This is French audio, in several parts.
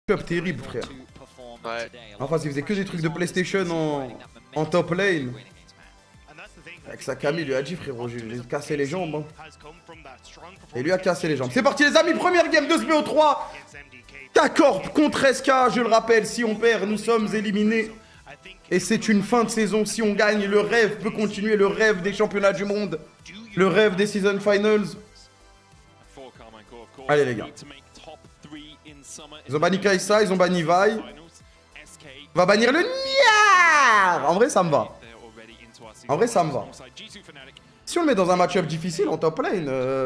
match-up terrible, frère. Ouais. En face, il faisait que des trucs de PlayStation en top lane. Avec sa Camille, lui a dit, frérot, j'ai cassé les jambes. Hein. Et lui a cassé les jambes. C'est parti, les amis, première game de ce BO3. K-Corp contre SK, je le rappelle, si on perd, nous sommes éliminés. Et c'est une fin de saison. Si on gagne, le rêve peut continuer, le rêve des championnats du monde. Le rêve des season finals. Allez, les gars. Ils ont banni Kai'Sa, ils ont banni Vi. On va bannir le Niar. En vrai, ça me va. En vrai, ça me va. Si on le met dans un match-up difficile en top lane...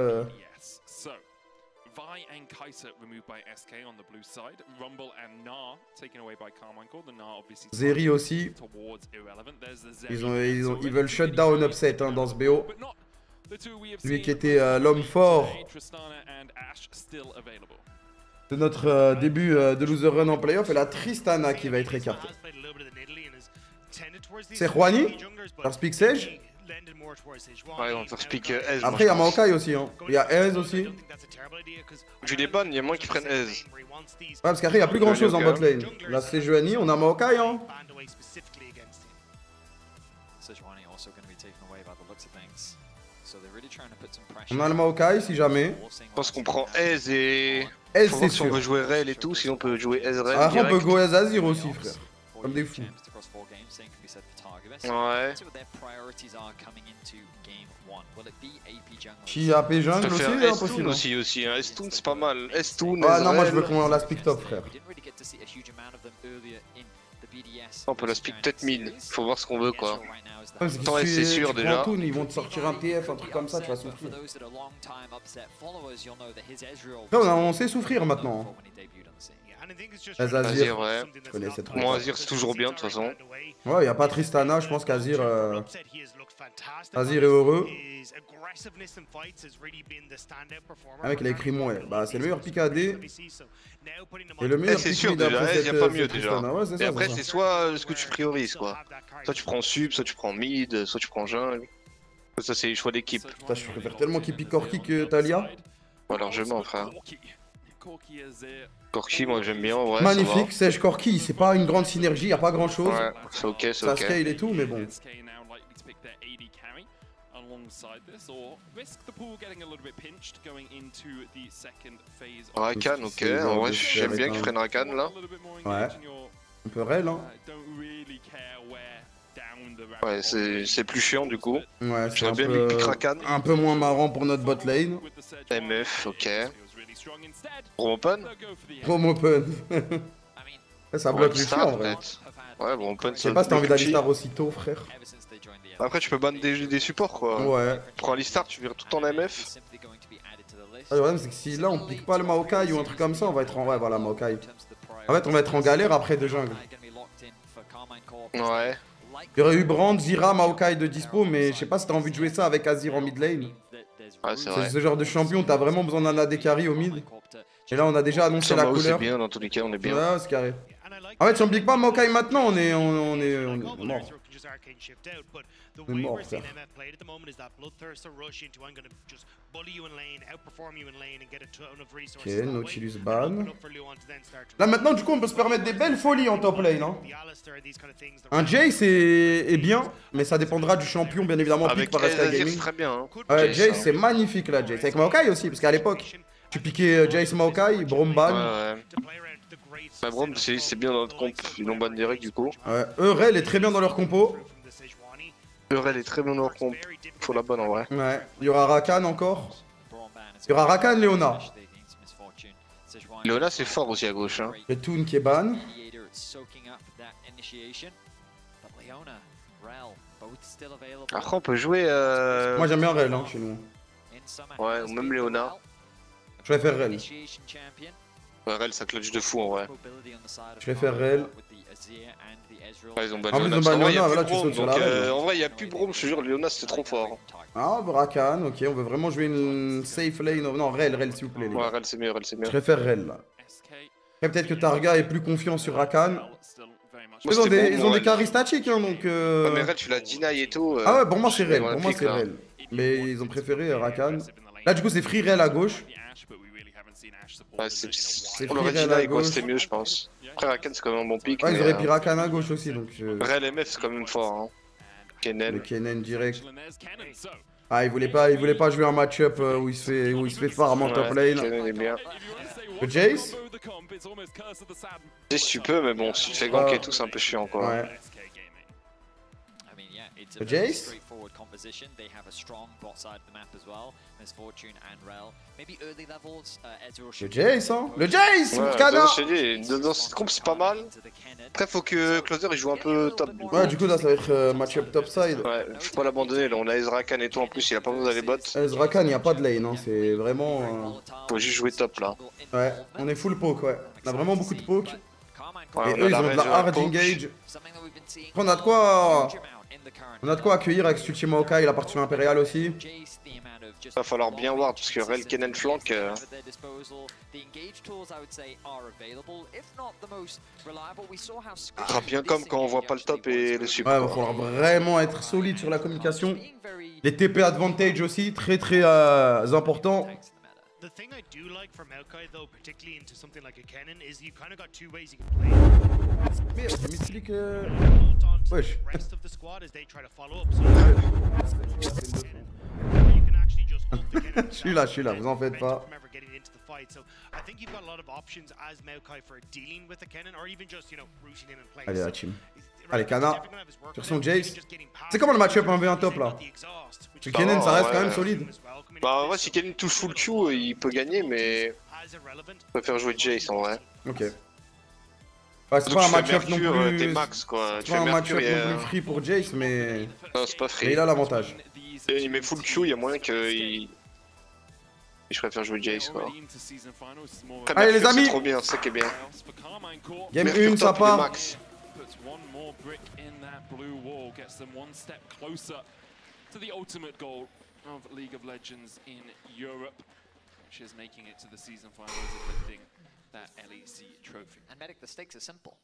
Zeri aussi. Ils veulent shut down upset hein, dans ce BO. Lui qui était l'homme fort de notre début de loser run en playoff et la Tristana qui va être écartée. C'est Juani, First Pick Sage. Ouais, on peut speak Ez. Après, il y a Maokai aussi. Hein. Il y a Ez aussi. Tu les bonnes, il y a moins qui prennent Ez. Ouais, parce qu'après, il n'y a plus grand chose en bot lane. Là, c'est Juani, on a Maokai. Hein. On a le Maokai si jamais. Je pense qu'on prend Ez et. Ez, Faut c'est voir si on sûr. veut jouer Rel et tout, sinon on peut jouer Ez Rel. Après, on peut direct. go Ez Azir aussi, frère. Comme des fous. Ouais. Qui AP On jungle peut aussi, faire c'est Estoun impossible. aussi. Hein. Estoun, c'est pas mal. Estoun, Ah Ez non, moi je Rel. veux qu'on la speak top, frère. On peut la speak peut-être mid. Faut voir ce qu'on veut quoi. Parce que Attends, si c'est sûr, tu déjà. prends Toon, ils vont te sortir un TF, un truc comme ça, tu vas souffrir. Là, on sait souffrir maintenant. Ez Azir, Azir, ouais. je connais cette truc. Moi, Azir, c'est toujours bien de toute façon. Ouais, il n'y a pas Tristana, je pense qu'Azir Azir est heureux. Ah mec, il a écrit moi, ouais. Bah, c'est le meilleur pick AD. Et le meilleur C'est pick sûr mid déjà, après il y a pas mieux déjà. Tristana. Ouais, c'est Et ça, après, c'est c'est ça. soit ce que tu priorises quoi. Soit tu prends sub, soit tu prends mid, soit tu prends jungle. Ça, c'est les choix d'équipe. Putain, je préfère tellement qu'il pique Corki que Talia. Ouais, largement, frère. Corki, moi j'aime bien, ouais. Magnifique, Sage Corki, c'est pas une grande synergie, y a pas grand chose. Ouais, c'est ok, c'est Ça ok. scale et tout, mais bon. Rakan, ok. C'est En vrai, de j'aime faire bien un- qu'ils prennent Rakan là. Ouais. On peut rel, hein. Ouais, c'est plus chiant du coup. Ouais, c'est J'aurais un bien mis peu, pick Rakan. un peu moins marrant pour notre bot lane. MF, ok. Pro open. Home open. Ça Ouais, bloque plus Alistar, en vrai. peut-être. Ouais, bon, open, Je sais pas si t'as envie d'Alistar aussitôt, frère. Après, tu peux ban des supports quoi. Ouais. Prends Alistar, tu vires tout en MF. Ah, le problème, c'est que si là on pique pas le Maokai ou un truc comme ça, on va être en. Ouais, voilà, Maokai. En fait, on va être en galère après de jungle. Ouais. Il y aurait eu Brand, Zira, Maokai de dispo, mais je sais pas si t'as envie de jouer ça avec Azir en mid lane. Ouais, c'est C'est vrai. ce genre de champion, t'as vraiment besoin d'un AD carry au mid. Et là, on a déjà annoncé la Sama, c'est couleur. bien, dans tous les cas, on est bien. Ouais, c'est carré. En fait, si on pique pas Maokai maintenant, on est mort. On est mort, frère. Ok, Nautilus ban. Là maintenant, du coup, on peut se permettre des belles folies en top lane. Hein. Un Jace est bien, mais ça dépendra du champion, bien évidemment. Avec pick par SK Azir, c'est Gaming. très bien. Hein. Ouais, Jace, Jace, hein. c'est magnifique là, Jace. Avec Maokai aussi, parce qu'à l'époque, tu piquais Jace Maokai, Bromban. Ouais, ouais. Bah, Brom, c'est bien dans notre comp. Ils l'ont ban direct du coup. Ouais, Eurel est très bien dans leur compo. Eurel est très bien dans leur comp. Faut la bonne en vrai. Ouais, il y aura Rakan encore. Il y aura Rakan, Leona. Léona, c'est fort aussi à gauche. Hein. Il y a Toon qui est ban. Après, on peut jouer. Moi j'aime bien Rel hein, chez nous. Ouais, ou même Léona. Je préfère Rel. Ouais, Rel, ça clutch de fou en vrai. Je préfère Rel. Ouais, ils ont ban En plus, Léona. ils ont ban En vrai, y a Léona, plus voilà, tu Braum, sautes sur donc, la Rel. en vrai, il n'y a plus Braum, je te jure, Léona c'était trop fort. Ah, Rakan, ok, on veut vraiment jouer une safe lane. Non, Rel, s'il vous plaît, les Ouais, gars. Rel c'est mieux, Rel c'est Je mieux. préfère Rel là. Après, peut-être que Targa est plus confiant sur Rakan. Moi, Ils ont c'était des, bon, ils moi, ont des Rel. carry statiques, hein, donc. Ouais, mais Rel, tu l'as deny et tout. Ah ouais, pour moi c'est je sais Rel. pas, Pour moi pique, c'est là. Rel. Mais ils ont préféré Rakan. Là, du coup, c'est free Rel à gauche. Ouais, C'est pour le Firel Regina, à il quoi, gauche. c'était mieux, je pense. Après, Rakan, c'est quand même un bon pick. Ouais, ils mais, auraient pris Rakan à gauche aussi, donc... Real MF, c'est quand même fort. Hein. Le Kennen. Kennen direct. Ah, il voulait pas jouer un match-up où il se fait phare en top Ouais, lane. Kennen est bien. Le Jace? Si tu peux, mais bon, si tu te fais gank et tout, c'est un peu chiant quoi. Ouais. Le Jace? Le Jace, hein? Le Jace! Ouais, Canard! je t'ai dit, dans cette comp, c'est pas mal. Après, faut que Closer il joue un peu top. Ouais, du coup, là, ça va être match-up topside. Ouais, faut pas l'abandonner. Là, on a Ezra Khan et tout en plus, il a pas besoin d'aller bot. Ezra Khan, il n'y a pas de lane, hein. C'est vraiment. Faut juste jouer top là. Ouais, on est full poke, ouais. On a vraiment beaucoup de poke. Ouais, Et on a eux, ils la ont de range la à hard poke. engage. Après, on a de quoi. On a de quoi accueillir avec Stuchi Maokai, la partie impériale aussi. Va falloir bien voir parce que Rel Kennen flank. Sera bien comme quand on voit pas le top et le sup. Ouais, va falloir vraiment être solide sur la communication. Les TP advantage aussi, très important. The thing I do like for Maokai though, particularly into something like a Kennen, is you kind of got two ways you can play. Merde, ça m'explique. Hold on to Wesh. the rest of the squad as they try to follow up. So you can actually just ult the Kennen. Je suis là, vous en faites pas. From ever getting into the fight. So I think you've got a lot of options as Maokai for dealing with the Kennen, or even just rooting in and playing. Allez, la So, team. right, Allez, Kana. everyone have his work Sur son now, Jace. just getting past C'est comment le match-up 1v1 top the là? exhaust, which Le is Kennen, ça reste quand même ouais. solide. as well coming Bah, into ouais, play. si Kennen touche full Q, il peut gagner, mais As irrelevant. je préfère jouer Jace en vrai. Ok. Ouais, c'est Donc, pas un tu fais match-up non Mercure, t'es plus. max quoi. C'est Tu pas fais un Mercure match-up et. non plus free pour Jace, mais. Non, c'est pas Mais free. il a l'avantage. Et il met full Q, il y a moyen que. Je préfère jouer Jace quoi. Après, Allez, les Mercure, amis. c'est trop bien, c'est ça qui est bien. Game Mercure 1, ça top, il est part. max. puts one more brick in that blue wall, gets them one step closer to the ultimate goal of League of Legends in Europe, which is making it to the season finals and lifting that LEC trophy. And Medic, the stakes are simple.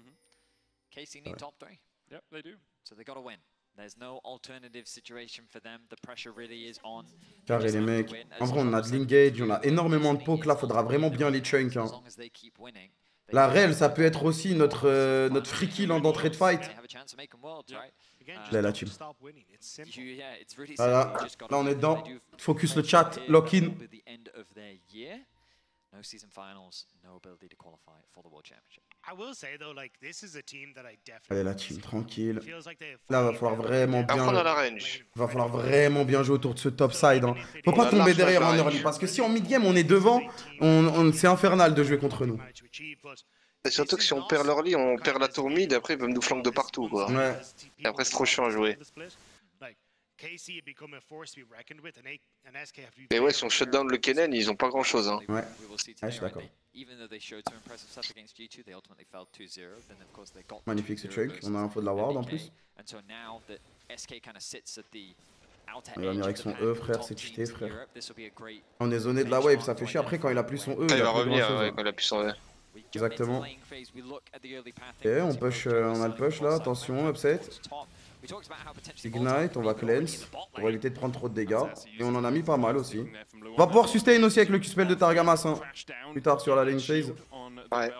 KC need top 3, Yep, they do. so they got to win. There's no alternative situation for them. The pressure really is on. Carré les mecs. En vrai, on a de l'engage, on a énormément de poke là, faudra vraiment bien les chunk. Hein. As long as they keep winning, they La can Rel, ça peut être aussi notre free kill en d'entrée de fight. have a chance to make them worlds, right? Again, Là, just la don't team. stop winning. It's simple. Yeah, it's really Voilà. simple. You just gotta Là, on est win. dedans. They do Focus le play chat, here lock in. will be the end of their year. No season finals, no ability to qualify for the World Championship. I will say though, like this is a team that I Allez definitely la team, tranquille. feels like they have Là, va falloir vraiment Après, on a bien. la range. Va falloir vraiment bien jouer autour de ce top side. Hein. Faut On pas a tomber large derrière en range. early. Parce que si en mid game on est devant, c'est infernal de jouer contre nous. managed to achieve, but Et surtout que si on perd l'early, on perd la tour mid et après ils peuvent nous flanquer de partout quoi. Ouais. Et après, c'est trop chiant à jouer. Like, KC have become a force to be reckoned with, and SK have to be Et very ouais, si on shut down le Kennen, ils ont pas grand chose. Hein. Ouais. We will see Ah, je today, suis right? d'accord. Even though they showed some impressive stuff against G2, they ultimately fell 2-0. Then of course they got Magnifique ce 2-0 chunk. versus On a l'info de la ward en LDK. plus. And so now that SK kind of sits at the outer Il va venir edge avec of the son pack E, of frère, top c'est teams cheaté, in frère. Europe, this will be a great On est zoné de la wave, ça fait chier. Après, quand il a plus son E, Après, il il va a plus revenir grand ouais, chose. quand il a pu s'en aller. We jump into the Exactement. lane phase, we look at the early pathing, Et on see push, both on a le push là, attention, upset. top. We talked about how potentially Ignite, on va Volta could be cleanse in the bot pour lane. éviter de prendre trop de dégâts. Et on en a mis pas mal aussi. On On va pouvoir sustain aussi avec le Q-spell de Targamas hein, plus tard sur la lane phase. Ouais.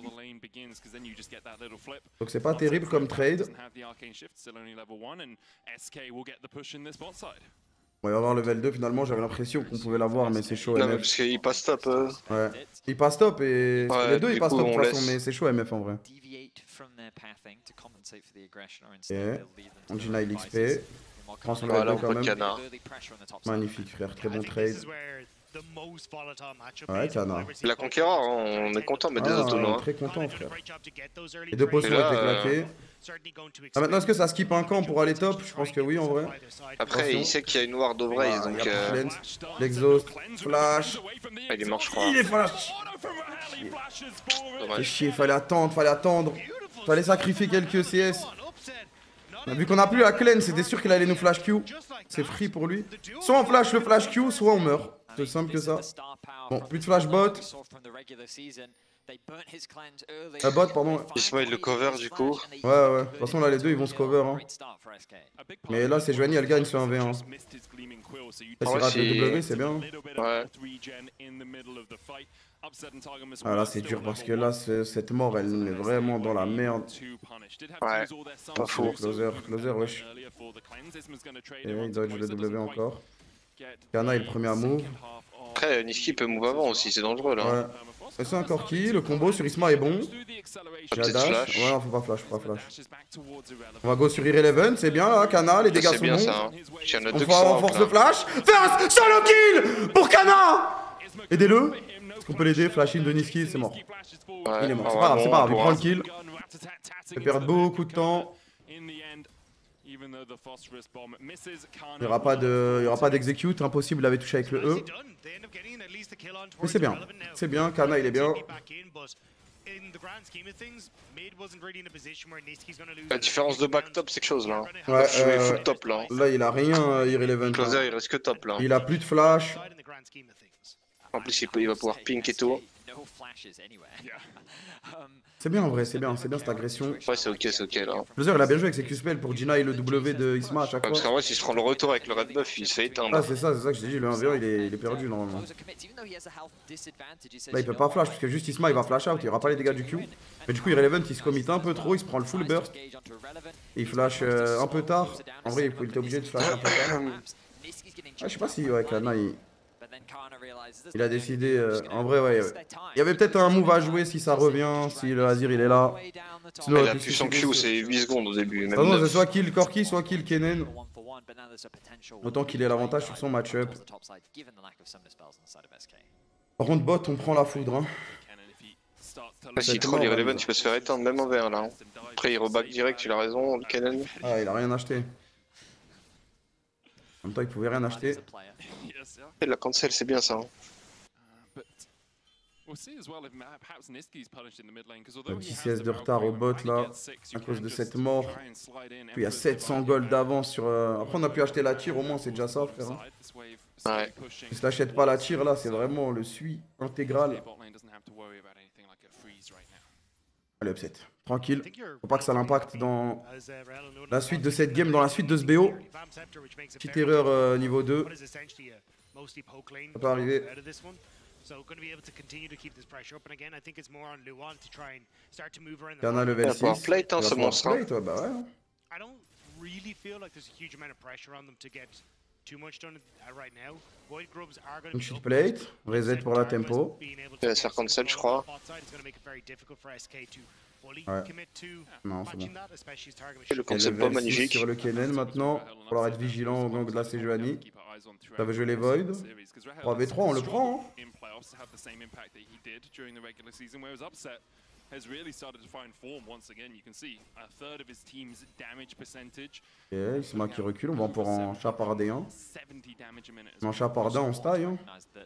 Donc c'est pas terrible comme trade. On va y avoir level 2 finalement, j'avais l'impression qu'on pouvait l'avoir mais c'est chaud Non, mais MF. parce qu'il passe top. Ouais. Il passe top et Ouais, les deux du ils passent coup, top de on toute façon laisse. mais c'est chaud MF en vrai. Deviate from their pathing to compensate for the aggression, or Et instead they'll lead them to on their deny own l'XP. devices. Prends son Voilà, level on 2 quand peut même. canard. Early pressure on the top side. Magnifique frère, très I bon think trade. this is where the most volatile matchup Ouais, is. Canard. We've ever seen La Conquérant, hein, on est content, mais des Ah, autos non. très Colin content did a frère. great job to get those early Les deux trades. potions ont été là, claquées. Certainly going to Ah maintenant est-ce que ça expect skip un camp pour aller top? Je pense que oui en vrai. Après, Attention. il sait qu'il y a une ward d'Ovraze, Ah, il y donc a plus cleanse. L'exhaust, flash. il est mort, je crois. Il est flash. Fait Dommage. chier, fallait attendre, Fallait sacrifier quelques CS. Vu qu'on a plus la cleanse, c'était sûr qu'il allait nous flash Q. C'est free pour lui. Soit on flash le flash Q, soit on meurt. C'est simple que ça. Bon, plus de flash bot. La bot, pardon. Ismail le cover du coup. Ouais. De toute façon, là, les deux, ils vont se cover. Hein. Mais là, c'est Joanie, elle gagne sur 1v1. Là, s'il rate le W, c'est bien. Ouais. Ah, là, c'est dur parce que là, cette mort, elle est vraiment dans la merde. Ouais. Pas faux. Closer, wesh. Et il dodge le W encore. Kana est le premier à move. Après, Niski peut move avant aussi, c'est dangereux là. Ouais. Et c'est un Corki, le combo sur Isma est bon. J'ai Peut-être dash. flash. Ouais, non, faut pas flash. On va go sur Irreleven, c'est bien là, Kana, les dégâts C'est sont bien bons. ça. Hein. Il y en a On deux qui sont renforce le flash. Faire un solo kill pour Kana. Aidez-le. Est-ce qu'on peut l'aider? Flash in de Niski, c'est mort. Ouais. Il est mort, Ah c'est ouais, pas grave, bon, c'est pas grave, il on prend le pourra. kill. Il fait perdre beaucoup de temps. Il n'y aura pas d'execute, impossible, il avait touché avec le E. Mais c'est bien, Kana il est bien. La différence de back-top, c'est quelque chose là. Ouais, Je vais full top là. Là il a rien, Irrelevant. Closer, il reste que top là. Il a plus de flash. En plus, il va pouvoir pink et tout. C'est bien en vrai, c'est bien cette agression. Ouais, c'est ok là. Closer il a bien joué avec ses Q-spells pour Gina et le W de Isma à chaque Ouais, parce fois. qu'en vrai, s'il se prend le retour avec le red buff, il se fait éteindre. Ah c'est ça que je t'ai dit, le 1v1 il est perdu normalement. Là il peut pas flash parce que juste Isma il va flash out, il aura pas les dégâts du Q. Mais du coup Irrelevant il se commit un peu trop, il se prend le full burst. Et il flash un peu tard. En vrai il était obligé de flash un peu tard. Ah, je sais pas si ouais, Kana il a décidé. En vrai ouais. Il y avait peut-être un move à jouer si ça revient, si le Azir il est là. Sinon, Il a plus son Q, c'est 8 secondes au début. Même c'est 9. soit kill Corki, soit kill Kennen. Autant qu'il ait l'avantage sur son match-up. Par contre bot on prend la foudre hein. Après, s'il troll Irrelevant, tu peux se faire éteindre même en vert là. Hein. Après, il reback direct, il a raison, le Kennen. Ah il a rien acheté. En même temps il pouvait rien acheter. Et la cancel, c'est bien ça. Hein. Un petit CS de retard au bot là, à cause de cette mort. Puis il y a 700 gold d'avance sur... Après on a pu acheter la tire, au moins c'est déjà ça frère. Ouais. Si tu n'achètes pas la tire là, c'est vraiment le suit intégral. Allez upset, tranquille. Faut pas que ça l'impacte dans la suite de cette game, dans la suite de ce BO. Petite erreur niveau 2. Ça peut arriver. Kana level 6. Il plate hein, ce monstre. Hein. Plate, ouais, bah ouais. Une shit plate, reset pour la tempo. Il va se faire cancel, je crois. Ouais. Non, c'est bon. Et le cancel pas Level 6 magnifique. sur le Kennen maintenant. Il va falloir être vigilant au gang de la Sejuani. Ça veut jouer les Void. 3v3, on le prend. Hein. Ok, Isma qui recule, on va pour en chaparder un. En chapardin, on se taille. Hein.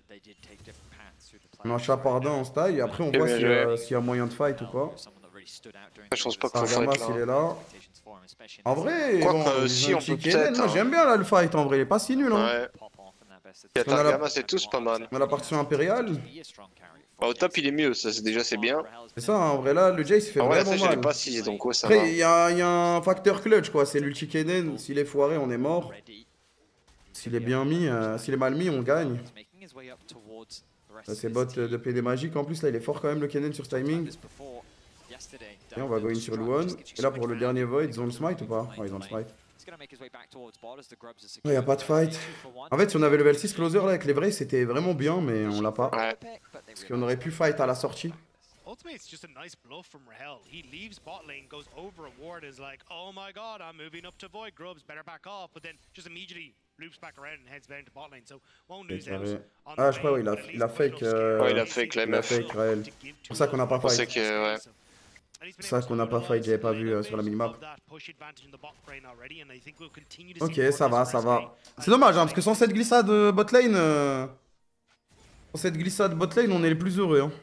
En chapardin, on se taille. Et après, on voit s'il y a moyen de fight ou quoi. Je pense pas qu'il faut Sargamas, fight il là. est là. En vrai, Quoi bon, que, si, on peut peut-être, moi hein. j'aime bien là le fight en vrai, il est pas si nul. Hein. Ouais. Il y a Targamas, c'est tous pas mal. On a la partie impériale. Bah, au top, il est mieux, ça c'est bien. C'est ça, en vrai là, le Jace il fait En vrai, vraiment ça, je l'ai mal. pas si, donc ouais, ça va. Après, il y a un facteur clutch quoi, c'est l'ulti Kennen. S'il est foiré, on est mort. S'il est bien mis, s'il est mal mis, on gagne. C'est bot de PD magique. En plus, là, il est fort quand même le Kennen sur ce timing. Et on va go in sur Luon. Et là, pour le dernier Void, ils ont le smite ou pas? Ouais, ils ont le smite. Ouais, y a pas de fight. En fait, si on avait level 6 closer là avec les vrais, c'était vraiment bien, mais on l'a pas. Ouais. Parce qu'on aurait pu fight à la sortie. Ultimately, it's just a nice bluff from Rahel. He leaves bot lane, goes over a ward, is like, oh my god, I'm moving up to Void Grubs, better back off, but then just immediately loops back around and heads down to bot lane, so won't lose out. Ah, je crois, ouais, il a fake. Ouais, il a fake la Il a MF. fake Raël. C'est pour ça qu'on n'a pas Je pensais fight. que, ouais. C'est ça qu'on n'a pas fight, j'avais pas vu sur la minimap. Ok, ça va, ça va. C'est dommage, hein, parce que sans cette glissade botlane, on est les plus heureux. Hein.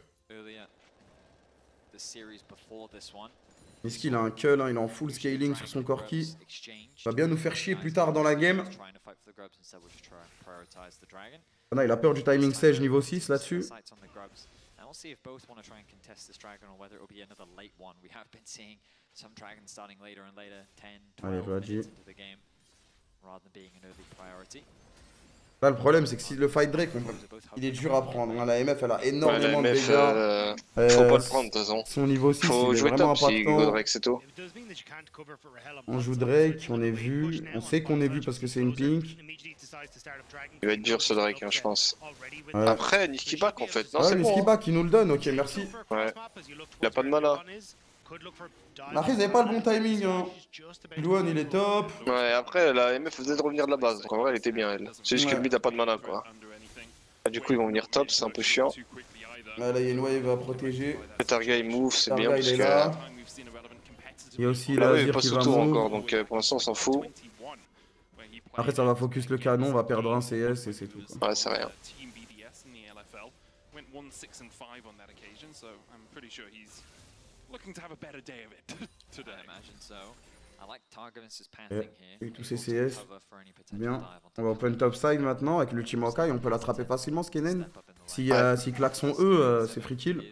Niski, il a un cull, hein, il est en full scaling sur son Corki. Il va bien nous faire chier plus tard dans la game. Il a peur du timing sage niveau 6 là-dessus. And we'll see if both want to try and contest this dragon or whether it will be another late one. We have been seeing some dragons starting later and later, 10, 12 minutes into the game, rather than being an early priority. Là, le problème, c'est que si le fight Drake, il est dur à prendre. Hein. La MF, elle a énormément de dégâts. Faut pas le prendre, de toute façon. Son niveau 6, faut il est jouer vraiment top si impactant. Drake, c'est tout. On joue Drake, on est vu. On sait qu'on est vu parce que c'est une pink. Il va être dur ce Drake, hein, je pense. Ouais. Après, Niski back en fait. Non, Ouais, c'est mais bon. Skiba qui nous le donne, ok, merci. Ouais. Il a pas de mana. Après, ils avaient pas le bon timing. Hein. Luan, il est top. Ouais, après, la MF faisait de revenir de la base. Donc en vrai, elle était bien, elle. C'est juste que le mid a pas de mana, quoi. Ah, du coup, ils vont venir top, c'est un peu chiant. Là, il y a une wave à protéger. Le Targa il move, c'est bien. Targa, Parce il est que... là. Il y a aussi Là, la oui, il Azir passe qui au va tour move. encore, donc pour l'instant, on s'en fout. Après, ça va focus le canon, on va perdre un CS et c'est tout. Quoi. Ouais, c'est rien. Et tous ces CS. Bien. On va open top side maintenant avec le team Hawkeye. On peut l'attraper facilement, Skenen. Si claque son E, c'est free kill.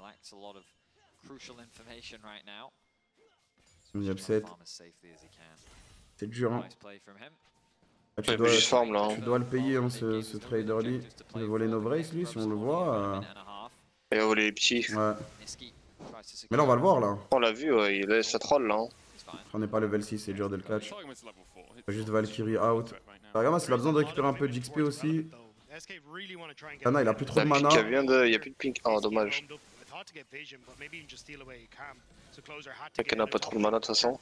On y upset. C'est dur. Hein. Ah, tu, juste farm, là, hein. tu dois le payer, hein, ce trade early. Il veut voler nos braces, lui, si on le voit. Il va voler les petits. Ouais. Mais là, on va le voir, là. On l'a vu, ouais, il laisse sa troll, là. Hein. On n'est pas level 6, c'est dur de le catch. Juste Valkyrie out. Regarde, il a besoin de récupérer un peu d'XP aussi. Kana, il a plus trop de mana. Il y a plus de pink. Oh, dommage. Kana a pas trop de mana de toute façon.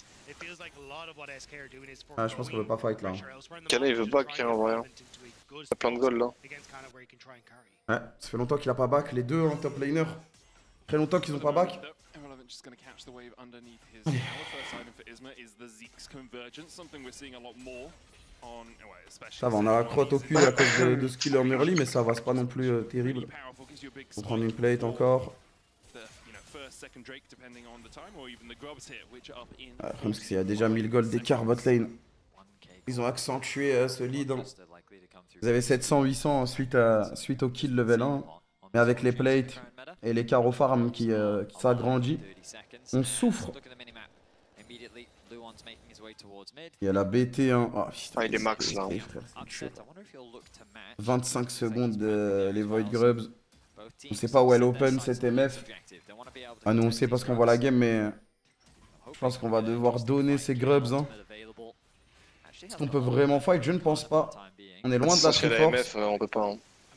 Ah, je pense qu'on veut pas fight là. Kana il veut back hein, en vrai. Il a plein de gold là. Ouais, ça fait longtemps qu'il a pas back, les deux en top laner. Très longtemps qu'ils ont pas back. Ça va, on a la crotte au cul à cause de skill en early, mais ça va, c'est pas non plus terrible. On prend une plate encore. Comme s'il y a déjà 1000 gold d'écart bot lane. Ils ont accentué ce lead. Hein. Vous avez 700-800 suite au kill level 1. Mais avec les plates et l'écart au farm qui s'agrandit, on souffre. Il y a la BT1. Oh, putain, il est max là. 25 secondes les Void Grubs. On sait pas où elle open cette MF. Ah nous on sait parce qu'on voit la game mais je pense qu'on va devoir donner ces grubs hein. Est-ce qu'on peut vraiment fight? Je ne pense pas. On est loin de la très force. On peut pas. Hein.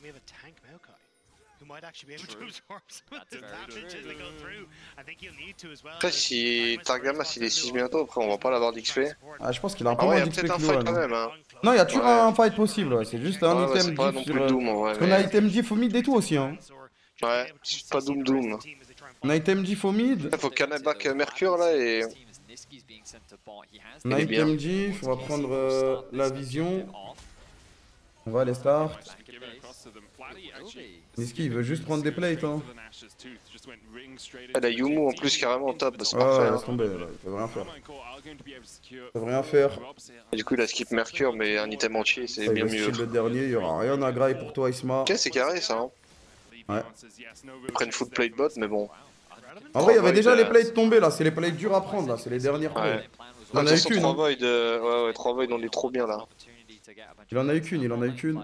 Après si Targamas il est 6 bientôt, après on va pas l'avoir d'XP. Ah je pense qu'il a un peu moins d'XP que Luan. Hein. Non il y a toujours un fight possible, ouais. C'est juste un item diff sur... Parce qu'on a item diff au mid et tout aussi hein. Ouais, c'est pas Doom. On a item diff au mid. Il faut Kana back Mercure là et... On a item diff, on va prendre la vision. On va aller start. Niski il veut juste prendre des plates hein. Elle a Yumu en plus carrément au top, c'est parfait. Ouais, laisse tomber, là. Il peut rien faire. Il peut rien faire. Et du coup il a skip Mercure mais un item entier c'est bien mieux. Le dernier, il y aura rien à grailler pour toi Isma. Ok c'est carré ça hein. Ouais. Ils prennent full plate bot mais bon. En vrai il y avait déjà les plates tombées là, c'est les plates dures à prendre là, c'est les dernières plates. Ouais. Il en a eu qu'une. 3 void, ouais 3 void on est trop bien là. Il en a eu qu'une,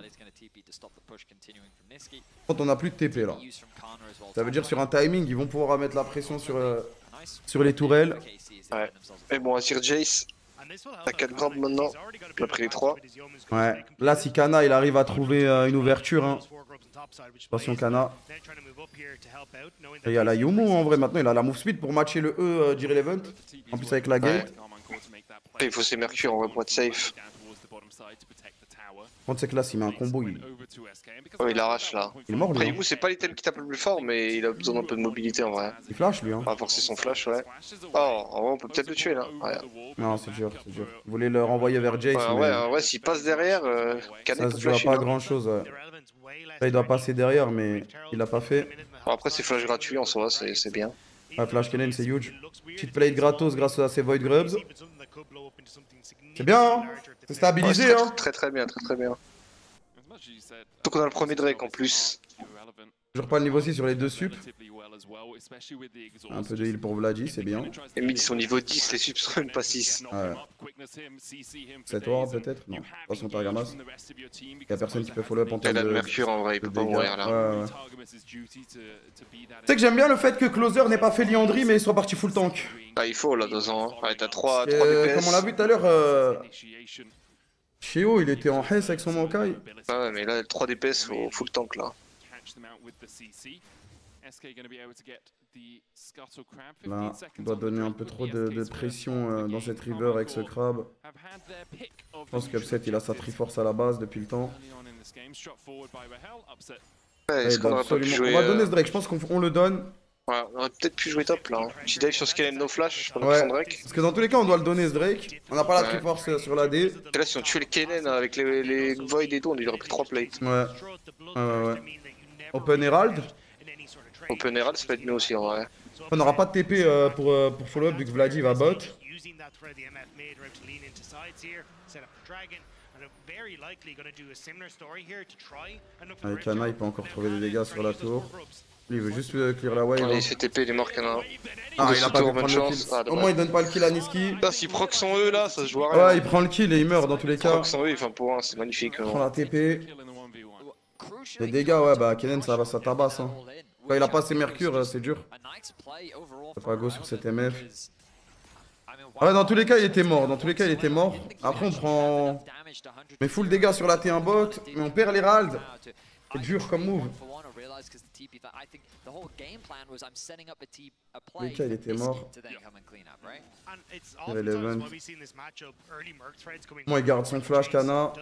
Quand on a plus de TP là. Ça veut dire sur un timing, ils vont pouvoir mettre la pression sur les tourelles. Ouais. Mais bon, Azir Jace, t'as 4 grabs maintenant. On a pris les 3. Ouais. Là, si Kana il arrive à trouver une ouverture, hein. Attention Kana. Il y a la Yumu en vrai maintenant, il a la move speed pour matcher le E d'Irrelevant. En plus avec la gate. Après, il faut ses Mercure en vrai pour être safe. Quand c'est que là, s'il met un combo, il arrache là. Il est mort lui. Après, Yumu, c'est pas l'item qui tape le plus fort, mais il a besoin d'un peu de mobilité en vrai. Il flash lui. Hein. On va forcer son flash, ouais. Oh, en vrai, on peut peut-être le tuer là. Ouais. Non, c'est dur, c'est dur. Vous voulez le renvoyer vers Jace. Ouais, s'il passe derrière, ça se joue à pas grand chose. Ouais. Là, il doit passer derrière, mais il l'a pas fait. Bon, après, c'est flash gratuit en soi, c'est bien. Ouais, Flash Cannon, c'est huge. Petite plate gratos grâce à ces Void Grubs. C'est bien, hein. C'est stabilisé, ouais, hein. Très bien. Donc on a le premier Drake en plus. Toujours pas le niveau 6 sur les deux sups. Un peu de heal pour Vladi, c'est bien. Les mid ils sont niveau 10, les subs sont même pas 6. Ouais. 7 ward peut-être? Non. Attention Targamas. Y'a personne qui peut follow up en Il termes a de de... Mercure en vrai, il peut pas dégâts. mourir là. Ouais, ouais. Tu sais que j'aime bien le fait que Closer n'ait pas fait Liandry mais il soit parti full tank. Ah, il faut là, 2 ans. Hein. Ouais, t'as 3 Comme DPS. on l'a vu tout à l'heure, Sheo il était en Hess avec son Maokai. Ah ouais, mais là, 3 DPS, faut full tank là. Là, on doit donner un peu trop de pression dans cette river avec ce crabe. Je pense qu'Upset il a sa Triforce à la base depuis le temps. Ouais, est-ce qu'on aurait pas pu jouer... On va donner ce Drake, je pense qu'on le donne. Ouais, on aurait peut-être pu jouer top là. Hein. Petit dive sur Skellen no flash pendant Ouais, son Drake. parce que dans tous les cas on doit le donner ce Drake. On n'a pas la Ouais. Triforce sur la D. Et là, si on tuait le Kennen avec les Void et tout, on lui aurait pris 3 plates. Ouais. Open Herald. Open Herald, ça peut être mieux aussi en vrai. On n'aura pas de TP pour follow up vu que Vladi va bot. Avec Kana il peut encore trouver des dégâts sur la tour. Lui il veut juste clear la wave. Allez, Hein. il se fait TP, il est mort Kana. Ah il a pas pu bonne prendre le chance. kill. Ah, Au dommage. moins il donne pas le kill à Niski. Là, s'il proc son E là, ça se joue à rien. Ouais il prend le kill et il meurt dans tous les cas. Proc son E, enfin pour un, c'est magnifique. Il prend la TP. Les dégâts ouais bah Kennen ça tabasse hein. Quand il a pas ses mercures c'est dur. C'est pas go sur cette MF. Ouais dans tous les cas il était mort, Après on prend... Mais full dégâts sur la T1 bot, mais on perd l'Herald. C'est dur comme move. Les cas il était mort. Moi il garde son flash Kana.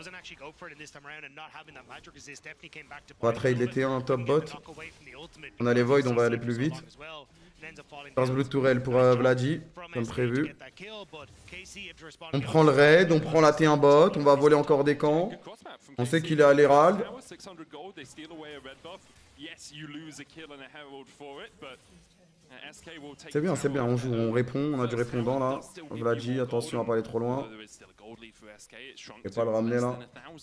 On va trade les T1 top bot. On a les Void, on va aller plus vite. First Blood Tourelle pour Vladi, comme prévu. On prend le raid, on prend la T1 bot, on va voler encore des camps. On sait qu'il est à l'Herald. C'est bien, on joue, on répond, on a du répondant là. Vladi, attention à pas aller trop loin. Et pas le ramener là.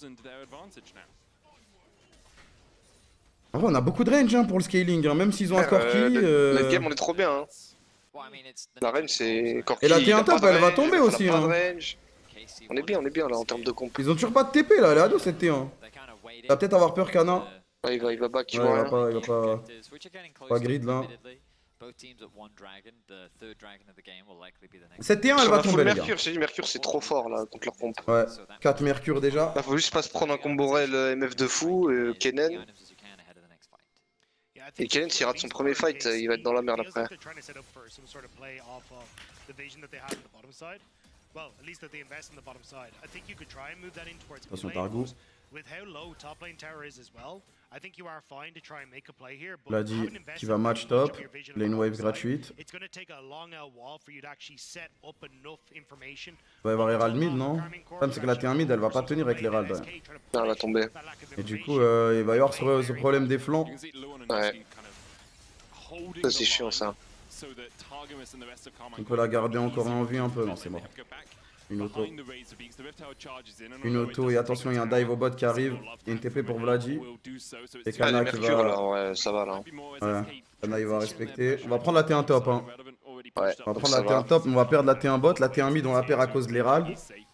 En vrai, on a beaucoup de range hein, pour le scaling, hein, même s'ils ont un Corki. Le game on est trop bien. Hein. La range c'est Corki. Et la T1 top elle va tomber aussi. Hein. On est bien là en termes de comp. Ils ont toujours pas de TP là, elle est ado cette T1. Il va peut-être avoir peur Kana. Ouais, il va back, Ouais, il va pas grid là. Cette T1 elle va tomber les gars. Mercure, j'ai dit Mercure c'est trop fort là contre leur comp. Ouais, 4 Mercure déjà. Là faut juste pas se prendre un combo rail MF de fou, Kennen. Et Kennen s'il rate son premier fight, il va être dans la merde après. Attention Targou. Vladi qui va match top, il a une wave gratuite. Il va y avoir Herald mid non? Le problème c'est que la T1 mid elle va pas tenir avec l'Herald. Ouais. Non, elle va tomber. Et du coup il va y avoir ce problème des flancs. Ouais. Ça c'est chiant ça. On peut la garder encore en vie un peu, non c'est mort. Une auto. Une auto et attention il y a un dive au bot qui arrive. Il y a une TP pour Vladi. Et Kana qui Mercure va... là, ouais, ça va là. Ouais, Kana il va respecter. On va prendre la T1 top hein. Ouais, On va prendre la T1 top mais on va perdre la T1 bot. La T1 mid on la perd à cause de l'Herald.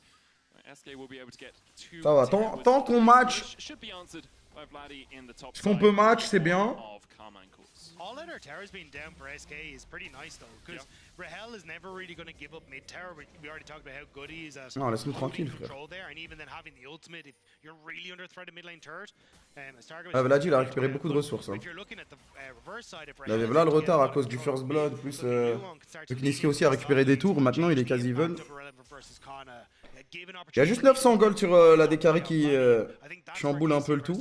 Ça va, tant qu'on match. Ce qu'on peut match c'est bien. All out our towers being down for SK is pretty nice though, because Rahel is never really going to give up mid tower. We already talked about how good he is at Non, laisse-nous tranquille, frère. control there, and even then having the ultimate, if you're really under threat of mid lane turret, Vladi il a récupéré beaucoup de ressources. Hein. Il avait là le retard à cause du first blood, plus Niski aussi a récupéré des tours. Maintenant il est quasi even. Il y a juste 900 gold sur la Dekari qui chamboule un peu le tout.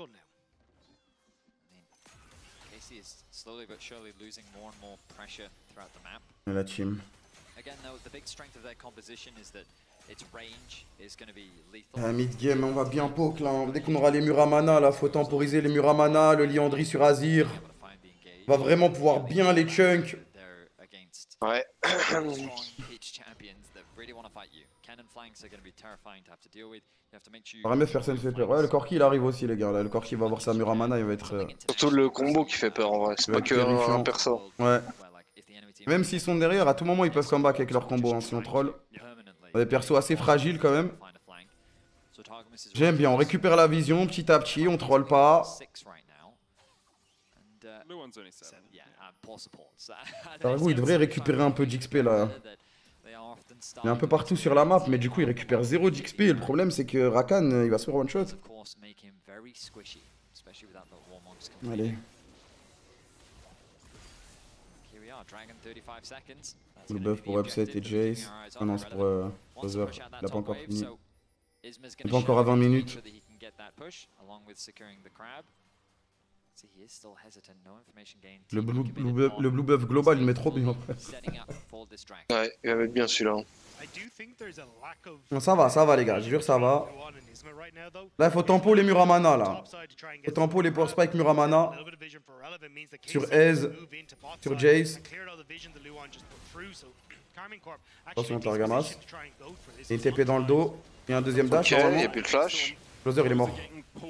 Et la team. Mid-game, on va bien poke là. Dès qu'on aura les Muramana, là, faut temporiser les Muramana, le Liandry sur Azir. On va vraiment pouvoir bien les chunk. against Ouais. strong pitch champions that really want to fight you. Cannon flanks are going to be terrifying to have to deal with. You have to make sure. RMF, personne fait peur. Ouais, le Corki il arrive aussi, les gars. Là, le Corki va avoir sa Muramana, il va être. Surtout le combo qui fait peur en vrai. C'est pas que un perso. Ouais. Même s'ils sont derrière, à tout moment ils peuvent comeback avec leur combo hein, si on troll. On a des persos assez fragiles quand même. J'aime bien, on récupère la vision petit à petit, on troll pas. Targo il devrait récupérer un peu d'XP là. Il est un peu partout sur la map, mais du coup il récupère 0 d'XP. Et le problème c'est que Rakan il va se faire one shot. Allez. Le buff pour Upset et Jace. Ah non, c'est pour Closer. Il a pas encore fini. Il est pas encore à 20 minutes. Le blue buff global il met trop bien. Ouais, il va mettre bien celui-là. Non, ça va les gars, je jure ça va. Là il faut tempo les Muramana là. Il faut tempo les Power Spike Muramana. Sur Aze, sur Jace. Attention Targamas. Et une TP dans le dos. Et un deuxième dash. Ok, il n'y a plus de flash. Closer il est mort.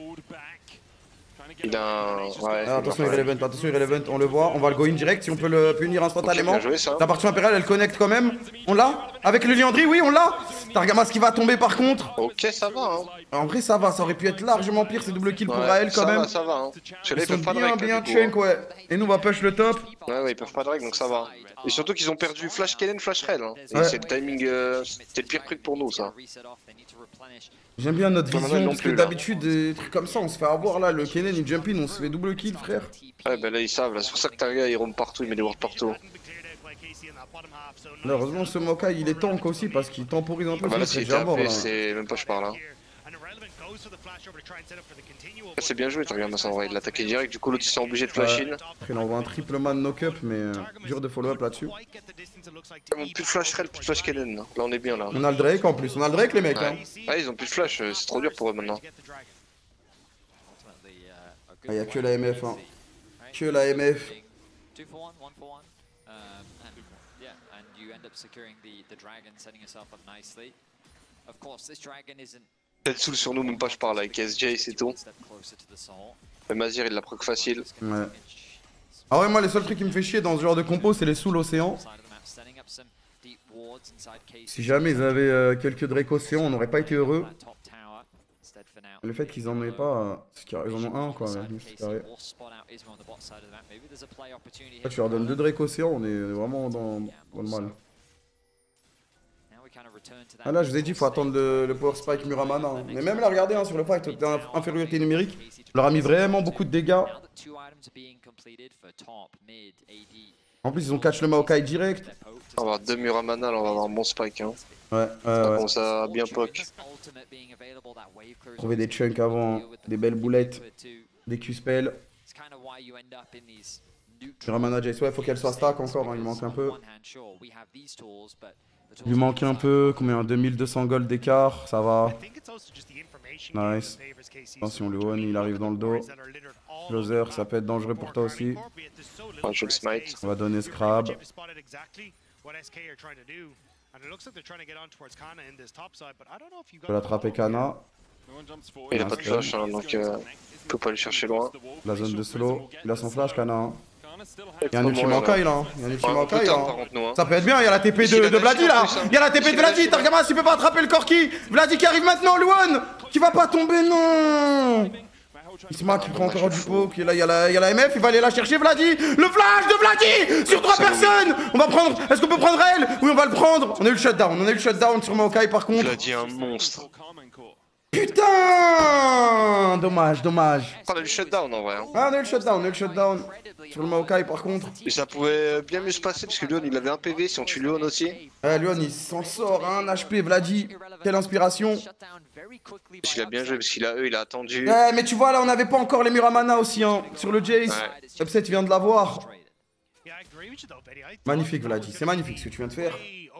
Il a un... Ouais, ah, attention Irrelevant, on le voit, on va le go in direct si on peut le punir instantanément. Okay, la partition impériale elle connecte quand même. On l'a. Avec le Liandry, oui on l'a. Targamas qui va tomber par contre. Ok, ça va hein. En vrai ça va, ça aurait pu être largement pire, c'est double kill pour Raël quand même. Ça va hein. Ils sont bien chunk ouais. Et nous on va push le top. Ouais, ils peuvent pas drag donc ça va. Et surtout qu'ils ont perdu Flash Kennen, Flash Rel. Hein. Ouais. C'est le timing, c'était le pire truc pour nous ça. J'aime bien notre vision parce que d'habitude des trucs comme ça on se fait avoir là, le Kennen il jump in, on se fait double kill frère. Ouais bah là ils savent, là c'est pour ça que Targa il roam partout, il met des wards partout. Là, heureusement ce Mokai il est tank aussi parce qu'il temporise un peu. Bah là s'il était AP c'est même pas je parle là. C'est bien joué Targa Massa en vrai, il l'attaquait direct, du coup l'autre il s'est obligé de flash in. Il envoie un triple man knock-up mais dur de follow-up là-dessus. Ils ont plus de flash Rel, plus de flash Kennen, là on est bien là. On a le Drake en plus, on a le Drake les mecs ouais. hein. Ouais ils ont plus de flash, c'est trop dur pour eux maintenant. Ah y'a que la MF hein. Que la MF. Tetsul sur nous, même pas je parle avec SJ c'est tout. Le Mazir il la proc facile. Ouais. Ah ouais moi les seuls trucs qui me fait chier dans ce genre de compo c'est les sous l'océan. Si jamais ils avaient quelques Drake océan on n'aurait pas été heureux. Le fait qu'ils en aient pas, c'est qu'ils en ont un quoi. Là, tu leur donnes 2 Drake océan, on est vraiment dans le mal. Ah là je vous ai dit faut attendre le Power Spike Muramana hein. Mais même là regardez hein, sur le fight infériorité numérique, on leur a mis vraiment beaucoup de dégâts. En plus ils ont catch le Maokai direct. On va avoir 2 Muramana, là on va avoir un bon spike hein. Ouais ça commence à bien poke. Trouver des chunks avant, hein. Des belles boulettes, des Q-spells. Muramana Jace, ouais faut qu'elle soit stack encore, hein. Il manque un peu. Il lui manque un peu, combien 2200 gold d'écart, ça va. Nice. Attention, le one il arrive dans le dos. Closer, ça peut être dangereux pour toi aussi. Enfin, je le smite. On va donner Scrab. Je peux l'attraper Kana. Il a pas de flash hein, donc il peut pas aller chercher loin. La zone de slow. Il a son flash Kana. Hein. Il y a un ultime Maokai là. Il y a un ultime Maokai là. Ça peut être bien, il y a la TP de Vladi là. Il y a la TP de Vladi. Targamas il peut pas attraper le Corki. Vladi qui arrive maintenant, Luan qui va pas tomber, non. Isma qui prend encore du poke. Et là il y a la MF, il va aller la chercher Vladi. Le flash de Vladi sur 3 personnes. On va prendre, est-ce qu'on peut prendre elle? Oui on va le prendre. On a eu le shutdown sur Maokai par contre. Vladi un monstre. Putain, dommage. On a eu le shutdown en vrai. Hein. Ah on a eu le shutdown. Sur le Maokai par contre. Et ça pouvait bien mieux se passer parce que Luon il avait un PV si on tue Luon aussi. Luon il s'en sort, hein, un HP, Vladi. Quelle inspiration. Parce qu'il a bien joué, parce qu'il a il a attendu. Mais tu vois là on avait pas encore les Muramana aussi hein, sur le Jace. Ouais. Upset il vient de l'avoir. Magnifique Vladi, c'est magnifique ce que tu viens de faire.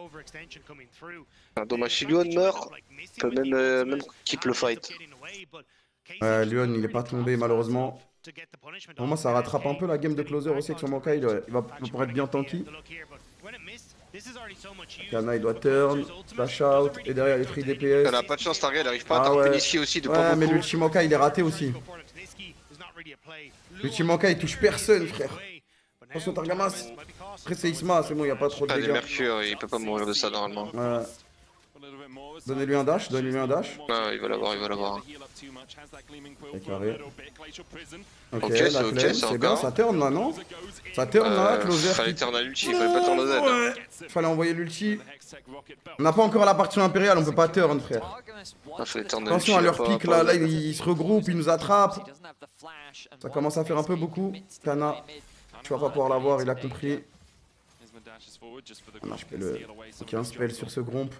Dommage si Luon meurt, peut même keep le fight. Luon il est pas tombé malheureusement. Pour moi ça rattrape un peu la game de Closer aussi avec son Maokai, il va pouvoir être bien tanky. Kana il doit turn, flash out, et derrière il est free DPS. Elle a pas de chance, Target, elle arrive pas à Ah tarper ouais. ici aussi de Ouais, pas mais beaucoup. l'Ultimoka il est raté aussi. L'Ultimoka il touche personne, frère. Attention Targamas. Après c'est Isma, c'est bon, y a pas trop de Ah, des dégâts. mercures, il peut pas mourir de ça normalement. Ouais. Donnez-lui un dash, donnez-lui un dash. Ah, il va l'avoir, il va l'avoir. C'est carré. Ok, Ok, la c'est ok, claim, c'est c'est bien, encore. ça turn là, non? Ça turn là, closer. Fallait turn à l'ulti, il fallait pas turn au Z. Ouais. Fallait envoyer l'ulti. On n'a pas encore la partie impériale, on peut pas turn, frère. Ah, fallait turn à Attention à l'ulti, leur pas- pic pas là, au Z. ils se regroupent, ils nous attrapent. Ça commence à faire un peu beaucoup. Kana, tu vas pas pouvoir l'avoir, il a compris. On a HP le 15 spell sur ce gromp.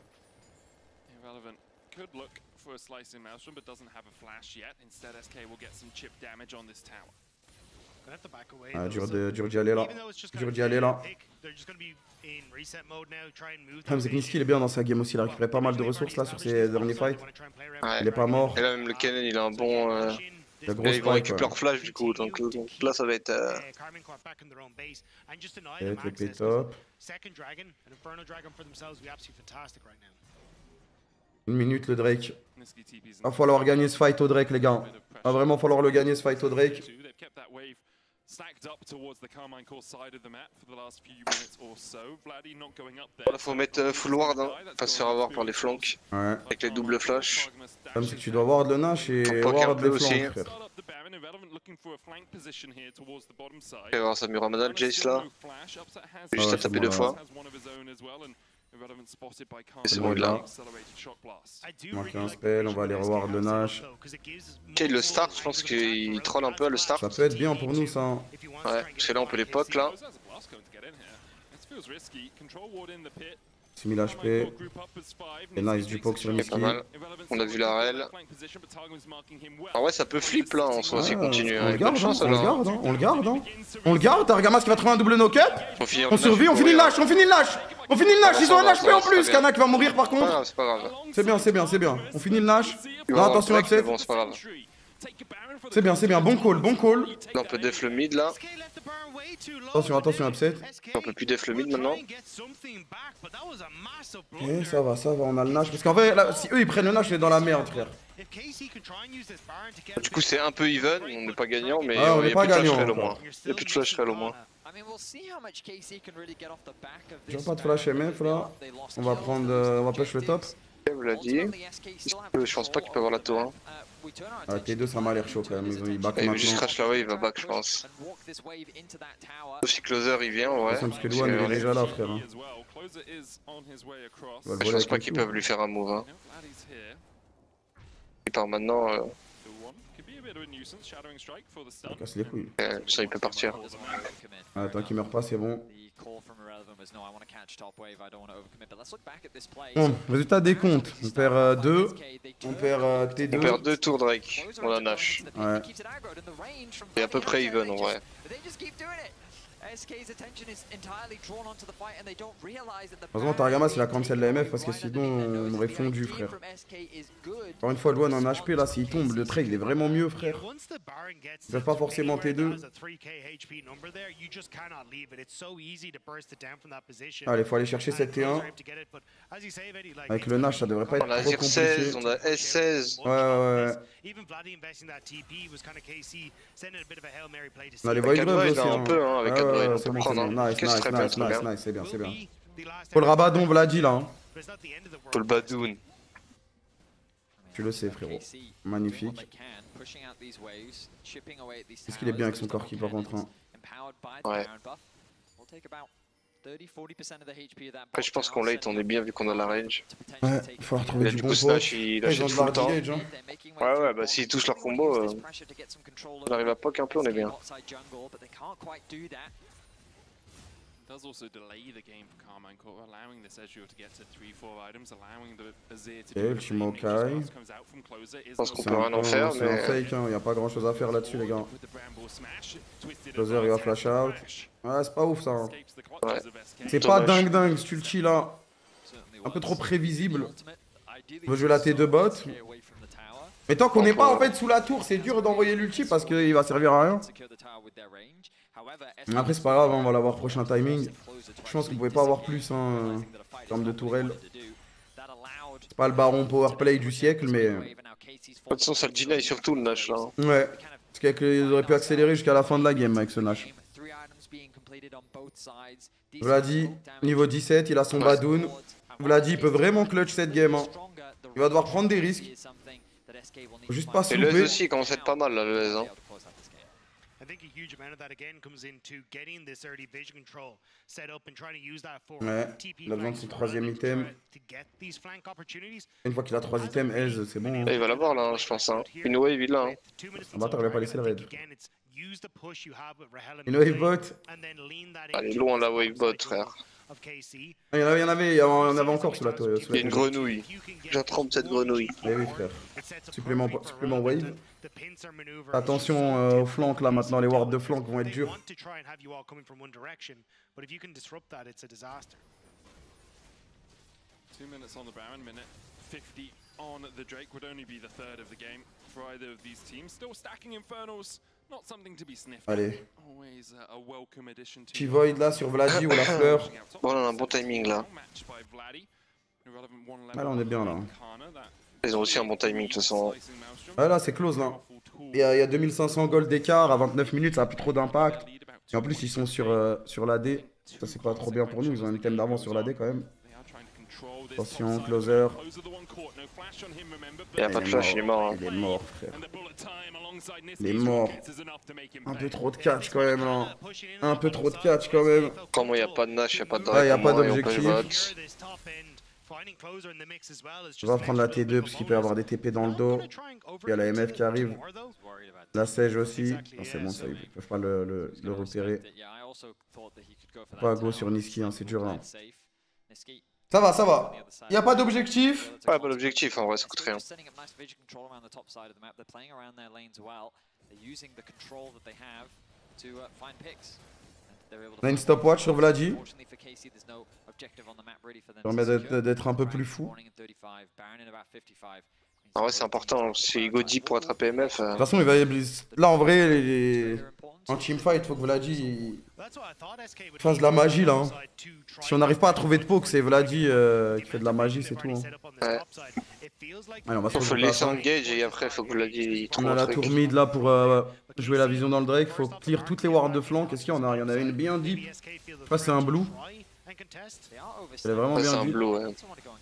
Could look for a slice in Maelstrom, but doesn't have a flash yet. Instead, SK will get some chip damage on this tower. Ah, dur d'y aller là. Dur d'y aller là. Ah, mais Niski il est bien dans sa game aussi, il a récupéré pas mal de ressources là sur ses derniers fights. Ouais. Il est pas mort. Et là, même le Kennen, il a un bon. Il a Là, gros ils vont spike. récupérer leur flash du coup, donc là ça va être. Et TP top. 1 minute le Drake. Niski TP's Va falloir gagner ce fight au Drake les gars. Va vraiment falloir le gagner ce fight au Drake. They've kept that wave stacked up towards the Carmine Core side of the map for the last few minutes or so. Vladdy not going up there. Là, faut mettre full ward, hein. Pas se faire avoir par les flanks. Ouais. Avec les doubles flash. Le problème c'est que tu dois ward le Nash et Faut poker un ward peu les aussi. flancs frère. Il va avoir sa Muramana, Jace là. Juste Ouais, à taper c'est deux bon, fois. Et c'est bon, il l'a. Manque un spell, on va aller reward le Nash. Ok, le start, je pense qu'il troll un peu à le start. Ça peut être bien pour nous ça. Hein. Ouais, parce que là on peut les poke là. 6000 HP. Et nice du poke sur C'est Niski. pas mal. On a vu la rel. Ah ouais, ça peut flip là en soi s'il continue. On Il le a pas de garde, hein, chance on le là. garde, hein, on le garde. Hein. On le garde, Targamas qui va trouver un double knock-up. On finit On survit, on finit le Nash, on finit le Nash. On finit le Nash, ils ont un HP en plus. Kana qui va mourir par C'est pas contre. grave, c'est pas grave. C'est bien, c'est bien, c'est bien. On finit le Nash. Il Non, va avoir attention, un break, mais upset. bon, c'est pas grave. C'est bien, c'est bien. Bon call, bon call. Là on peut def le mid là. Attention, attention, upset. On peut plus def le mid maintenant. Ok, ça va, on a le Nash. Parce qu'en fait, là, si eux ils prennent le Nash, on est dans la merde, frère. Du coup c'est un peu even, on n'est pas gagnant mais Ah, on il n'est y a pas plus de flash gagnant, rail au quoi. moins. Il y a plus de flash rail au moins. J'ai pas de flash MF là. On va prendre, on va push le top. Kev l'a dit. Je pense pas qu'il peut avoir la tour 1. Ah, T2 ça m'a l'air chaud quand même. Ils back Il veut juste maintenant. crash la wave, il va back je pense. Sauf si Closer il vient, ouais. Parce que Luan il est déjà là, frère. Hein. On va le Je voler pense avec pas le qu'ils tout. peuvent lui faire un move. Hein. Il part maintenant, Il casse les couilles. ça il peut partir. Ah, tant qu'il meurt pas, c'est bon. Bon, résultat des comptes. On perd 2. On perd T2. On perd 2 tours Drake. On a Nash. Ouais. Et à peu près even en vrai. Heureusement, Targamas il a cancel la MF parce que sinon on aurait fondu, frère. Encore une fois, Luan en HP là, s'il tombe, le trade il est vraiment mieux, frère. Ils peuvent pas forcément T2. Allez, faut aller chercher cette T1. Avec le Nash, ça devrait pas être On a trop Azir 16, compliqué. on a S16. Ouais. On a les Void Avec Gloves Adroid, aussi. là, un Hein. peu, hein, avec Adroid, on c'est peut bon, c'est prendre, bon. hein. Nice, Qu'est-ce que nice, très bien, nice, très nice, bien. nice, c'est bien, c'est bien. Faut le rabadon, Vladi là. Hein. Paul Badoun. Tu le sais, frérot. Magnifique. Qu'est-ce qu'il est bien avec son corps qui par contre. Hein. Ouais. Après, je pense qu'on late, on est bien vu qu'on a la range. Ouais, il faut Et retrouver là, du du bon coup, pot. Snatch il Ils achète ont de full temps. l'hard engage, hein. Ouais, bah s'ils touchent leur combo, on arrive à poke un peu, on est bien. Does also delay the game for Carmine Core, allowing this Ezreal to get to 3-4 items, allowing the Azir to Et Ultimo Kai. Je pense qu'on C'est peut un rien en peu- faire, c'est un mais. fake, hein. Y a pas grand chose à faire là-dessus, les gars. Closer, il va flash out. Ouais, c'est pas ouf ça. Hein. Ouais. C'est pas Dommage. dingue, ce ulti là. Un peu trop prévisible. On veut jouer la T2 bot. Mais tant qu'on n'est pas en fait sous la tour, c'est dur d'envoyer l'ulti parce qu'il va servir à rien. Après, c'est pas grave, on va l'avoir prochain timing. Je pense qu'on pouvait pas avoir plus en termes de tourelle. C'est pas le baron powerplay du siècle, mais... De toute façon, ça le deny surtout le Nash là. Ouais, parce qu'ils auraient pu accélérer jusqu'à la fin de la game avec ce Nash. Vladi, niveau 17, il a son Badoon. Vladi, il peut vraiment clutch cette game. Hein. Il va devoir prendre des risques. Faut juste pas se Et le louper. S aussi, il commence à être pas mal là, le S. Hein. I think a huge amount of that again comes into getting this early vision control set up and trying to use that for Ouais, TP il a besoin de son flanks troisième to item. get these flank opportunities. Une fois qu'il a 3 items, Ez, c'est bon. Là, Hein. il va l'avoir là, hein, je pense. Hein. Une wave, il l'a. Hein. Un bâtard, il va pas laisser le raid. Une wave bot. Elle est loin la wave bot, frère. Il y en avait encore sous la tour. Il y a une grenouille. J'attrape cette grenouille. Eh oui, frère. Supplément wave. Attention aux flancs là maintenant, les wards de flanc vont être durs. Minutes on the Baron, minute 50 on the Drake would only be the third of the game for either of these teams. Still stacking Infernals, not something to be sniffed at. Allez. Always a welcome addition to Petit void là sur Vladi ou la fleur. Bon, on a un bon timing là. Ah là on est bien là. Ils ont aussi un bon timing de toute façon. Ah là c'est close là. Il y a 2500 gold d'écart à 29 minutes, ça a plus trop d'impact. Et en plus ils sont sur l'AD. Ça c'est pas trop bien pour nous, ils ont un item d'avance sur l'AD quand même. Attention, closer. Il a pas de flash, il est mort. Hein. Il est mort, frère. Il est mort. Un peu trop de catch quand même là. Un peu trop de catch quand même. Comment il n'y a pas de Nash, il n'y a pas de Ah, il y a pas Drake, d'objectif. On va prendre la T2 parce qu'il peut y avoir des TP dans le dos. Il y a la MF qui arrive. La Sage aussi. Ah, c'est bon, ça, ils peuvent pas le repérer. Pas go sur Niski, hein, c'est dur là. Ça va, ça va. Il n'y a pas d'objectif. Ouais, pas d'objectif en vrai, ça coûte rien. On a une stopwatch sur Vladi. Ça permet d'être un peu plus fou. En vrai, c'est important. Si Go 10 pour attraper MF. De toute façon, il va... là en vrai, en teamfight, il faut que Vladi fasse de la magie là. Hein. Si on n'arrive pas à trouver de poke, c'est Vladi qui fait de la magie, c'est tout. Hein. Ouais. Allez, on va Faut le laisser engage et après, faut que Vladi trouve on a un la truc. tour mid là pour jouer la vision dans le Drake. Faut clear toutes les wards de flanc. Qu'est-ce qu'il y en a? Il y en a une bien deep. Je sais pas si c'est un blue. Elle est vraiment Ouais, c'est bien un deep. blue, ouais.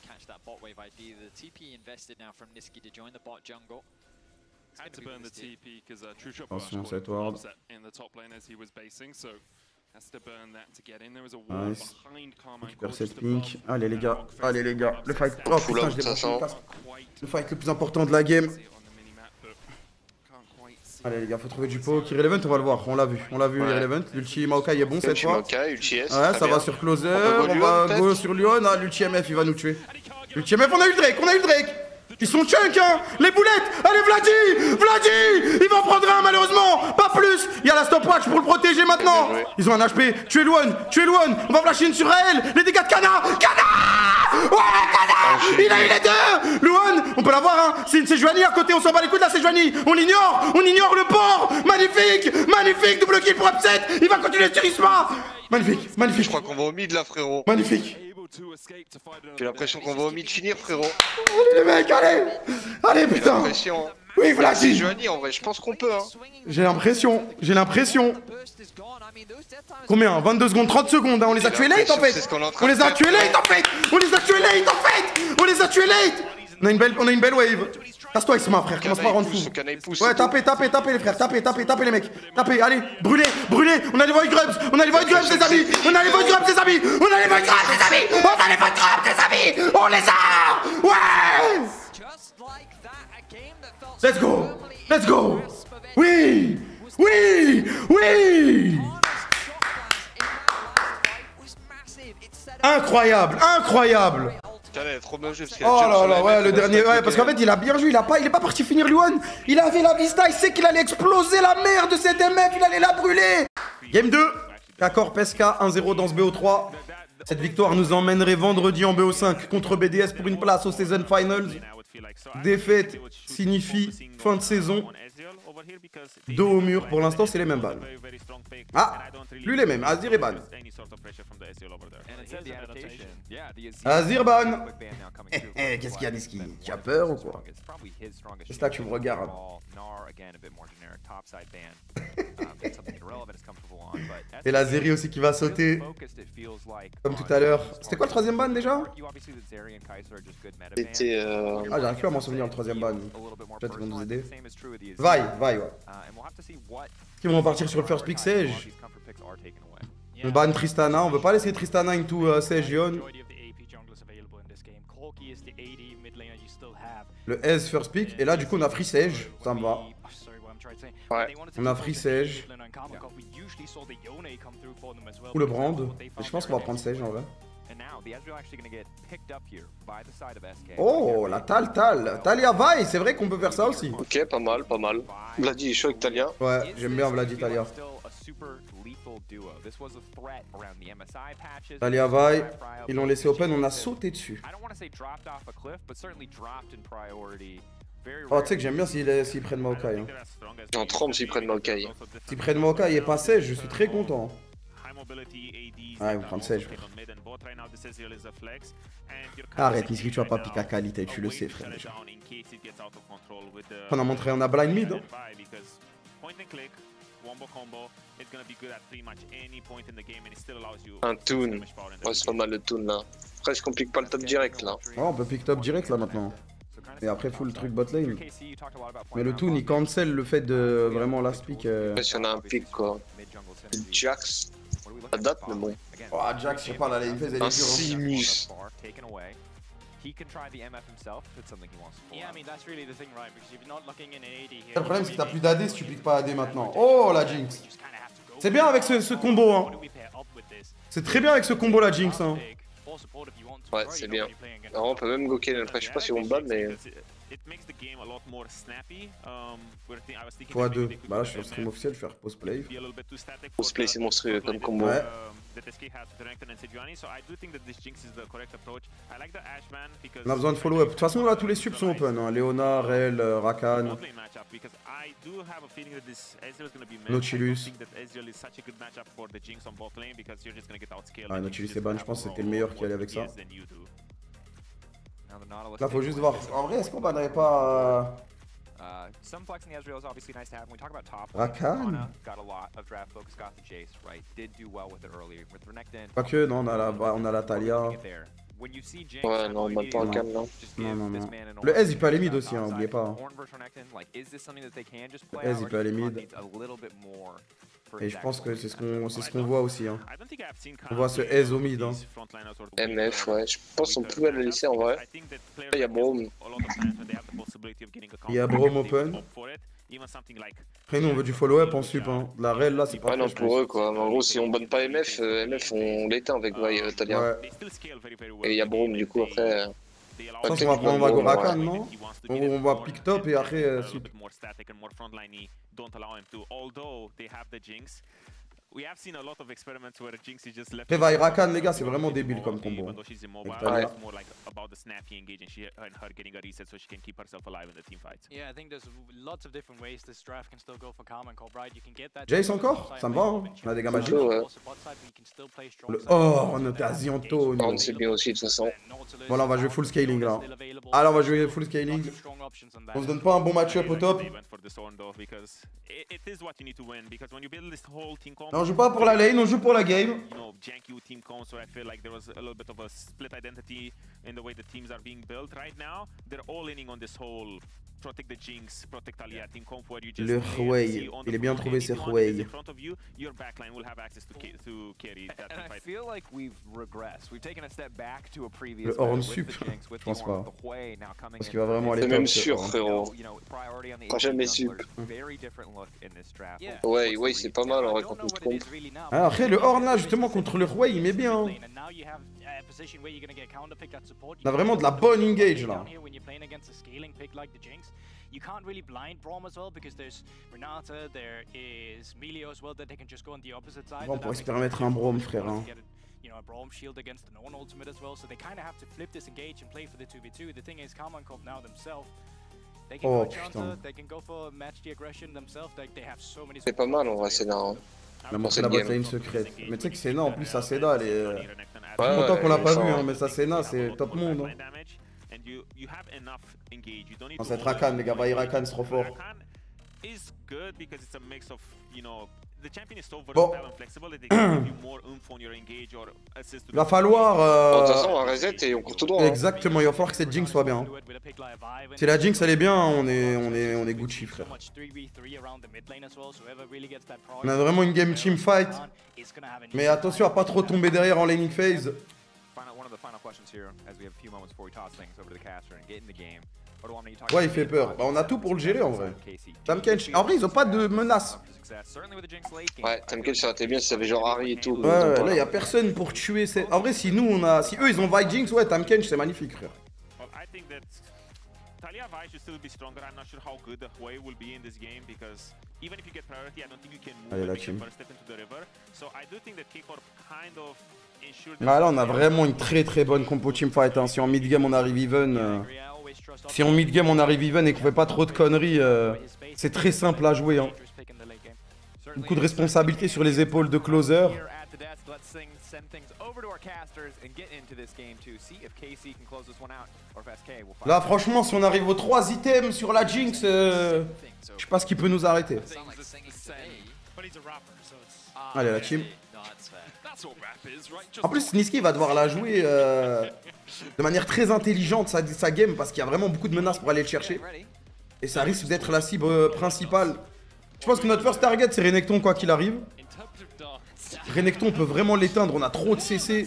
Had to burn the TP because True Attention, cette ward. in the top lane as he was basing, so has to burn that to get in. There was a wall Nice. behind Karma. Récupère cette pink. Allez les gars, allez les gars. Le fight. Oh Full putain, out, je l'ai ça branché sent. le casque. Le fight le plus important de la game. On the minimap, but can't quite see. Allez les gars, faut trouver du poke. Irrelevant, on va le voir. On l'a vu Ouais. Irrelevant. L'ulti Maokai est bon cette Ulti fois. Maokai, Ulti S. Ouais, très ça bien. va sur closer. On peut On go va Lyon, go peut-être sur Lyon. Ah, l'ulti MF, il va nous tuer. L'ulti MF, on a eu le Drake, on a eu le Drake. Ils sont chunk, hein. Les boulettes. Allez, Vladi, Vladi. Il va en prendre un, malheureusement. Pas plus. Il y a la stopwatch pour le protéger maintenant. Bien joué. Ils ont un HP. Tuez Luan, tuez Luan. On va flasher une sur elle. Les dégâts de Kana. Kana. Ouais, Kana. Il a eu les deux. Luan, on peut l'avoir, hein. C'est une Sejuani à côté. On s'en bat les couilles de la Sejuani. On ignore le port. Magnifique, magnifique. Double kill pour upset. Il va continuer sur Isma. Magnifique, magnifique. Je crois qu'on va au mid là, frérot. Magnifique. J'ai l'impression qu'on va au mid finir, frérot. Allez les mecs, allez. Allez, J'ai putain. l'impression. Oui, C'est Vladi. Johnny en vrai, je pense qu'on peut. Hein. J'ai l'impression. Combien? 22 secondes, 30 secondes, hein. On les a tués late en fait. C'est ce qu'on est en train On de les a faire. tués late en fait. On les a tués late en fait. On les a tués late. On a une belle wave. Casse-toi Isma frère, commence pas à rendre fou. Ouais, tapez les frères, tapez les mecs. Tapez, allez, brûlez. On a les void grubs, les amis. On a les void grubs, les amis. On les a. Ouais. Let's go. Oui. Incroyable. Trop bien joué parce Oh là là, ouais, le dernier, ouais, parce qu'en fait, il a bien joué, il est pas parti finir Luan. Il avait la vista, il sait qu'il allait exploser la merde de cette MF, il allait la brûler. Game 2, Kakor Pesca, 1-0 dans ce BO3. Cette victoire nous emmènerait vendredi en BO5 contre BDS pour une place aux Season Finals. Défaite signifie fin de saison. Dos au mur, pour l'instant, c'est les mêmes bans. Ah, plus les mêmes, Azir et ban. Azir ban. Qu'est-ce qu'il y a, Niski? Tu as peur ou quoi? C'est là que tu me regardes. Et la Zeri aussi qui va sauter. Comme tout à l'heure. C'était quoi le troisième ban déjà? C'était. Ah, j'arrive plus à m'en souvenir le troisième ban. Peut-être qu'ils vont nous aider. Vaille, ouais. Qui vont partir sur le first pick Sage. On ban Tristana, on veut pas laisser Tristana into Sage Yon. Le S first pick, et là du coup on a free Sage, ça me va. Ouais. On a free Sage. Ou le Brand. Et je pense qu'on va prendre Sage en vrai. Oh, la Talia Vaille, c'est vrai qu'on peut faire ça aussi. Ok, pas mal, pas mal. Vladi est chaud avec Talia. Ouais, j'aime bien Vladi Talia. Talia Vaille, ils l'ont laissé open, on a sauté dessus. Oh, tu sais que j'aime bien s'ils prennent Maokai. Hein. En trompe s'ils prennent Maokai. S'ils prennent Maokai et pas Sage, je suis très content. Ah, ils vont prendre Sage. Arrête, Niski, tu vas pas piquer à qualité, tu le sais, frère. Déjà. On a montré, on a blind mid. Hein. Un toon. Ouais, c'est pas mal le toon là. Après, je complique pas le top direct là. Ouais, on peut pick top direct là maintenant. Et après, full truc bot lane. Mais le toon, il cancel le fait de vraiment last pick. Après, si on a un pick quoi. Jax. Ça date, mais bon. Oh, Jax, je sais pas, la lane phase elle est dure. Un Simus. Le problème, c'est que t'as plus d'AD si tu piques pas AD maintenant. Oh, la Jinx. C'est bien avec ce combo, hein. C'est très bien avec ce combo, la Jinx, hein. Ouais, c'est bien. Alors, on peut même goker. Après, je sais pas si on bat, mais. x2. Bah là, je suis sur le stream officiel, je vais faire post-play. Post-play, c'est monstrueux comme combo. Ouais. On a besoin de follow-up. De toute façon, là, tous les subs sont open. Hein. Léona, Rel, Rakan, Nautilus. Ah, Nautilus et ban, je pense que c'était le meilleur qui allait avec ça. Là, faut juste voir. En vrai, est-ce qu'on bannerait pas Rakan? Pas que, non, on a la Talia. Ouais, non, on bat pas Rakan là. Non. Le S, il peut aller mid aussi, hein, oubliez pas. Hein. Le S, il peut aller mid. Et je pense que c'est ce qu'on voit aussi. Hein. On voit ce S au mid. Hein. MF, ouais, je pense qu'on pouvait le laisser en vrai. Il y a Braum. Il y a Braum open. Après, nous on veut du follow-up en sup. Hein. La Rel là, c'est pas. Ouais, non, pour eux quoi. En gros, si on banne pas MF, MF on l'éteint avec Talia. Ouais. Et il y a Braum du coup après. Je pense qu'on va prendre Mago Rakan, non? On va pick top et après sup. Revive Rakan, les gars, c'est vraiment débile comme combo. Ouais. Jace encore? Ça me va, hein? On a des gars magiques. Ouais. Le Horn, on était à Zianto. Horn, c'est bien aussi de toute façon. Voilà, on va jouer full scaling là. Alors, on va jouer full scaling. On se donne pas un bon match-up au top. Non, on joue pas pour la lane, on joue pour la game. Le Huey, il est bien trouvé, c'est Huey. Le Horn sup, je pense pas. Parce qu'il va vraiment aller C'est top. même sûr, frérot. Pas jamais sup. Ouais, c'est pas mal en vrai contre notre comp. Ah, après, le Horn là, justement, contre le Huey, il met bien. Hein. On a vraiment de la bonne engage là. You can't really blind Braum as well because there's Renata, there is Melio as well that they can just go on the opposite side. On pourrait se permettre un Braum, frère. Hein. you know, a Braum shield against the known ultimate as well. So they kind of have to flip this engage and play for the 2v2. The thing is, Karman Corp now themselves, they can go Chancer, they can go for match the aggression themselves. They have so many. C'est pas mal en vrai, Senna. Hein. Il a montré la botlane secrète. Mais tu sais que Senna en plus, sa Senna, elle est. Ouais, longtemps qu'on l'a pas vu, hein, mais sa Senna, c'est top monde. Hein. Dans cette Rakan, les gars, Bailly Rakan, c'est trop fort. Bon. Il va falloir. De toute façon, on reset et on court tout droit. Exactement, il va falloir que cette Jinx soit bien. Si la Jinx elle est bien, on est Gucci, frère. On a vraiment une game team fight. Mais attention à pas trop tomber derrière en laning phase. Ouais, il fait peur. Bah, on a tout pour le gérer en vrai. Tahm-Kench, en vrai, ils ont pas de menace. Ouais, Tahm-Kench, ça aurait été bien si ça avait genre Harry et tout. Ouais, là, y a personne pour tuer. En vrai, si nous on a. Si eux ils ont Vikings, ouais, Tahm-Kench, c'est magnifique, frère. Talia Vi should still be stronger. I'm not sure how good Hwei will be in this game because even if you get priority, I don't think you can move the first step into the river. So I do think that K-Corp kind of ensured. Ah, là, on a vraiment une très bonne compo teamfight. Hein. Si en mid-game on arrive even. Si en mid-game on arrive even et qu'on fait pas trop de conneries, c'est très simple à jouer. Hein. Beaucoup de responsabilité sur les épaules de closer. Là, franchement, si on arrive aux 3 items sur la Jinx, je sais pas ce qui peut nous arrêter. Allez, la team. En plus, Niski va devoir la jouer de manière très intelligente, sa game, parce qu'il y a vraiment beaucoup de menaces pour aller le chercher. Et ça risque d'être la cible principale. Je pense que notre first target, c'est Renekton, quoi qu'il arrive. Renekton peut vraiment l'éteindre, on a trop de CC.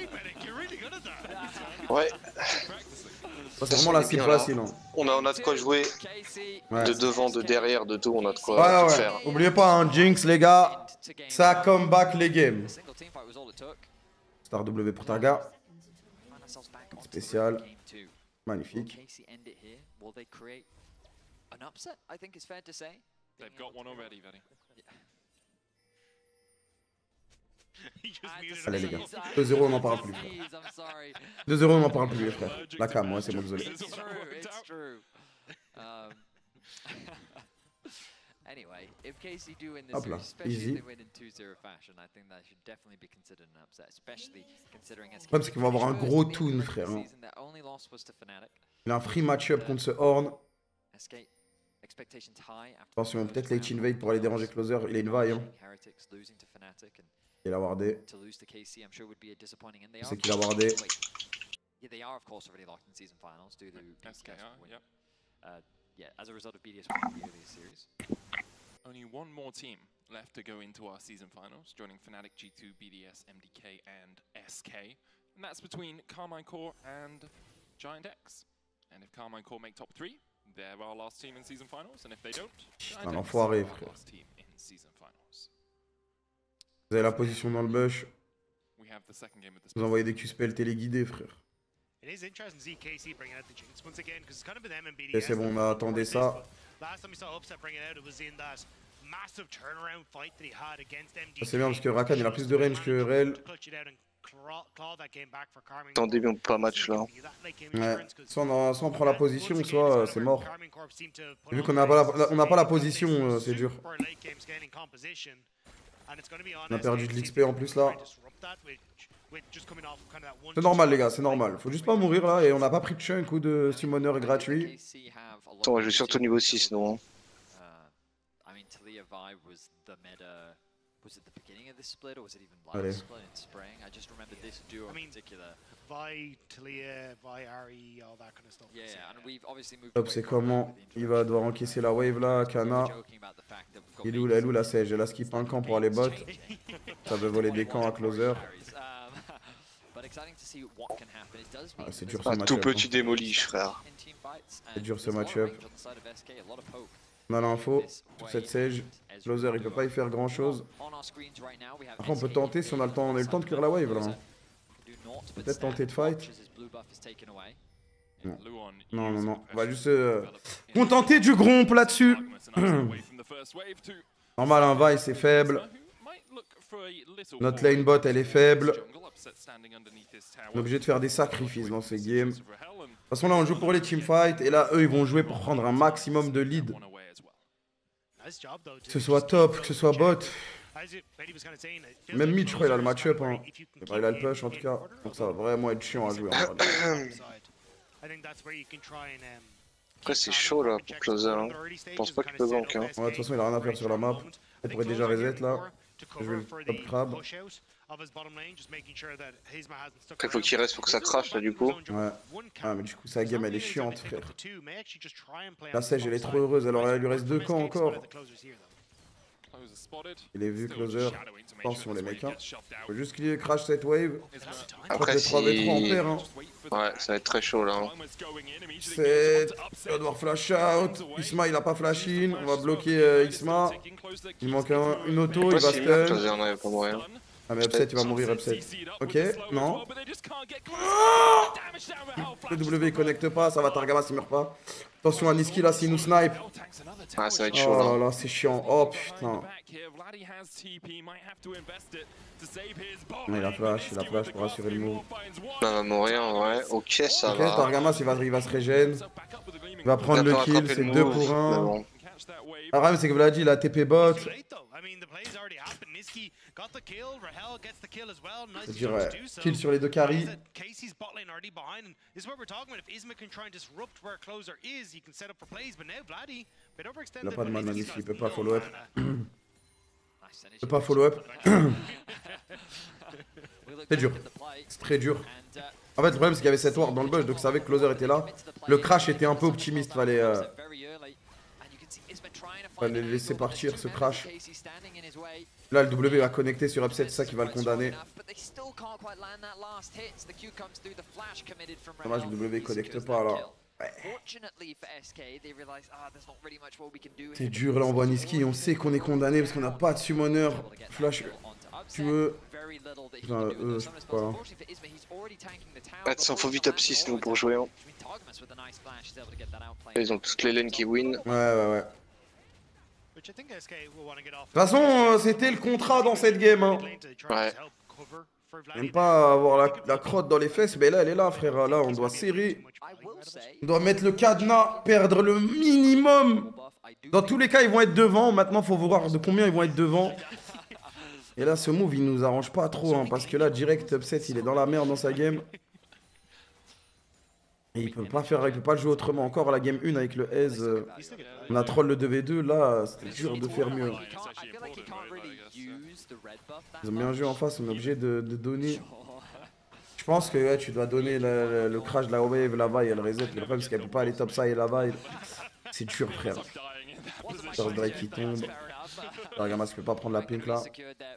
Ouais. C'est vraiment la cible facile. Hein. On a de quoi jouer. Ouais. De devant, de derrière, de tout, on a de quoi tout faire. Oubliez pas, un Jinx, les gars. Ça comeback les games. Star W pour Targa. Spécial. Magnifique. Allez les gars, 2-0 on n'en parle plus frère. 2-0 on n'en parle plus les frères. La cam, ouais c'est bon, désolé. Hop là, easy. Le problème c'est qu'ils vont avoir un gros toon frère. Hein. Il a un free match-up contre ce Horn. Attention, peut-être late invade pour aller déranger Closer, il a une vaille. Hein. Il a wardé. C'est qu'il a wardé. Only one more team left to go into our season finals, joining Fnatic, G2, BDS, MDK, and SK. And that's between Karmine Corp and Giant X. And if Karmine Corp make top 3, they're our last team in season finals. And if they don't, Giant X is our last team in season finals. Vous avez la position dans le bush. Vous envoyez des QSPL téléguidés, frère. Et c'est bon, on a attendu ça. C'est bien parce que Rakan il a plus de range que Rel. Attendez bien pas match là. Ouais. Soit on prend la position, soit c'est mort. Et vu qu'on n'a pas la position, c'est dur. On a perdu de l'XP en plus là. C'est normal les gars, c'est normal. Faut juste pas mourir là et on n'a pas pris de chunk ou de summoner gratuit. Attends, je vais surtout niveau 6 non. Allez. Hop, c'est comment il va devoir encaisser la wave là, Kana. Elle est où la Sage? Elle a skip un camp pour aller bot. Ça veut voler des camps à closer. Ah, c'est dur ce match-up. Tout petit démoliche frère. C'est dur ce match-up. On a l'info sur cette Sage. Closer il peut pas y faire grand chose. Après on peut tenter si on a le temps. On a eu le temps de clear la wave là. Hein. Peut-être tenter de fight. Non. Non. On va juste contenter du gromp là-dessus. Normal, un Vi c'est faible. Notre lane bot, elle est faible. On est obligé de faire des sacrifices dans ces games. De toute façon, là, on joue pour les teamfights. Et là, eux, ils vont jouer pour prendre un maximum de lead. Que ce soit top, que ce soit bot. Même mid, je crois, il a le match-up. Hein. Il a le push, en tout cas. Donc ça va vraiment être chiant à jouer. Après, c'est chaud là pour closer. Hein. Je pense pas qu'il peut gank. Hein. Ouais, de toute façon, il a rien à faire sur la map. Il pourrait déjà reset là. Je vais le top crab. Après, faut qu'il reste pour que ça crache là du coup. Ouais. Ah, mais du coup, sa game elle est chiante, frère. La Sage elle est trop heureuse. Alors, il lui reste 2 camps encore. Il est vu, closer. Attention, les mecs. Hein. Faut juste qu'il crash cette wave. Après, si... 3v3 en paire. Hein. Ouais, ça va être très chaud là. Hein. 7. Il va devoir flash out. Isma, il a pas flash in. On va bloquer Isma. Il manque une auto. Il va stun. Ah mais Upset il va mourir Upset. Ok, non. Le W il connecte pas, ça va, Targamas il meurt pas. Attention à Niski là s'il nous snipe. Ah ça va être chaud là. Oh là là c'est chiant, oh putain. Il a flash pour assurer le move. Il va mourir ouais, ok ça va. Ok, Targamas il va se régène. Il va prendre le kill, c'est 2 pour 1. Bon. Le problème c'est que Vladi il a TP bot. C'est-à-dire kill sur les 2 carries. Il a pas de mana ici, il peut pas follow up. Il peut pas follow up. C'est dur, c'est très dur. En fait le problème c'est qu'il y avait cette ward dans le bush donc je savais que Closer était là. Le crash était un peu optimiste, fallait laisser partir ce crash. Là le W va connecter sur Upset, c'est ça qui va le condamner. Dommage le W connecte pas là. Ouais. C'est dur là on voit Niski, on sait qu'on est condamné parce qu'on n'a pas de summoner. Flash, tu veux. Putain, je sais pas. Attends, faut vite up 6 nous pour jouer. Hein. Ils ont tous les lanes qui win. Ouais. De toute façon, c'était le contrat dans cette game. Hein. Ouais. Même pas avoir la crotte dans les fesses, mais là elle est là frère, là on doit serrer. On doit mettre le cadenas, perdre le minimum. Dans tous les cas ils vont être devant, maintenant faut voir de combien ils vont être devant. Et là ce move il nous arrange pas trop, hein, parce que là direct Upset il est dans la merde dans sa game. Et il peut pas le jouer autrement. Encore la game 1 avec le Ace, on a troll le 2v2, là c'était dur de faire mieux. Ils ont bien joué en face, on est obligé de donner. Je pense que ouais, tu dois donner le crash de la wave, la vaille, elle reset. Le problème c'est qu'elle peut pas aller top side et la vaille. C'est dur frère. First Drake qui tombe. Targamas peut pas prendre la pink là.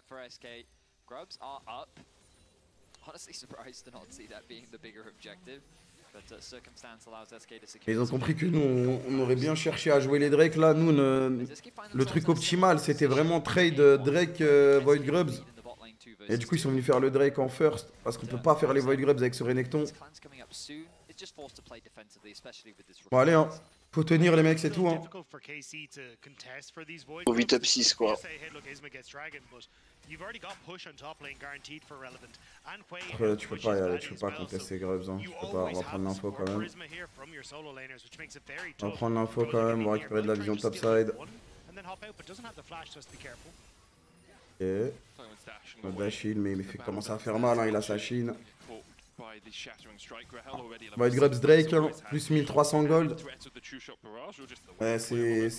Et ils ont compris que nous on aurait bien cherché à jouer les Drake là. Nous le truc optimal c'était vraiment trade Drake Void Grubs. Et du coup ils sont venus faire le Drake en first parce qu'on peut pas faire les Void Grubs avec ce Renekton. Bon allez hein, faut tenir les mecs c'est tout hein. Faut vite up 6 quoi. Après, tu peux pas y aller, tu peux pas contester Grubs hein. Tu peux pas, on va prendre l'info quand même. On va prendre l'info quand même, on va récupérer de la vision topside. Et le dash shield, mais il fait commencer à faire mal, hein, il a sa chine. Void Grubs Drake, hein, plus 1300 gold. Ouais, c'est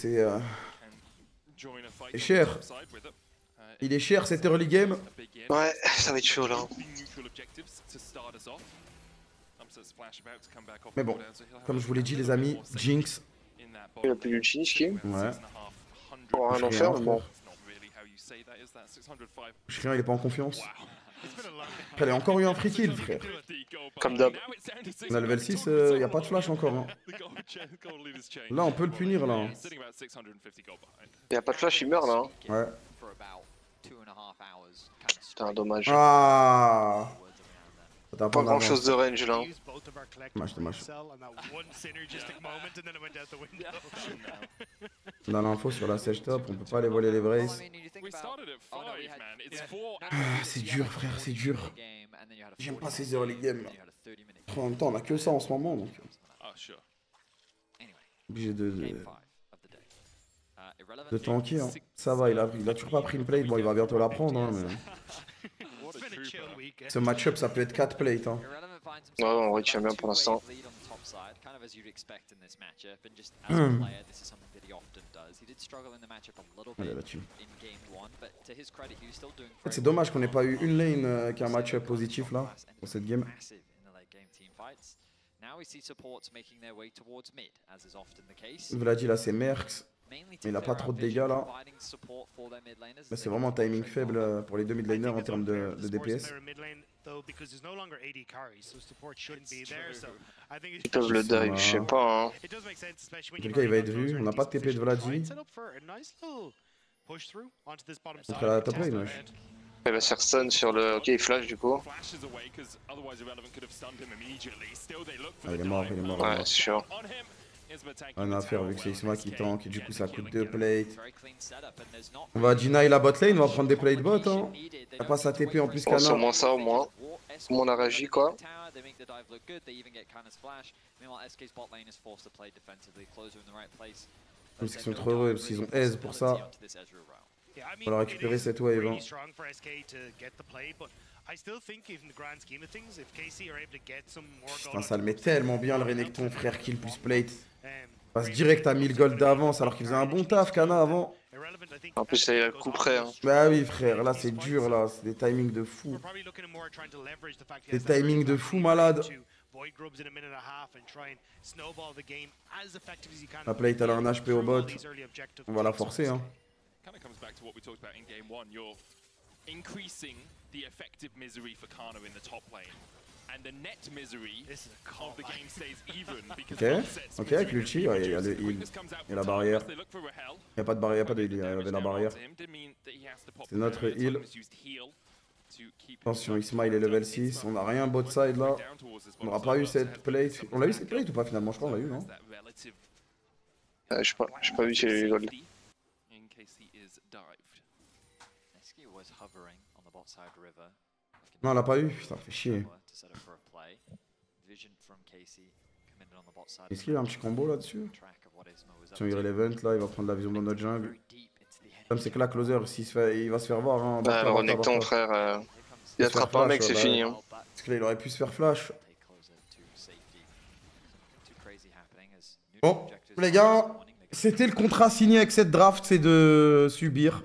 cher. Il est cher cette early game. Ouais, ça va être chaud là. Mais bon, comme je vous l'ai dit les amis, Jinx. Il a plus d'ulti Niski. Ouais. Pour un enfer, mais bon. Chien il est pas en confiance. Elle a encore eu un free kill frère. Comme d'hab. On a level 6, y a pas de flash encore. Hein. Là on peut le punir là. Hein. Y a pas de flash, il meurt là. Hein. Ouais. Putain, dommage. Ah. T'as Pas grand chose de range là. Dommage. On a l'info sur la sèche top, on peut pas aller voler les braces. C'est dur frère, c'est dur. J'aime pas ces early games là. En même temps on a que ça en ce moment donc. Obligé de tanker hein. Ça va, il a toujours pas pris une plate, bon il va bientôt la prendre hein, mais... Ce match-up ça peut être 4 plates hein. Ouais, on retient bien pour l'instant. Allez là-dessus. En fait, c'est dommage qu'on ait pas eu une lane avec un match-up positif là, pour cette game. Vladi là c'est Merx. Il a pas trop de dégâts là. Mais c'est vraiment un timing faible pour les deux mid laners en termes de DPS. Ils peuvent le dive, je sais pas. Hein. En tout cas, il va être vu. On n'a pas de TP de Vladi. Contre la top lane, wesh. Il va se faire stun sur le. Ok, il flash du coup. Ah, il est mort. Ouais, c'est sûr. Rien à faire vu que c'est Isma qui tank et du coup ça coûte 2 plates. On va deny la bot lane, on va prendre des plates bot hein. Il a pas sa TP en plus Bon, c'est au Kana. moins ça au moins. Au moins on a réagi quoi. Même s'ils sont trop heureux parce qu'ils ont aise pour ça. On va récupérer cette wave hein. Putain, ça le met tellement bien le Renekton frère kill plus plate. Il passe direct à 1000 gold d'avance alors qu'il faisait un bon taf Kana avant. En plus il y a le coup près. Hein. Bah oui frère, là c'est dur là, c'est des timings de fou. Des timings de fou malade. La plate elle a un HP au bot. On va la forcer hein. Increasing the effective misery for Kana in the top lane. And the net misery of the game stays even because ok, avec l'ulti, ouais, il y a le heal, il y a la barrière. Il n'y a pas de barrière, pas de heal, il y avait la barrière. C'est notre heal. Attention, Ismail est level 6, on n'a rien bot side là. On n'aura pas eu cette plate. On l'a eu cette plate ou pas finalement? Je crois qu'on l'a eu, non? J'ai pas vu s'il y a eu gold. Non, on l'a pas eu, putain, fait chier. Est-ce qu'il y a un petit combo là-dessus? Si on irait l'event là, il va prendre la vision dans notre jungle. Comme c'est que là, closer, il va se faire voir. Hein, bah, Renekton, frère, il attrape un mec, c'est fini. Hein. Parce que là, il aurait pu se faire flash. Bon, les gars, c'était le contrat signé avec cette draft, c'est de subir.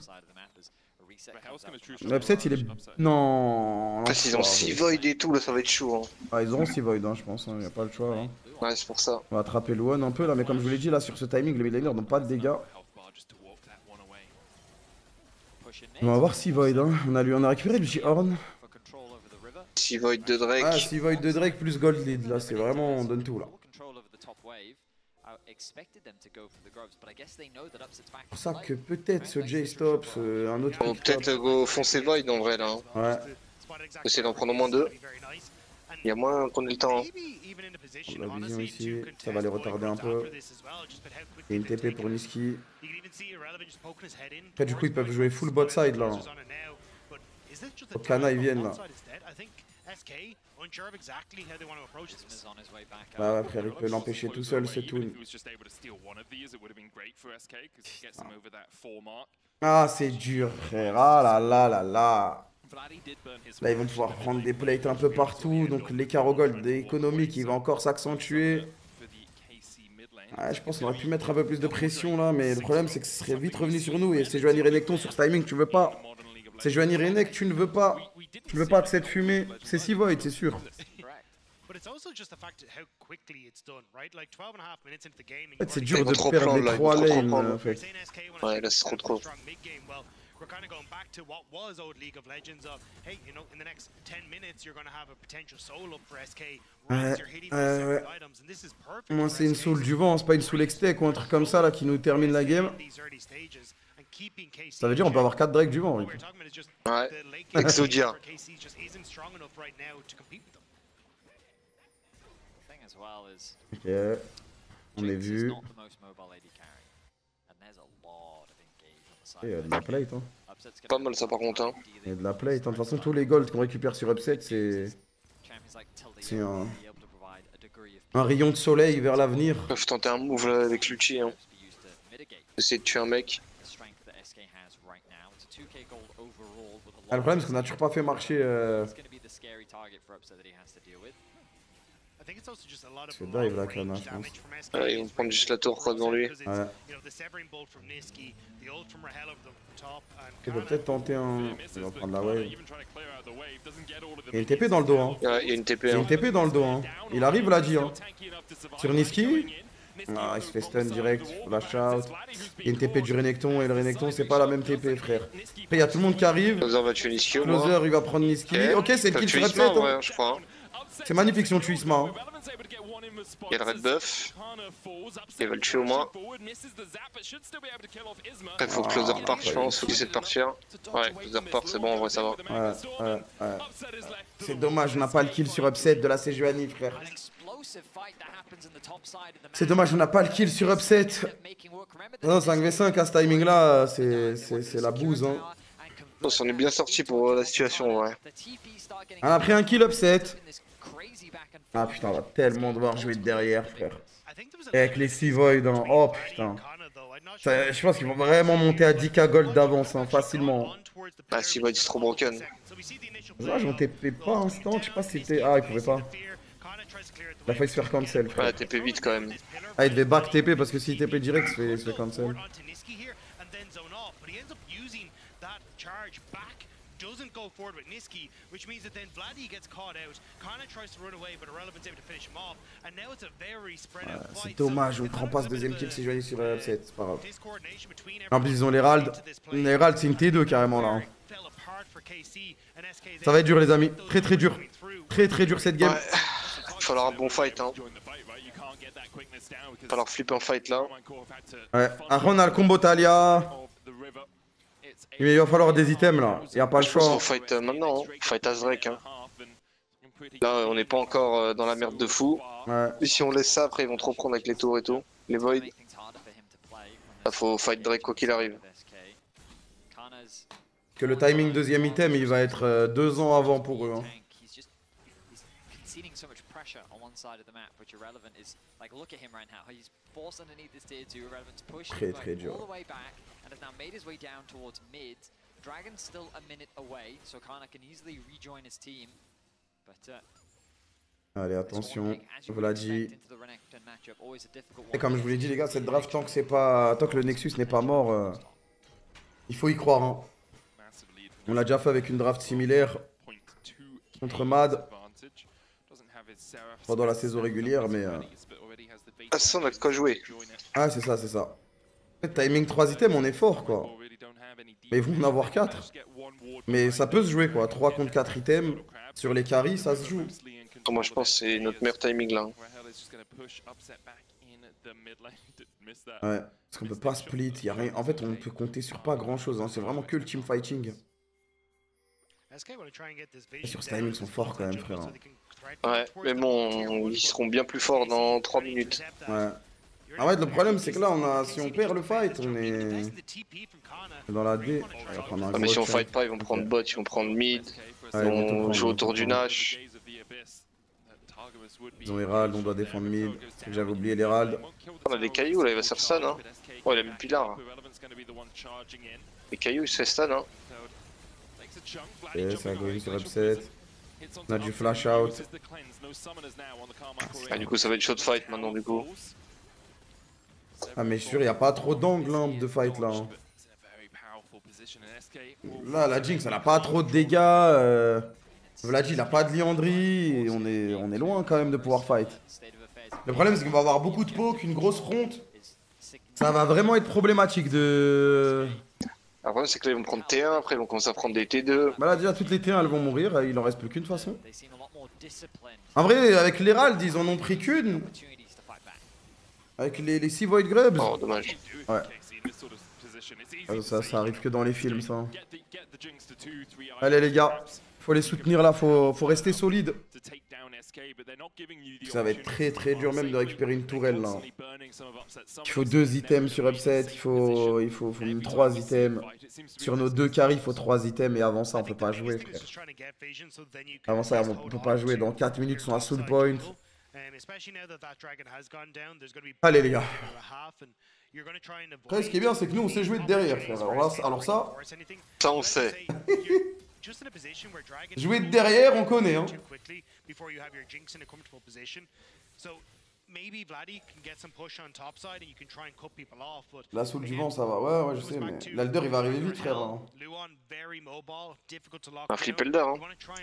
L'upset il est... Non... Parce qu'ils ont 6 void et tout, là ça va être chaud. Hein. Ah ils auront 6 void hein, je pense, il n'y a pas le choix. Hein. Ouais c'est pour ça. On va attraper le one un peu là, mais comme je vous l'ai dit là sur ce timing, les midlaners n'ont pas de dégâts. On va voir 6 void hein. On a récupéré le G-Horn. 6 void de Drake. Ah 6 void de Drake plus gold lead là, c'est vraiment on donne tout là. C'est pour ça que peut-être ce J-Stop, un autre... On peut-être go foncer Void en vrai là. Ouais. Essayer d'en prendre au moins 2. Il y a moins qu'on ait le temps. Hein. La vision ici, ça va les retarder un peu. Il y a une TP pour Niski. Après du coup ils peuvent jouer full bot side là. Faut que Kana ils viennent là. Bah ouais frère, il peut l'empêcher tout seul ce toon. Ah c'est dur frère, ah là là là là. Là ils vont pouvoir prendre des plates un peu partout, donc l'écart au gold économique il va encore s'accentuer. Ouais, je pense qu'on aurait pu mettre un peu plus de pression là, mais le problème c'est que ce serait vite revenu sur nous et c'est Johanny Renekton sur ce timing, tu veux pas. C'est Johanny Renek, tu ne veux pas. Tu ne veux pas que cette fumée. C'est 6 void, c'est sûr. En fait, c'est dur de perdre les 3 lanes en fait. Ouais, là c'est trop. We're kind of going back to what was old League of Legends of, hey, you know, in the next 10 minutes, you're going to have a potential soul up for SK. Moi, c'est une soul du vent, c'est pas une soul extech ou un truc comme ça là qui nous termine la game. Ça veut dire on peut avoir 4 Drake du vent. Oui. Ouais, Exodia. Ok. On est vu. Il y a de la plate, hein. Pas mal ça par contre. Hein. Il y a de la plate. De toute façon, tous les golds qu'on récupère sur Upset, c'est un rayon de soleil vers l'avenir. Ils peuvent tenter un move là avec Lucci. Hein. Essayer de tuer un mec. Ah, le problème, c'est qu'on a toujours pas fait marcher. C'est dive là, Kana, je pense. Ouais, ils vont prendre juste la tour quoi devant lui. Ouais. Il peut peut-être tenter un. Il va prendre la wave. Il y a une TP dans le dos, hein. Ouais, il y a une TP. Il y a Hein. une TP dans le dos, hein. Il arrive, Vladi, hein. Sur Niski. Ah, il se fait stun direct, flash out. Il y a une TP du Renekton et le Renekton, c'est pas la même TP, frère. Après, il y a tout le monde qui arrive. Closer va tuer Niski au moins. Closer, il va prendre Niski. Ok, c'est le kill sur Upset, hein. Je crois. C'est magnifique si on tue Isma. Hein. Il y a le red buff. Il va le tuer au moins. Après, faut que Closer parte, je pense. Faut qu'il essaie de partir. Ouais, Closer part, c'est bon, en vrai, ça va. Ouais. C'est dommage, on n'a pas le kill sur Upset de la Sejuani, frère. C'est dommage, on n'a pas le kill sur Upset. Non, 5v5 à ce timing là, c'est la bouse. Hein. On s'en est bien sorti pour la situation, ouais. On a pris un kill Upset. Ah putain, on va tellement devoir jouer de derrière, frère. Et avec les 6 void, hein. Oh putain. Je pense qu'ils vont vraiment monter à 10k gold d'avance, hein, facilement. Ah, 6 void, c'est trop broken. Là, j'en TP pas instant, je sais pas si c'était. Ah, il pouvait pas. Il a failli se faire cancel, frère. Ouais, TP vite quand même. Ah, il devait back TP parce que s'il TP direct, il se fait cancel. Doesn't go forward with Niski, which means that then Vladdy gets caught out. Kana tries to run away, but Irrelevant's able to finish him off. And now it's a very spread out fight. C'est dommage, on prend pas ce deuxième kill si je vais sur Upset, c'est pas grave. En plus, ils ont l'Herald. L'Herald, c'est une T2 carrément là. Hein. Ça va être dur, les amis. Très très dur. Très très dur cette game. Ouais. Il va falloir un bon fight, hein. Il va falloir flipper un fight là. Ouais. Après, on a le combo Talia. Mais il va falloir des items là, il n'y a pas le choix. On fight maintenant, hein. Fight Azrek. Hein. Là, on n'est pas encore dans la merde de fou. Ouais. Et si on laisse ça, après ils vont trop prendre avec les tours et tout. Les void. Là, faut fight Drake quoi qu'il arrive. Que le timing deuxième item, il va être 2 ans avant pour eux. Hein. Très très dur. And has now made his way down towards mid. Dragon's still a minute away, so Kana can easily rejoin his team. But allez, attention, Vladi. Et comme je vous l'ai dit les gars, cette draft, tant que le Nexus n'est pas mort, il faut y croire. Hein. On l'a déjà fait avec une draft similaire contre Mad pendant la saison régulière, mais... Ah, ça, on a de quoi jouer. Ah, c'est ça, c'est ça. Timing 3 items, on est fort quoi. Mais ils vont en avoir 4. Mais ça peut se jouer quoi. 3 contre 4 items sur les carries, ça se joue. Moi je pense que c'est notre meilleur timing là. Ouais, parce qu'on peut pas split, y a rien. En fait, on peut compter sur pas grand chose. Hein. C'est vraiment que le team fighting. Et sur ce timing, ils sont forts quand même, frère. Ouais, mais bon, ils seront bien plus forts dans 3 minutes. Ouais. Ah ouais, le problème c'est que là, si on perd le fight, on est dans la D. Ah, mais si on fight pas, ils vont prendre bot, ils vont prendre mid, ils vont jouer autour du Nash. Ils ont Herald, on doit défendre mid. J'avais oublié l'Herald. On a des cailloux là, il va se faire stun. Hein. Oh, il a mis le pilar. Les cailloux, il se fait stun. Hein. Et ça go sur Upset. On a du flash out. Ah, du coup, ça va être shot fight maintenant, du coup. Ah mais je suis sûr, il n'y a pas trop d'angle hein, de fight là. Hein. Là, la Jinx, elle a pas trop de dégâts. Vladi, il a pas de liandry. Et on est loin quand même de pouvoir fight. Le problème, c'est qu'on va avoir beaucoup de poke, une grosse front. Ça va vraiment être problématique de... Le problème, c'est que là, ils vont prendre T1, après, ils vont commencer à prendre des T2. Bah là, déjà, toutes les T1, elles vont mourir. Il en reste plus qu'une de toute façon. En vrai, avec l'Herald, ils en ont pris qu'une. Avec les 6 Void Grubs. Oh, dommage. Ouais. Ça arrive que dans les films, ça. Allez, les gars. Faut les soutenir là, faut rester solide. Ça va être très dur même de récupérer une tourelle là. Il faut 2 items sur upset, il faut 3 items. Sur nos 2 carries, il faut 3 items et avant ça on peut pas jouer frère. Avant ça on peut pas jouer, dans 4 minutes ils sont à soul point. Allez les gars. Après ce qui est bien c'est que nous on sait jouer de derrière frère. Alors ça on sait. Jouer de derrière, on connaît, hein. La soul du vent, ça va. Ouais, je sais, mais l'Elder, il va arriver vite, frère. Hein. Un flip Elder, hein.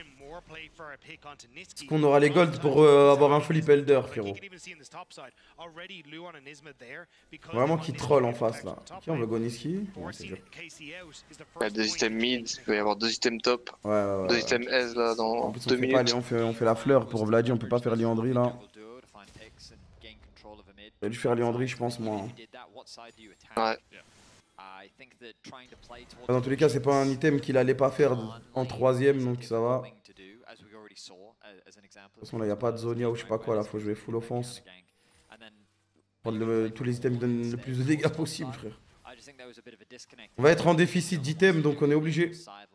Est-ce qu'on aura les golds pour avoir un flip Elder, frérot? Vraiment qui troll en face, là. Qui on veut Goniski? Il y a 2 items mid, il va y avoir 2 items top. Ouais. 2 items S, là, dans 2 minutes. On fait la fleur pour Vladi, on peut pas faire Liandry, là. Il a dû faire Liandry, je pense, moi. Ouais. Dans tous les cas, c'est pas un item qu'il allait pas faire en 3ème, donc ça va. De toute façon, là, il n'y a pas de Zonia ou je sais pas quoi, là, faut jouer full offense. Prendre tous les items qui donnent le plus de dégâts possible, frère. On va être en déficit d'items, donc on est obligé.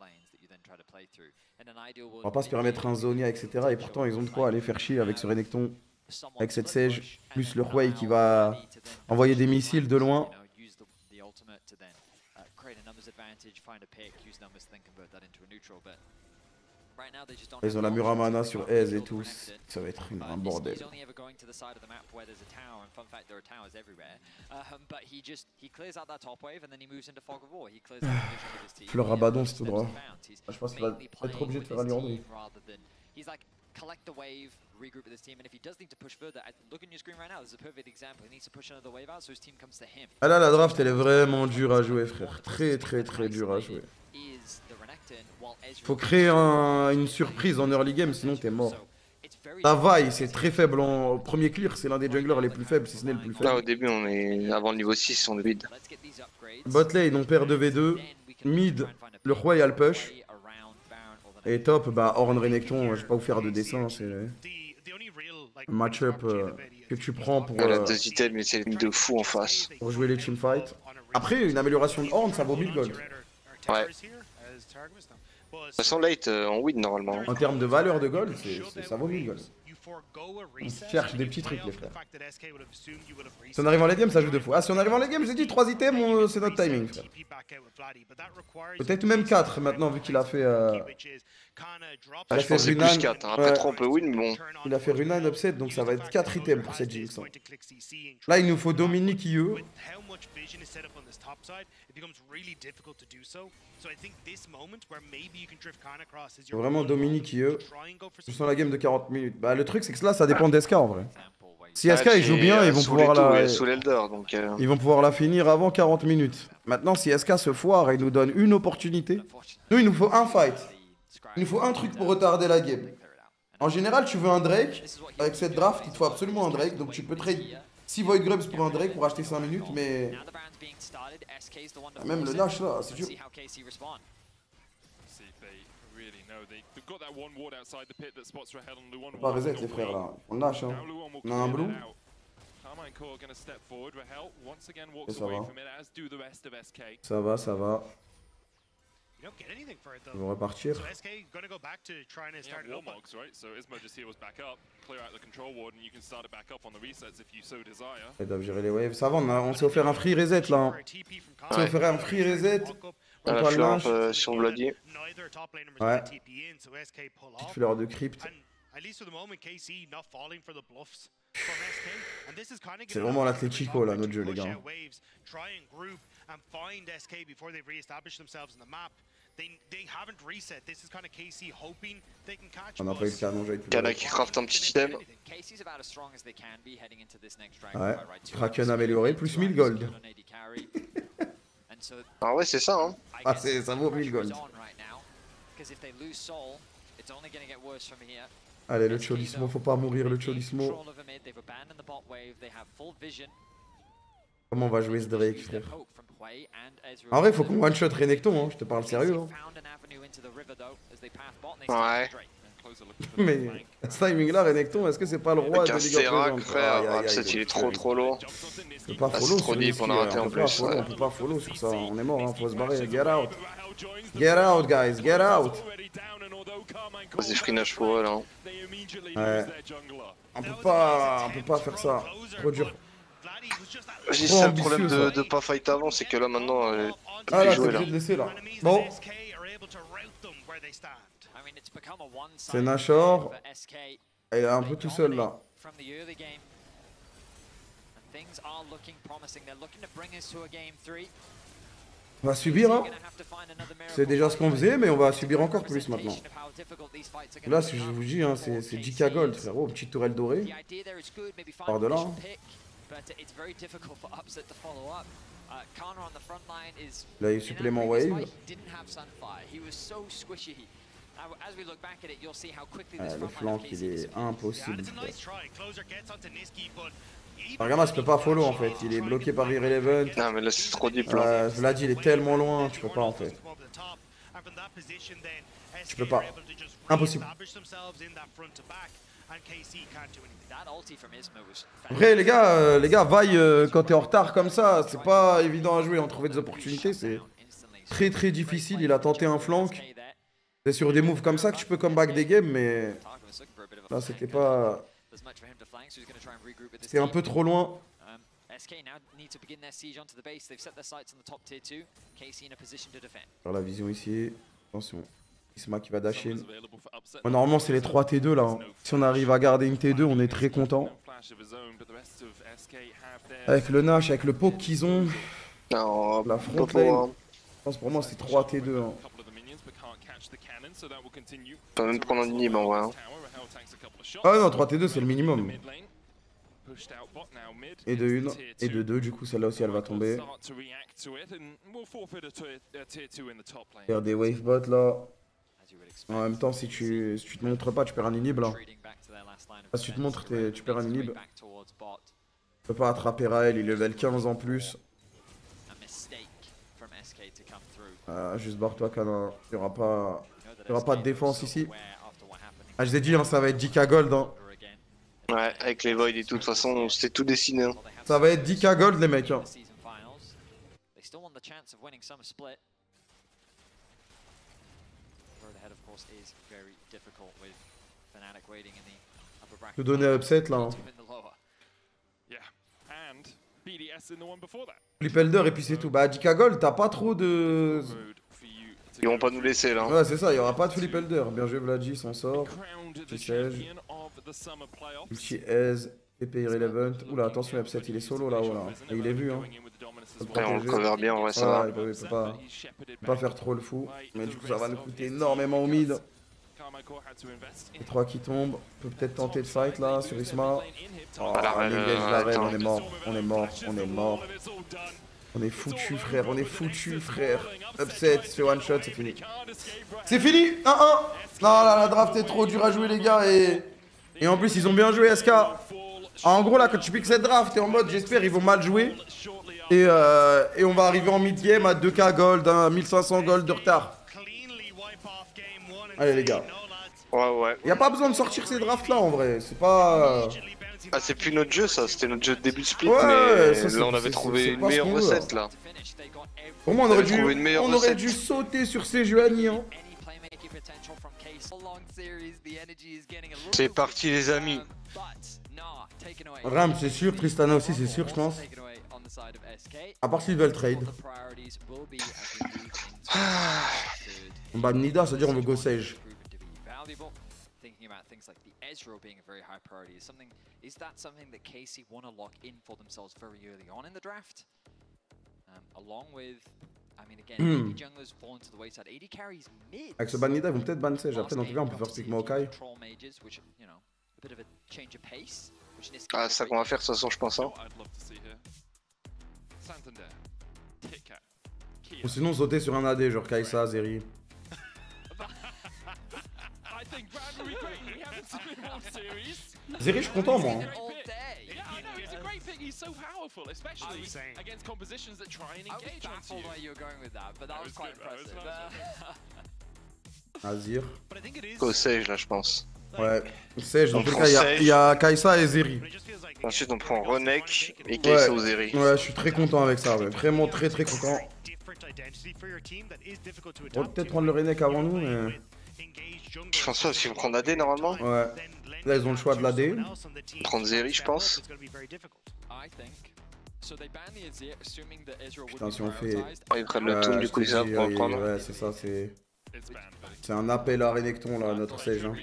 On va pas se permettre un Zonia, etc. Et pourtant, ils ont de quoi aller faire chier avec ce Renekton. Avec cette Sage, plus le Huey qui va envoyer des missiles de loin. Ils ont la Muramana sur Ez et tout, ça va être un bordel. Fleur Rabadon, c'est tout droit. Je pense qu'il va être obligé de faire un Liandry. Collect the wave, regroup with his team, and if he does need to push further, look on your screen right now, this is a perfect example. He needs to push another wave out, so his team comes to him. Ah là, la draft, elle est vraiment dure à jouer, frère. Très dure à jouer. Faut créer une surprise en early game, sinon t'es mort. Ta vaille, c'est très faible en premier clear, c'est l'un des junglers les plus faibles, si ce n'est le plus faible. Là, au début, on est avant le niveau 6, on est vide. Bot lane, on perd 2v2. Mid, le roi a le push. Et top, bah Ornn Renekton, je vais pas vous faire de dessin, c'est un match-up que tu prends pour... Elle a 2 items, mais c'est de fou en face. Pour jouer les teamfights. Après, une amélioration de Ornn, ça vaut 1000 gold. Ouais. De toute façon, late, on win normalement. En termes de valeur de gold, ça vaut 1000 gold. On cherche des petits trucs, les frères. Si on arrive en late game, ça joue de fou. Ah, si on arrive en late game, j'ai dit 3 items, c'est notre timing, frère. Peut-être même 4 maintenant, vu qu'il a fait. Je pense que plus 4. Hein. Après 3, on peut win, mais bon. Il a fait Runan upset, donc ça va être 4 items pour cette Jinx. Là, il nous faut Dominique IE. Vraiment Dominique IE. Je sens la game de 40 minutes. Bah, le truc, c'est que là, ça dépend d'SK en vrai. Si SK il joue bien, ils vont pouvoir ils vont pouvoir la finir avant 40 minutes. Maintenant, si SK se foire et il nous donne une opportunité, nous, il nous faut un fight. Il nous faut un truc pour retarder la game. En général, tu veux un Drake. Avec cette draft, il te faut absolument un Drake. Donc tu peux trade 6 Void Grubs pour un Drake pour acheter 5 minutes, mais... Même le Nash là, c'est dur. On va reset les frères là. On Nash hein. On a un blue. Et ça va. Ça va. Ils vont repartir. Ils doivent gérer les waves. Ça va, on s'est offert un free reset là. Hein. On s'est offert un free reset. On a la fleur sur Bloody. Ouais. Petite fleur de crypt. C'est vraiment l'Atletico là, notre jeu les gars. On a pas eu le canon, j'avais plus. Kana qui craft un petit item. Ouais, Kraken amélioré, plus 1000 gold. Ah ouais, c'est ça hein. Ah, ça vaut 1000 gold. Allez, le Cholismo, faut pas mourir, le Cholismo. Comment on va jouer ce Drake, frère? En vrai, faut qu'on one-shot Renekton, hein. Je te parle sérieux. Hein. Ouais. Mais ce timing-là, Renekton, est-ce que c'est pas le roi de League of Legends? Frère, il est trop lourd. On peut pas follow sur deep, on a raté en plus. On peut pas follow sur ça, on est mort, hein. Faut se barrer. Get out. Get out, guys, get out. Vas-y, freinage pour eux là. Ouais. On peut pas faire ça. Trop dur. Vas-y, c'est le problème de pas fight avant, c'est que là maintenant, ah là, t'es obligé de laisser là. Bon. C'est Nashor. Il est un peu tout seul là. On va subir, hein. C'est déjà ce qu'on faisait, mais on va subir encore plus maintenant. Là, si je vous dis, hein, c'est JK Gold, frérot, petite tourelle dorée. Par de là. Hein. Là, il y a supplément wave. Le flank, il est impossible. Regarde, je peux pas follow en fait, il est bloqué par Irrelevant. Non mais là c'est trop deep là. Vlad il est tellement loin, tu peux pas en fait. Tu peux pas. Impossible. Après les gars, vaille quand t'es en retard comme ça, c'est pas évident à jouer, on trouver des opportunités, c'est très difficile, il a tenté un flank. C'est sur des moves comme ça que tu peux comeback des games, mais là c'était pas... C'était un peu trop loin. Sur la vision ici, attention. Isma qui va dash in. Bon, normalement c'est les 3 T2 là. Hein. Si on arrive à garder une T2, on est très content. Avec le Nash, avec le poke qu'ils ont. Non, la front lane. Je pense pour moi c'est 3 T2. Hein. On peut même prendre un inhib en vrai. Hein. Ah non, 3 T2 c'est le minimum. Et de 1, et de 2, du coup celle-là aussi elle va tomber. Faire des wave bots là. En même temps, si tu te montres pas, tu perds un inhib là. Si tu te montres, tu perds un inhib. Tu peux pas attraper Raël, il est level 15 en plus. Juste barre-toi, Kana. Il y aura pas de défense ici. Ah, je vous ai dit, hein, ça va être 10k gold. Hein. Ouais, avec les voids et tout, de toute façon, c'était tout dessiné. Hein. Ça va être 10k gold, les mecs. Hein. Te donner upset là. Hein. Flip Elder et puis c'est tout. Bah 10k gold, t'as pas trop de... Ils vont pas nous laisser là. Ouais c'est ça, il y aura pas de Flip Elder. Bien joué Vladji, s'en sort. Petit siège. Ulti Ez, TP Irrelevant. Oula attention upset, il est solo là, voilà. Et il est vu hein. Ouais, on le cover bien, ouais ça va. Il peut pas faire trop le fou. Mais du coup ça va nous coûter énormément au mid. Les 3 qui tombent. On peut peut-être tenter de fight là sur Isma. Oh, on est mort. On est foutu frère, Upset, c'est one shot, c'est fini. C'est fini 1-1. Non là, la draft est trop dure à jouer les gars et en plus ils ont bien joué SK. En gros là quand tu piques cette draft t'es en mode j'espère ils vont mal jouer. Et on va arriver en mid-game à 2k gold, hein, 1500 gold de retard. Allez les gars. Ouais. Y'a pas besoin de sortir ces drafts là en vrai, c'est pas... Ah c'est plus notre jeu ça, c'était notre jeu de début de split, ouais, mais ça, là on avait trouvé une meilleure recette là. Pour moi on aurait dû sauter sur ces jeux Annie hein. C'est parti les amis. Ram c'est sûr, Tristana aussi c'est sûr je pense. À part s'ils veulent trade. On bat Nida, c'est-à-dire on veut go Sage. Ezreal being a very high priority is that something that KC want to lock in for themselves very early on in the draft? Along with, I mean again, AD junglers fall into the wayside. AD carries mid. Avec ce ban Nida, ils vont peut-être ban Sage. Après, dans tout cas, on peut faire stick Maokai. Ah, c'est ça qu'on va faire de toute façon, je pense. Hein. Ou sinon, sauter sur un AD, genre Kai'Sa, Zeri. Zeri, je suis content, moi. great pick. He's so powerful, especially against compositions that try and engage I was baffled where you were going with that, but that was quite impressive. Azir. Au Sage là, je pense. Ouais, Sage, dans tout cas, il y a Kai'Sa et Zeri. Ensuite, on prend Renek et Kai'Sa ou Zeri. Ouais, je suis très content avec ça, ouais. Vraiment très content. On va peut-être prendre le Renek avant nous, mais. Je pense pas, parce qu'ils vont prendre AD normalement. Ouais. Là, ils ont le choix de l'AD. Prendre Zeri, je pense. Putain, si on fait. Ils prennent le tour, du coup, ils savent pour le prendre. Ouais, c'est ça, c'est. C'est un appel à Renekton là, notre Sage. Hein.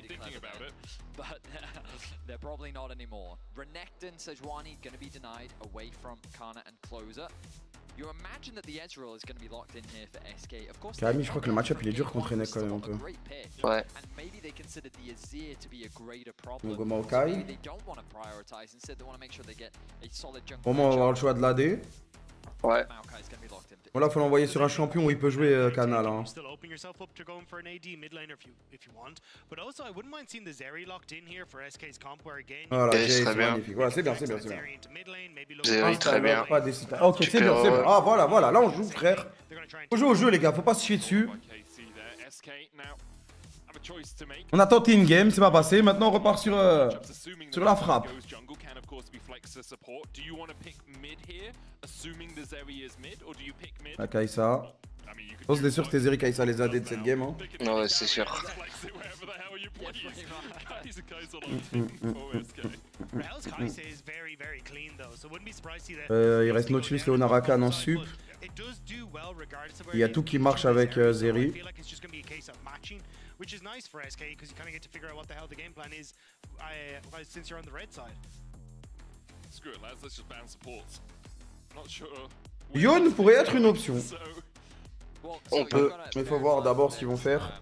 They're probably not anymore. Renekton, Sejuani gonna be denied away from Kana and Closer. You imagine that the Ezreal is gonna be locked in here for SK. Of course. Camille, je crois que le match-up il est dur contre Renek quand même un peu. Ouais. And maybe they consider the Azir to be a greater problem. Donc, Maokai. Maybe they don't want to prioritize. Instead, they want to make sure they get a solid jungle. Au moins, on va avoir le choix de l'AD. Ouais. Bon là faut l'envoyer sur un champion où il peut jouer Canal hein. Voilà, c'est magnifique. Voilà, c'est bien. Zeri, très bien. Pas ok, c'est bien. Ah voilà, là on joue frère. Faut jouer au jeu les gars, faut pas se chier dessus. On a tenté une game, c'est pas passé, maintenant on repart sur la frappe. La Kai'Sa. Je pense que c'est sûr que c'était Zeri Kai'Sa les AD de cette game. Hein. Ouais, c'est sûr. Il reste Nautilus, Leona, Rakan en sup. Il y a tout qui marche avec Zeri. Which is nice for SK because you kind of get to figure out what the hell the game plan is since you're on the red side. Screw it, lads. Let's just ban supports. Not sure. Yone pourrait être une option. On peut. Mais il faut voir d'abord ce qu'ils vont faire.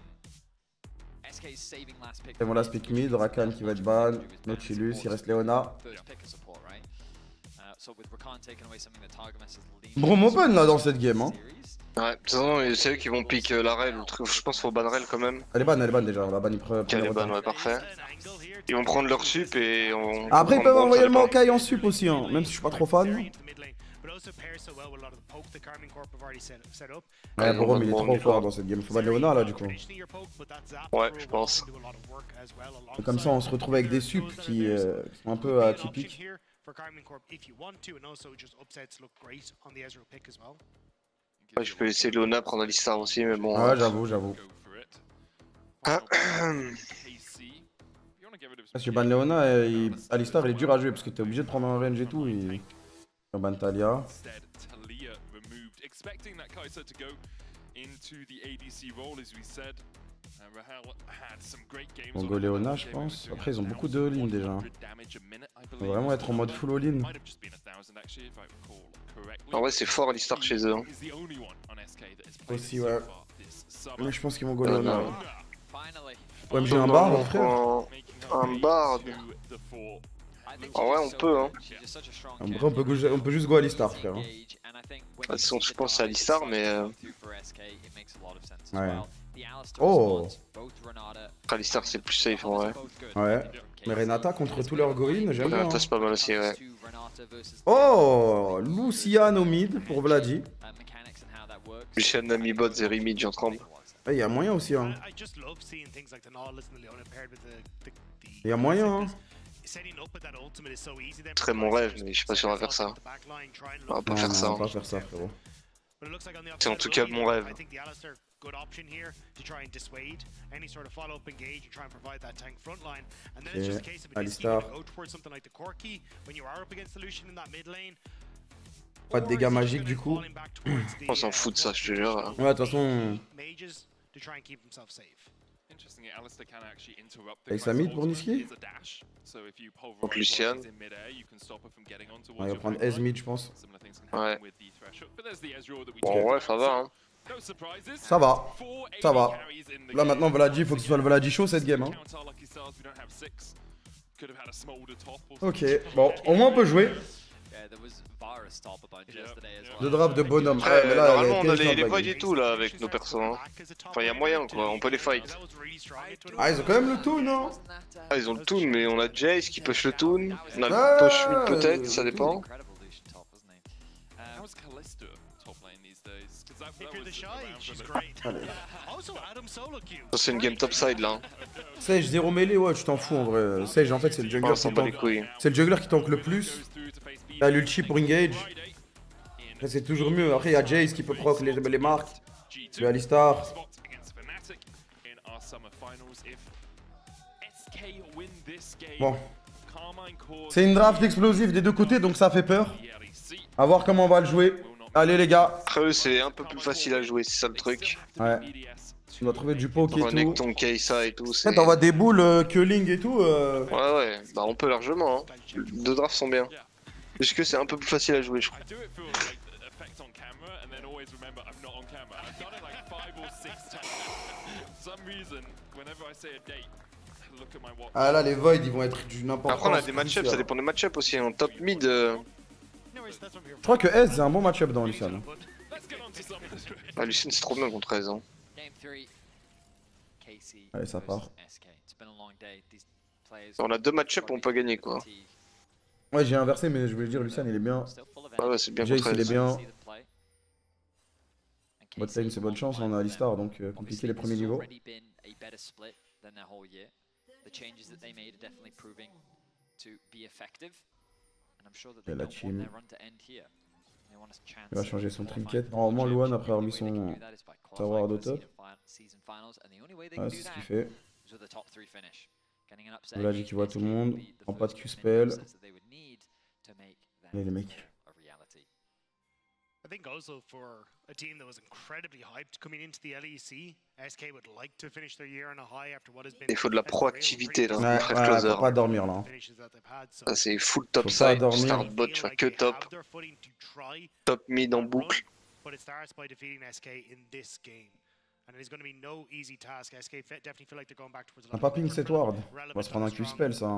Ils vont la pick mid, Rakan qui va être ban, Nautilus, il reste Leona. Brom open là dans cette game. Hein. Ouais, de toute façon, c'est eux qui vont pick la rel, je pense qu'il faut ban rel quand même. Elle est ban déjà, la ban il prend. Elle est ban, ouais, parfait. Ils vont prendre leur sup et on. Après, ils peuvent envoyer le Maokai en sup aussi, hein, même si je suis pas trop fan. Ouais, Brom il est trop fort dans cette game, faut ban Leona là du coup. Ouais, je pense. Et comme ça, on se retrouve avec des sups qui sont un peu atypiques. Ouais, je peux laisser Leona prendre Alistar aussi, mais bon. Ouais, j'avoue. Parce que ban Leona, Alistar il est dur à jouer parce que t'es obligé de prendre un range et tout. Et... ban Talia. On go Leona, je pense. Après, ils ont beaucoup de all-in déjà. Ils vont vraiment être en mode full all-in. En vrai, c'est fort Alistar chez eux. Hein. Aussi, ouais. Mais je pense qu'ils vont go Leona. Ouais, j'ai un bard, frère. Un bard. En vrai, on peut, hein. Après, on peut juste go Alistar, frère. Hein. De toute façon, je pense à Alistar, mais. Ouais. Oh! Alistar, c'est le plus safe en vrai. Ouais. Mais Renata contre tous leurs gorines, j'aime bien. Renata, c'est pas mal aussi, ouais. Oh! Lucian au mid pour Vladi. Lucian a mis bot, Zeri mid, j'en tremble. Il y a moyen aussi, hein. Il y a moyen, hein. Ce serait mon rêve, mais je suis pas sûr à faire ça. On va pas faire ça. On va pas faire ça, frérot. C'est en tout cas mon rêve. Alistar. Pas de dégâts magiques du coup. On s'en fout de ça, je te jure. Ouais, de toute façon. Avec sa mid pour Niski. Donc Lucian. On va prendre Ez mid, je pense. Ouais. Bon, ouais, ça va. Hein. Ça va. Là maintenant, Vladi, il faut que ce soit le Vladi chaud cette game. Hein. Ok, bon, au moins on peut jouer. De draft de bonhomme. Après, Mais là, normalement, on a terrifiante, les la voids game. et tout là avec nos persos. Hein. Enfin, il y a moyen quoi, on peut les fight. Ah, ils ont quand même le toon, non? Ah, ils ont le toon, mais on a Jace qui push le toon. On a le push mid peut-être, ça dépend. Allez. Ça, c'est une game topside là. Hein. Sage, 0 mêlée, ouais, tu t'en fous en vrai. Sage, en fait, c'est le jungler On s'en qui bat les tank. couilles. C'est le jungler qui tank le plus. T'as l'ulti pour engage. Après, c'est toujours mieux. Après, il y a Jace qui peut proc les marques. Le Alistar. Bon. C'est une draft explosive des deux côtés, donc ça fait peur. A voir comment on va le jouer. Allez les gars. Après eux, c'est un peu plus facile à jouer, c'est ça le truc. Ouais. Tu dois trouver du poke et Connect tout. ton Kai'Sa et tout. Ouais, t'envoies des boules, culling et tout. Ouais, ouais, bah on peut largement. Hein. Deux drafts sont bien. Juste que c'est un peu plus facile à jouer, je crois. Ah là, les voids ils vont être du n'importe quoi. Après, on a des match-ups, ça dépend des match-ups aussi. En top mid. Je crois que S, c'est un bon match-up dans Lucian. Ah, Lucien, c'est trop bien contre 13 ans. Allez, ça part. On a deux match-ups, on peut gagner quoi. Ouais, j'ai inversé, mais je voulais dire, Lucian il est bien. Ah ouais, c'est bien Jace contre il est 13. bien. Botlane c'est bonne chance, on a Alistar donc compliqué les premiers niveaux. Et la team. Il va changer son trinket. Normalement, Luan après avoir mis son savoir de top. Ouais, c'est ce qu'il fait. Vladi qui voit tout le monde. Prend pas de Q-spell. Allez les mecs. I think also for a team that was incredibly hyped coming into the LEC, SK would like to finish their year on a high after what has been. Il faut de la proactivité là, Ouais, frère ouais, closer. faut pas dormir là. Ça c'est full top Faut pas side, dormir. start bot, tu vois que top. Top mid en boucle. But it starts by defeating SK in this game. And it's going to be no easy task. SK definitely feel like they're going back towards Un pas ping cette ward. On va se prendre un Q-spell ça. Hein.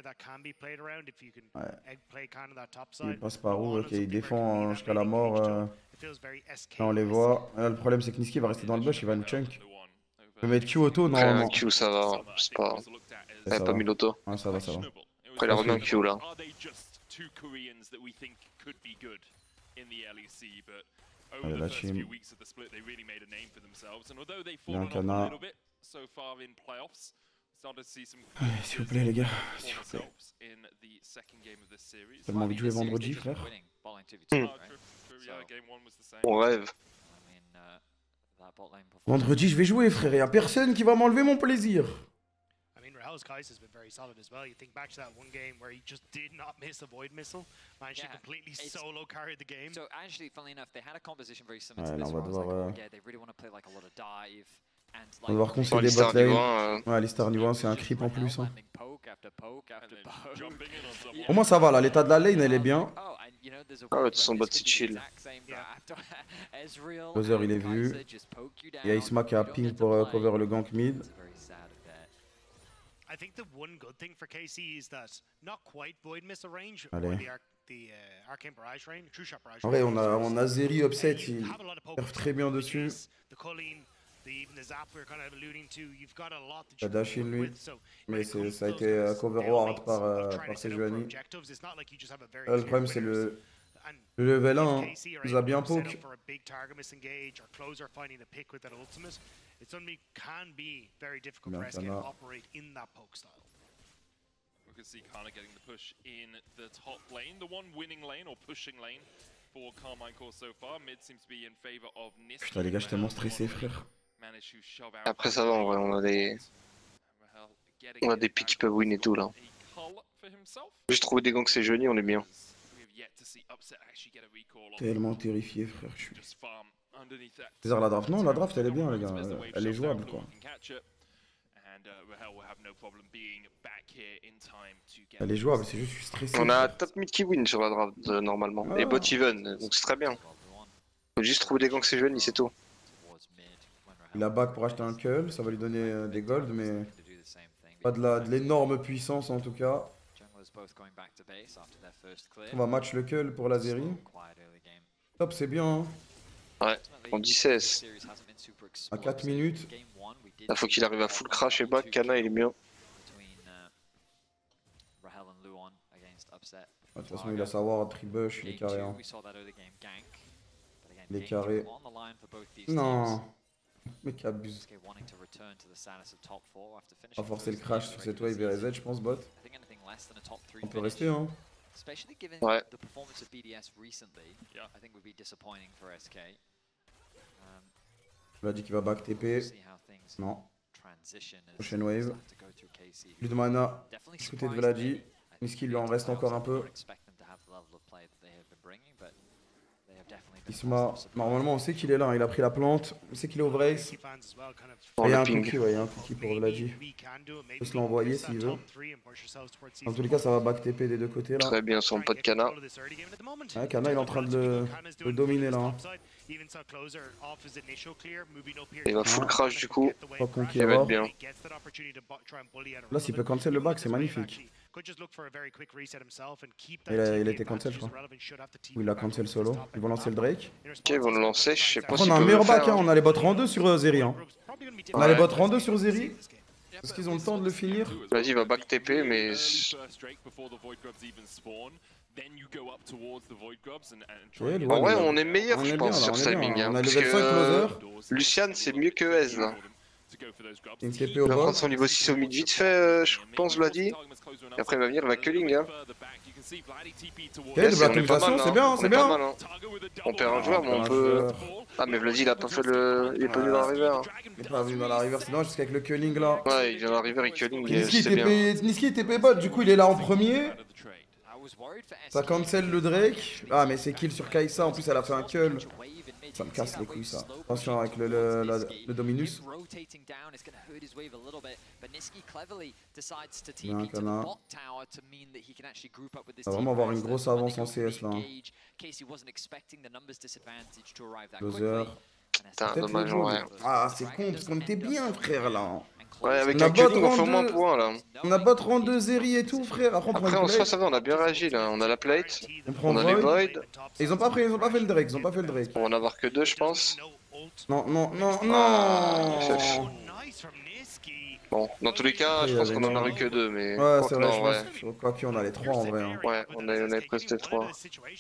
Ouais. Il passe par où? Ok, il défend jusqu'à la mort. Là on les voit. Là, le problème c'est que Niski va rester dans le bush, il va nous chunk. Je vais mettre Q auto Après un normalement. Q ça va, c'est pas... Elle a pas mis l'auto. Ouais, ça va, ça va. Après il a remis un Q là. Allez, la team. Il y a un canard. Allez, s'il vous plaît les gars, s'il vous plaît. J'ai tellement envie de jouer vendredi frère. On rêve. Vendredi je vais jouer frère, y'a personne qui va m'enlever mon plaisir. I mean, Rahel's Kai'Sa has been very solid as well. You think back to that one game where he just did not miss a Void Missile, managed to completely solo carry the game. So actually, funnily enough, they had a composition very similar Ouais, to là this. on va Where I was devoir... like, yeah, they really want to play like a lot of dive. On va devoir concéder bot lane. Ouais, Alistar niveau 1 c'est un creep en plus. Hein. Au moins ça va là, l'état de la lane elle est bien. Ah ouais, son bot c'est chill. Closer il est vu. Il y a Isma qui a ping pour cover le gank mid. I think the one good thing for KC is that not quite Void Missile range or Allez. the Arcane Barrage range, True Shot Barrage. En vrai on a Zeri upset, il perf très bien dessus. La dash in lui, mais ça a été cover ward par Sejuani. Le problème c'est le level 1, hein. Il nous a bien poke. Putain les gars, je suis tellement stressé frère. Après ça va en vrai, on a des pics qui peuvent win et tout là. Juste trouver des gangs c'est jeunes, on est bien. Tellement terrifié frère, je suis. C'est-à-dire la draft, non la draft elle est bien les gars, elle est jouable quoi. Elle est jouable, c'est juste je suis stressé. On a top mid qui win sur la draft normalement, et bot even, donc c'est très bien. Faut juste trouver des gangs c'est jeunes, c'est tout. Il a back pour acheter un cull, ça va lui donner des gold mais pas de l'énorme puissance en tout cas. On va match le cull pour la série. Top, c'est bien. Hein. Ouais, en 10-16. À 4 minutes. Là, faut qu'il arrive à full crash et back. Kana, il est bien. De toute façon, il a sa ward, tribush, il est carré. Hein. Il est carré. Non. Mec, abuse. On va forcer le crash sur cette wave et reset, je pense, bot. On peut rester, hein. Ouais. Il a dit qu'il va back TP. Non. Prochaine wave. Plus de mana. Du côté de Vladi. Niski lui en reste encore un peu. Isma, normalement on sait qu'il est là, il a pris la plante, on sait qu'il est au Vrace. Il y a un cookie, ouais, il y a un cookie pour Vladi. On peut se l'envoyer s'il veut. En tous les cas, ça va back TP des deux côtés là. Très bien, son pote Kana. Ouais, Kana il est en train de le dominer là. Hein. Il va full crash du coup. Pas Il va conquérant. être bien. Là, s'il peut cancel le back, c'est magnifique. Il a été cancel, je crois. Ou il a cancel solo. Ils vont lancer le Drake. Ok, ils vont le lancer, je sais pas si. On a un meilleur back, hein. On a les bots rang 2 sur Zeri. Hein. On a les bots rang 2 sur Zeri. Est-ce qu'ils ont le temps de le finir? Vas-y, il va back TP, mais. En vrai, on est meilleur, je pense, sur ce timing. Hein, on a parce level 5 closer. Lucian, c'est mieux que Ez là. Une TP Il au va bot. prendre son niveau 6 au mid vite fait, je pense, Vladi. Et après, il va venir, il va culling. Hein. Ok, double accumulation, c'est bien, c'est bien. Mal, hein. On perd un joueur, mais on peut. Ah, mais Vladi, il a pas fait le. Il est pas venu dans la river. Hein. Il est pas venu dans la river, c'est dommage parce qu'avec le culling là. Ouais, il vient dans la river, il culling. Niski TP bot, du coup il est là en premier. Ça cancel le Drake. Ah, mais c'est kill sur Kai'Sa, en plus elle a fait un kill. Ça me casse les couilles ça. Attention avec le Dominus. Il y a un Kana. Il va vraiment avoir une grosse avance en CS là. Closer. Putain, dommage, ouais. Ah, c'est con parce qu'on était bien frère là. Ouais, avec un culling, on fait au moins un point là. On a bot rang 2 Zeri et tout frère. Après en soi, ça va, on a bien réagi là. On a la plate, on a les void. Ils ont pas fait le Drake, ils ont pas fait le Drake. On va en avoir que 2, je pense. Non, non, non, non. Bon, dans tous les cas, je pense qu'on en a eu que 2, mais. Ouais, c'est vrai, non, ouais. je crois qu'on a les 3 en vrai. Hein. Ouais, on avait presque 3.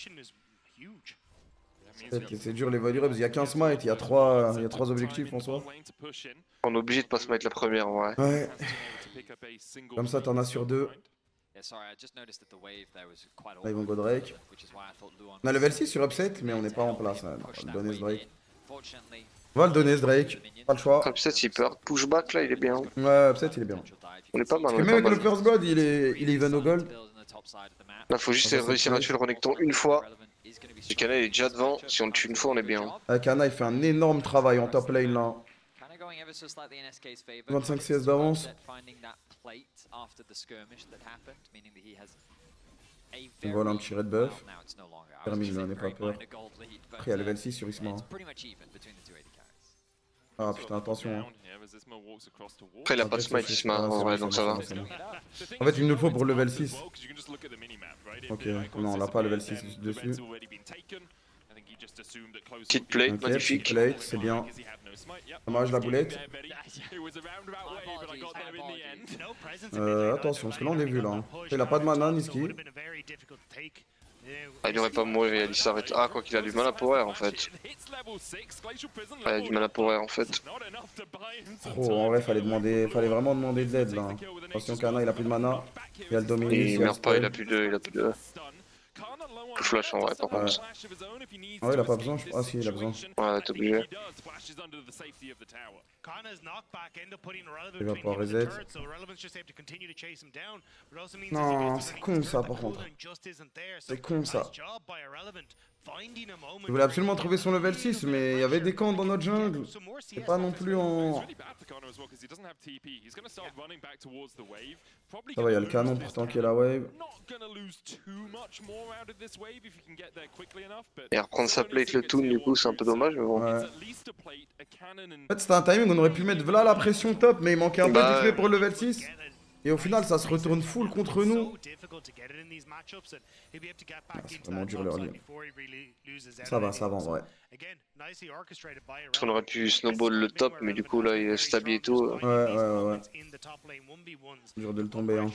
C'est dur les value reps, il y a 15 smite, il y a 3 objectifs en soi. On est obligé de pas se mettre la première, ouais. Ouais. Comme ça, t'en as sur 2. Là, ils vont go Drake. On a level 6 sur Upset, mais on n'est pas en place. Hein. On va le donner ce Drake. On va le donner ce Drake. Pas le choix. Upset, il perd. Pushback, là, il est bien. Ouais, Upset, il est bien. On est pas mal. Parce que même avec le First Blood, il est even au gold. Là, faut juste réussir à tuer le Renekton une fois. Le Kana, il est déjà devant. Si on le tue une fois, on est bien. Kana, il fait un énorme travail en top lane là. 25 CS d'avance. On vole un petit red buff. Termine, n'en ai pas peur. Après, il y a level 6 sur Isma. Ah putain, attention. Hein. Après, il a pas de smite Isma en vrai, donc ça va. En fait, il nous le faut pour le level 6. Ok, non, on l'a pas level 6 dessus. Petite plate, okay, magnifique. Petite plate, c'est bien. Dommage la boulette. Attention, parce que là on est vu là. Hein. Il a pas de mana, Niski. Ah, il aurait pas mouru, il s'arrête. Ah, quoi qu'il a du mana pour air en fait. Ah, il a du mana pour air en fait. Oh, en vrai, fallait vraiment demander de l'aide là. Attention, Kana, il a plus de mana. Il y a le Dominus. Il meurt pas, il a plus de. Tout flash en vrai, par contre. Ah ouais, il a pas besoin, Ah si, il a besoin. Ouais, t'es obligé. Il va pas reset. Non, c'est con ça par contre. C'est con ça. Il voulait absolument trouver son level 6, mais il y avait des camps dans notre jungle. C'est pas non plus en... Ça va, il y a le canon pourtant qui est la wave. Et reprendre sa plate le toon du coup c'est un peu dommage mais bon. Ouais. En fait c'était un timing, on aurait pu mettre voilà la pression top mais il manquait un peu d'XP pour le level 6. Et au final, ça se retourne full contre nous. C'est vraiment dur leur ligne. Ça va en vrai. Parce qu'on aurait pu snowball le top, mais du coup là il est stable et tout. Ouais. Dur de le tomber. Hein.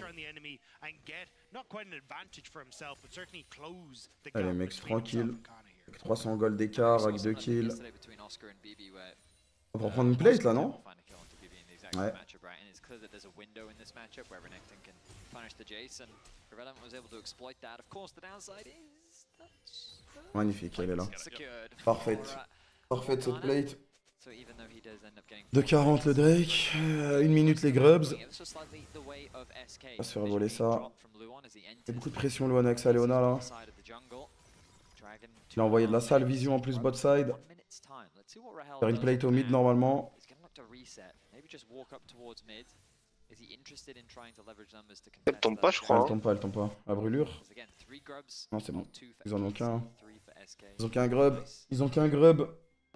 Allez mec, tranquille. Avec 300 gold d'écart, avec 2 kills. On va prendre une plate là, non? Ouais. Magnifique, elle est là. Parfaite. Parfaite cette plate. De 40 le Drake, 1 minute les Grubs. On va se faire voler ça. Il y a beaucoup de pression Luan avec sa Leona là. Il a envoyé de la sale vision en plus bot side. Faire une plate au mid normalement. Elle tombe pas je crois. Elle tombe pas. La brûlure. Non c'est bon. Ils en ont qu'un. Ils ont qu'un grub. Ils ont qu'un grub.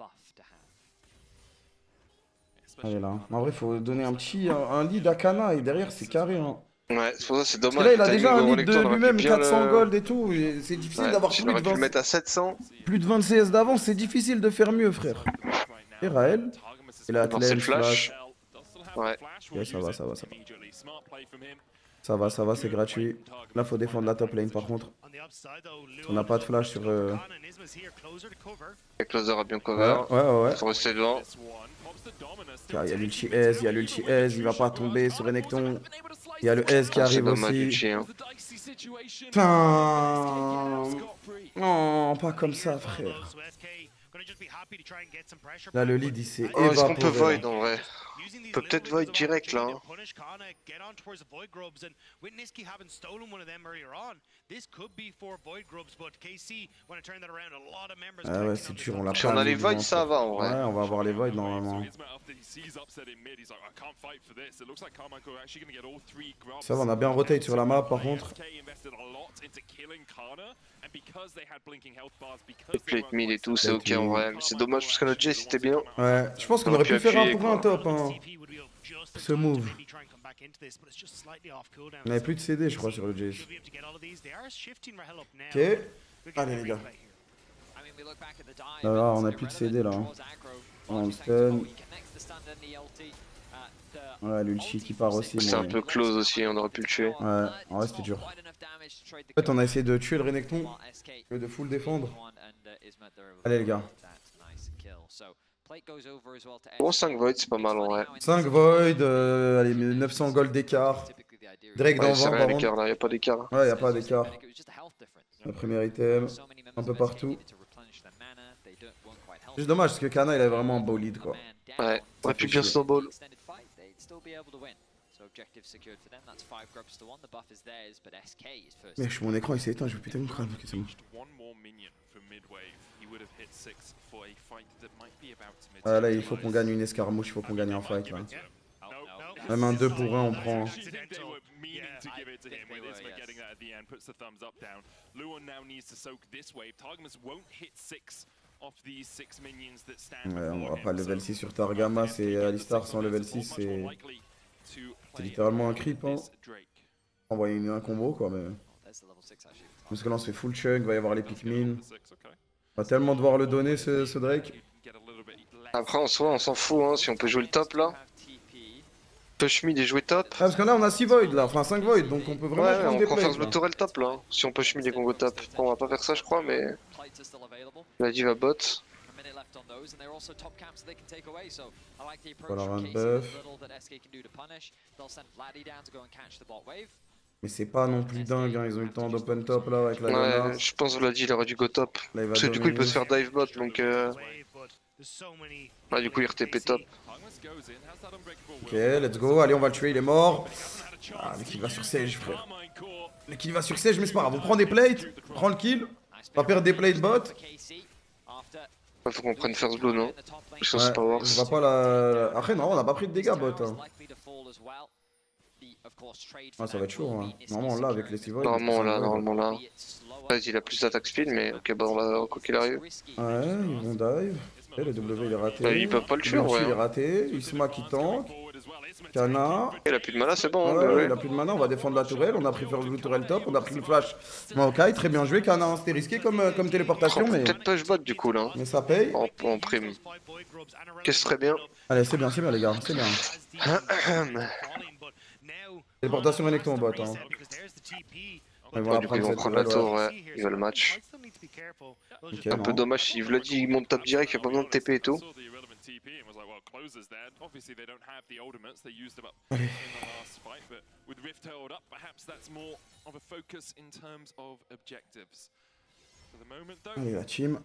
Allez là. En vrai faut donner un lead à Kana et derrière c'est carré hein. Ouais, c'est pour ça c'est dommage. Là il a déjà un lead de lui-même, 400 gold et tout. C'est difficile d'avoir plus de 20. Pu le mettre à 700. Plus de 20 CS d'avance, c'est difficile de faire mieux frère. Et Raël. Et là Athlène, flash. Ouais. Ok, ça va. Ça va, c'est gratuit. Là, faut défendre la top lane par contre. On n'a pas de flash sur. Le closer a bien cover. Ouais. Faut rester devant. Il y a l'ulti S, il va pas tomber sur Renekton. Il y a le S qui arrive aussi. Putain. Non, pas comme ça, frère. Là, le lead il s'est évaporé. Est-ce qu'on peut void en vrai? On peut peut-être void direct là. Ah ouais, c'est dur, on l'a pas. Si on a les voids, ça va en vrai. Ouais, on va avoir les voids normalement. Ça va, on a bien rotate sur la map par contre. Plate mid et tout, c'est ok en vrai. Mais c'est dommage parce que notre Jay c'était bien. Ouais, je pense qu'on aurait pu faire un pour un top. Hein. Ce move. On avait plus de CD, je crois, sur le Jace. Ok. Allez, les gars. Là, on a plus de CD là. On stun. Ouais, l'ulti qui part aussi. C'est un peu close aussi, on aurait pu le tuer. Ouais, en vrai, c'était dur. En fait, on a essayé de tuer le Renekton, au lieu de full défendre. Allez, les gars. Bon, 5 voids, c'est pas mal en vrai. 5 voids, allez, 900 gold d'écart. Drake dans 20 par contre. Là, y'a pas d'écart. Ouais, y'a pas d'écart. Le premier item, un peu partout. Juste dommage parce que Kana il avait vraiment un beau lead quoi. Ouais, on aurait pu bien snowball. Mais mon écran il s'est éteint, je vais putain de crâne. Ok, c'est bon. Ah là il faut qu'on gagne une escarmouche, il faut qu'on gagne un fight là. Même un 2 pour 1 on prend. Ouais, on va pas level 6 sur Targama, c'est Alistar sans level 6, c'est littéralement un creep hein. Envoyer un combo quoi mais... Parce que là on se fait full chunk, il va y avoir les Pikmin. On va tellement devoir le donner ce Drake. Après en soi on s'en fout hein, si on peut jouer le top là. Push mid et jouer top. Ah parce que là on a 6 voids là, enfin 5 voids donc on peut vraiment prendre des plays. On prend first tourelle top là, si on push mid et qu'on go top. Bon, on va pas faire ça je crois mais... La diva bot. Voilà un buff. Mais c'est pas non plus dingue, hein. Ils ont eu le temps d'open top là avec la Luna. Ouais, je pense Vladi il aurait dû go top. Là, parce que du coup il peut se faire dive bot donc... Ah du coup il RTP top. Ok, let's go, allez on va le tuer, il est mort. Ah le kill va sur Sage frère. Le kill va sur Sage mais c'est pas grave, on prend des plates, on prend le kill. On va perdre des plates bot. Faut qu'on prenne first blood non? Je pense pas voir. On va pas la... Après non, on a pas pris de dégâts bot. Hein. Ah ça va être chaud hein. Normalement là avec les 6 voids. Normalement là. Vas-y il a plus d'attaque speed mais ok bah on va quoi qu'il arrive. Ouais, ils vont dive. Et le W il est raté. Bah, ils peuvent pas le tuer en vrai. Il est raté, Isma qui tank. Kana. Il a plus de mana, c'est bon. Ouais, il a plus de mana, on va défendre la tourelle. On a pris first blue tourelle top, on a pris le flash Maokai. Très bien joué, Kana. C'était risqué comme téléportation, mais. Peut-être push bot du coup là. Mais ça paye. En prime. Qu'est-ce très bien. Allez, c'est bien les gars, c'est bien. Téléportation Renekton en bot. Hein. Du coup, ils vont prendre la tour, ouais. Ils veulent le match. Okay, Un peu dommage si Vladi monte top direct, il n'y a pas besoin de TP et tout. Allez, la team.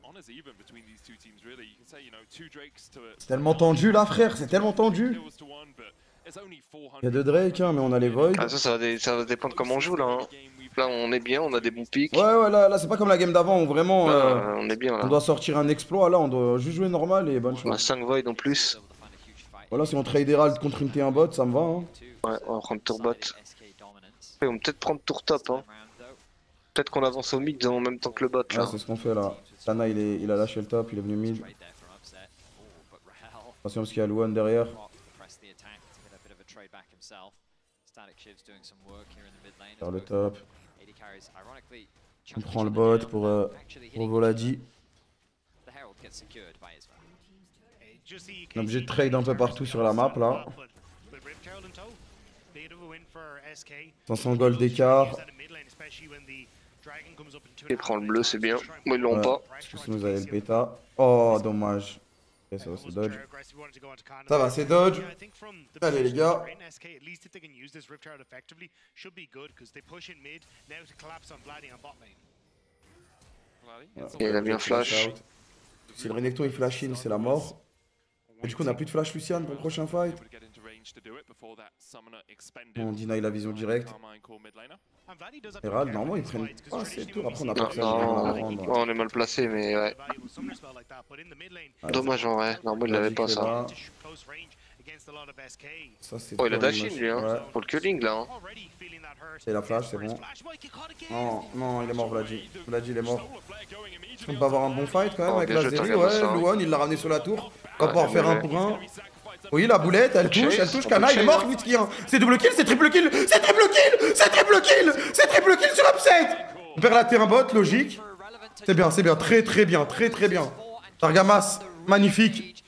C'est tellement tendu là, frère, c'est tellement tendu. Il y a deux Drake, hein, mais on a les Void. Ah, ça va dépendre comment on joue là. Hein. Là, on est bien, on a des bons pics. Ouais, là c'est pas comme la game d'avant où vraiment on est bien là. On doit sortir un exploit. Là, on doit juste jouer normal et bonne chose. On a 5 Void en plus. Voilà, si on trade Herald contre une T1 bot, ça me va. Hein. Ouais, on va prendre tour bot. Ils vont peut-être prendre tour top. Hein. Peut-être qu'on avance au mid en même temps que le bot là. Ouais, c'est ce qu'on fait là. Sana il a lâché le top, il est venu mid. Attention parce qu'il y a Luan derrière. Faire le top. On prend le bot pour Voladi. On est obligé de trade un peu partout sur la map là. 500 gold d'écart. Il prend le bleu, c'est bien. Moi, ils l'ont pas. Parce que sinon, vous avez le bêta. Oh, dommage. Ok, ça va, c'est dodge. Ça va, c'est dodge. Allez, les gars. Et il a bien flash. Si le Renekton il flash in, c'est la mort. Et du coup, on a plus de flash Lucian pour le prochain fight. Bon, on deny la vision directe. Herald, normalement, ils prennent pas assez de tours. Après, on a pas que ça. Non, on est mal placé, mais ouais. Dommage en vrai. Normalement, il l'avait pas ça. Oh, il a dash in lui, hein. Pour le killing là. Hein. C'est la flash, c'est bon. Non, il est mort, Vladi. Vladi, il est mort. On peut avoir un bon fight quand même avec la série. Ouais, Luan, il l'a ramené sur la tour. On va pouvoir faire un pour un. Oui, la boulette, elle touche, Kana, il est mort, Whisky. C'est double kill, c'est triple kill, c'est triple kill, c'est triple kill, c'est triple kill sur upset. On perd la terrain bot, logique. C'est bien, très bien. Targamas, magnifique.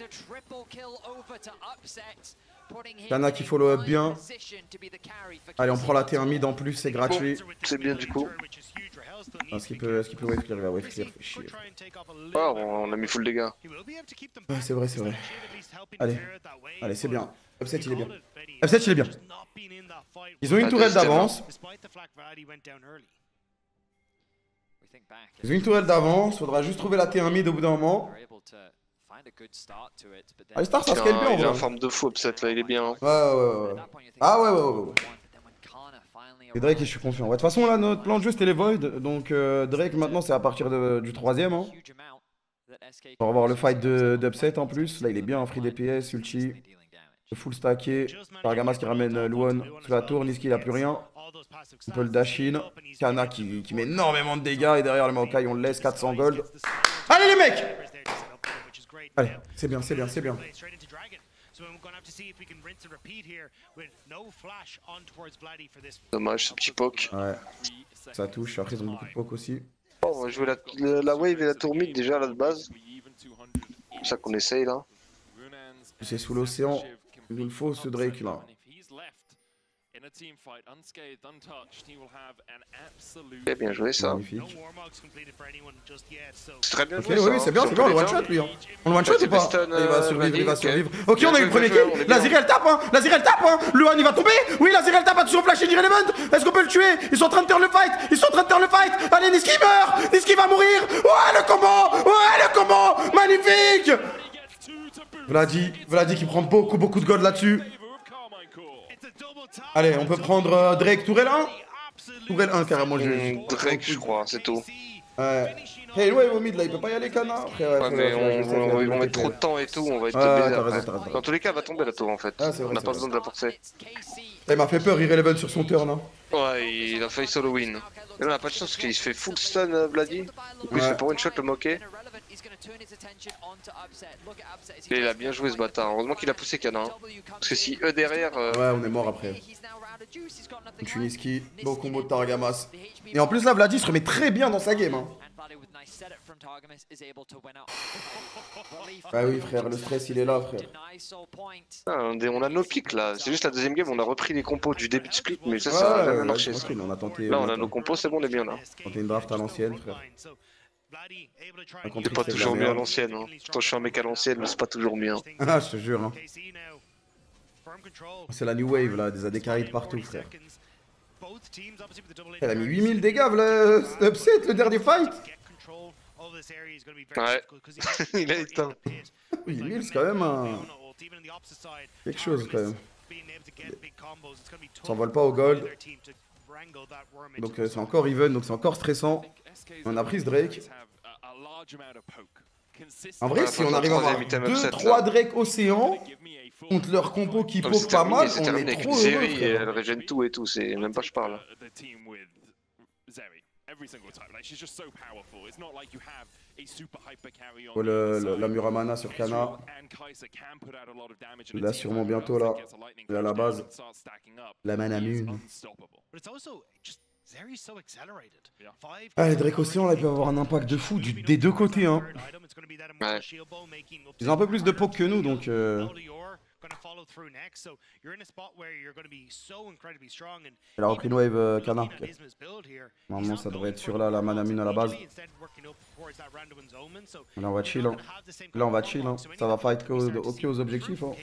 Kana qui follow up bien. Allez, on prend la T1 mid en plus, c'est gratuit. C'est bien du coup. Est-ce qu'il peut wave clear? Il va wave clear, fait chier. Oh, on a mis full dégâts. Ouais, c'est vrai. Allez, c'est bien. Upset, il est bien. Upset, il est bien. Ils ont une tourelle d'avance. Faudra juste trouver la T1 mid au bout d'un moment. Alistar, ça scale bien en vrai. Il est en forme de fou, Upset là, il est bien. Ouais. Ah ouais. Et Drake, je suis confiant. Ouais, de toute façon, là, notre plan de jeu, c'était les Void. Donc, Drake, maintenant, c'est à partir du 3ème. Hein. On va voir le fight d'Upset en plus. Là, il est bien, free DPS, ulti. Full stacké. Targamas qui ramène Luan sur la tour. Niski, il a plus rien. On peut le dash in. Kana qui met énormément de dégâts. Et derrière, le Maokai, on le laisse. 400 gold. Allez, les mecs! Allez, c'est bien. Dommage, ce petit poke. Ouais, ça touche. Après, ils ont beaucoup de poke aussi. Bon, on va jouer la wave et la tour mid déjà là de base. C'est ça qu'on essaye là. C'est sous l'océan. Il nous le faut ce Drake là. Okay, bien joué ça. Magnifique. C'est très bien Ok, joué oui, ça. c'est bien, on le one shot lui. Hein. On le one shot ou pas? Il va survivre. Ok, on a eu le premier kill. Laziri elle tape, hein. Luan il va tomber. Oui, Laziri elle tape, attention, flash irrelevant. Est-ce qu'on peut le tuer? Ils sont en train de faire le fight. Allez, Niski meurt. Niski va mourir. Ouais, le combo. Magnifique. Vladi qui prend beaucoup de gold là-dessus. Allez, on peut prendre Drake, tourelle 1. Tourelle 1 carrément. Drake, je crois, c'est tout. Ouais. Hey, ouais, au mid là, il peut pas y aller, Kana. Ouais, mais ils vont mettre trop de temps et tout, on va être baisé après. Dans tous les cas, elle va tomber la tour en fait. On n'a pas besoin de la forcer. Il m'a fait peur, Irrelevant sur son turn. Hein. Ouais, il a failli solo win. Et là, on a pas de chance parce qu'il se fait full stun, Vladi. Du coup, il se fait pour une shot le moquer. Et il a bien joué ce bâtard. Heureusement qu'il a poussé Kana. Hein. Parce que si eux derrière. Ouais, on est mort après. Chuniski, beau combo de Targamas. Et en plus là, Vladi se remet très bien dans sa game. Hein. Ah oui frère, le stress il est là frère. Ah, on a nos pics là. C'est juste la deuxième game, on a repris les compos du début de split, mais ça, Ouais, ça a jamais là, marché. Ça. tranquille, on a tenté. Là, on a nos compos, c'est bon, on est bien là. Tenté une draft à l'ancienne frère. C'est pas toujours mieux à l'ancienne. Hein. Pourtant, je suis un mec à l'ancienne, mais c'est pas toujours mieux. Hein. Ah, je te jure. Hein. C'est la new wave là, des AD de partout frère. Elle a mis 8000 dégâts, le upset, le dernier fight. Ouais, il a éteint. 8000 c'est quand même un... quelque chose quand même. S'envole pas au gold. Donc c'est encore even, donc c'est encore stressant. On a pris ce Drake. En vrai, si on arrive à avoir 2-3 Drake océan contre leur compo qui poke pas mal, on est trop heureux. Zeri, elle régène tout et tout, c'est même pas je parle. Oh, la Muramana sur Kana. Il a sûrement bientôt là. Il a la base. La Manamune. Ah, les Drake Océan là, ils peuvent avoir un impact de fou des deux côtés. Hein. Ouais. Ils ont un peu plus de poke que nous donc. Elle a repris une wave Kana. Okay. Normalement ça devrait être sur là la Manamune à la base. Là on va chill. Hein. Là on va chill. Hein. Ça va fight ok aux objectifs. Hein.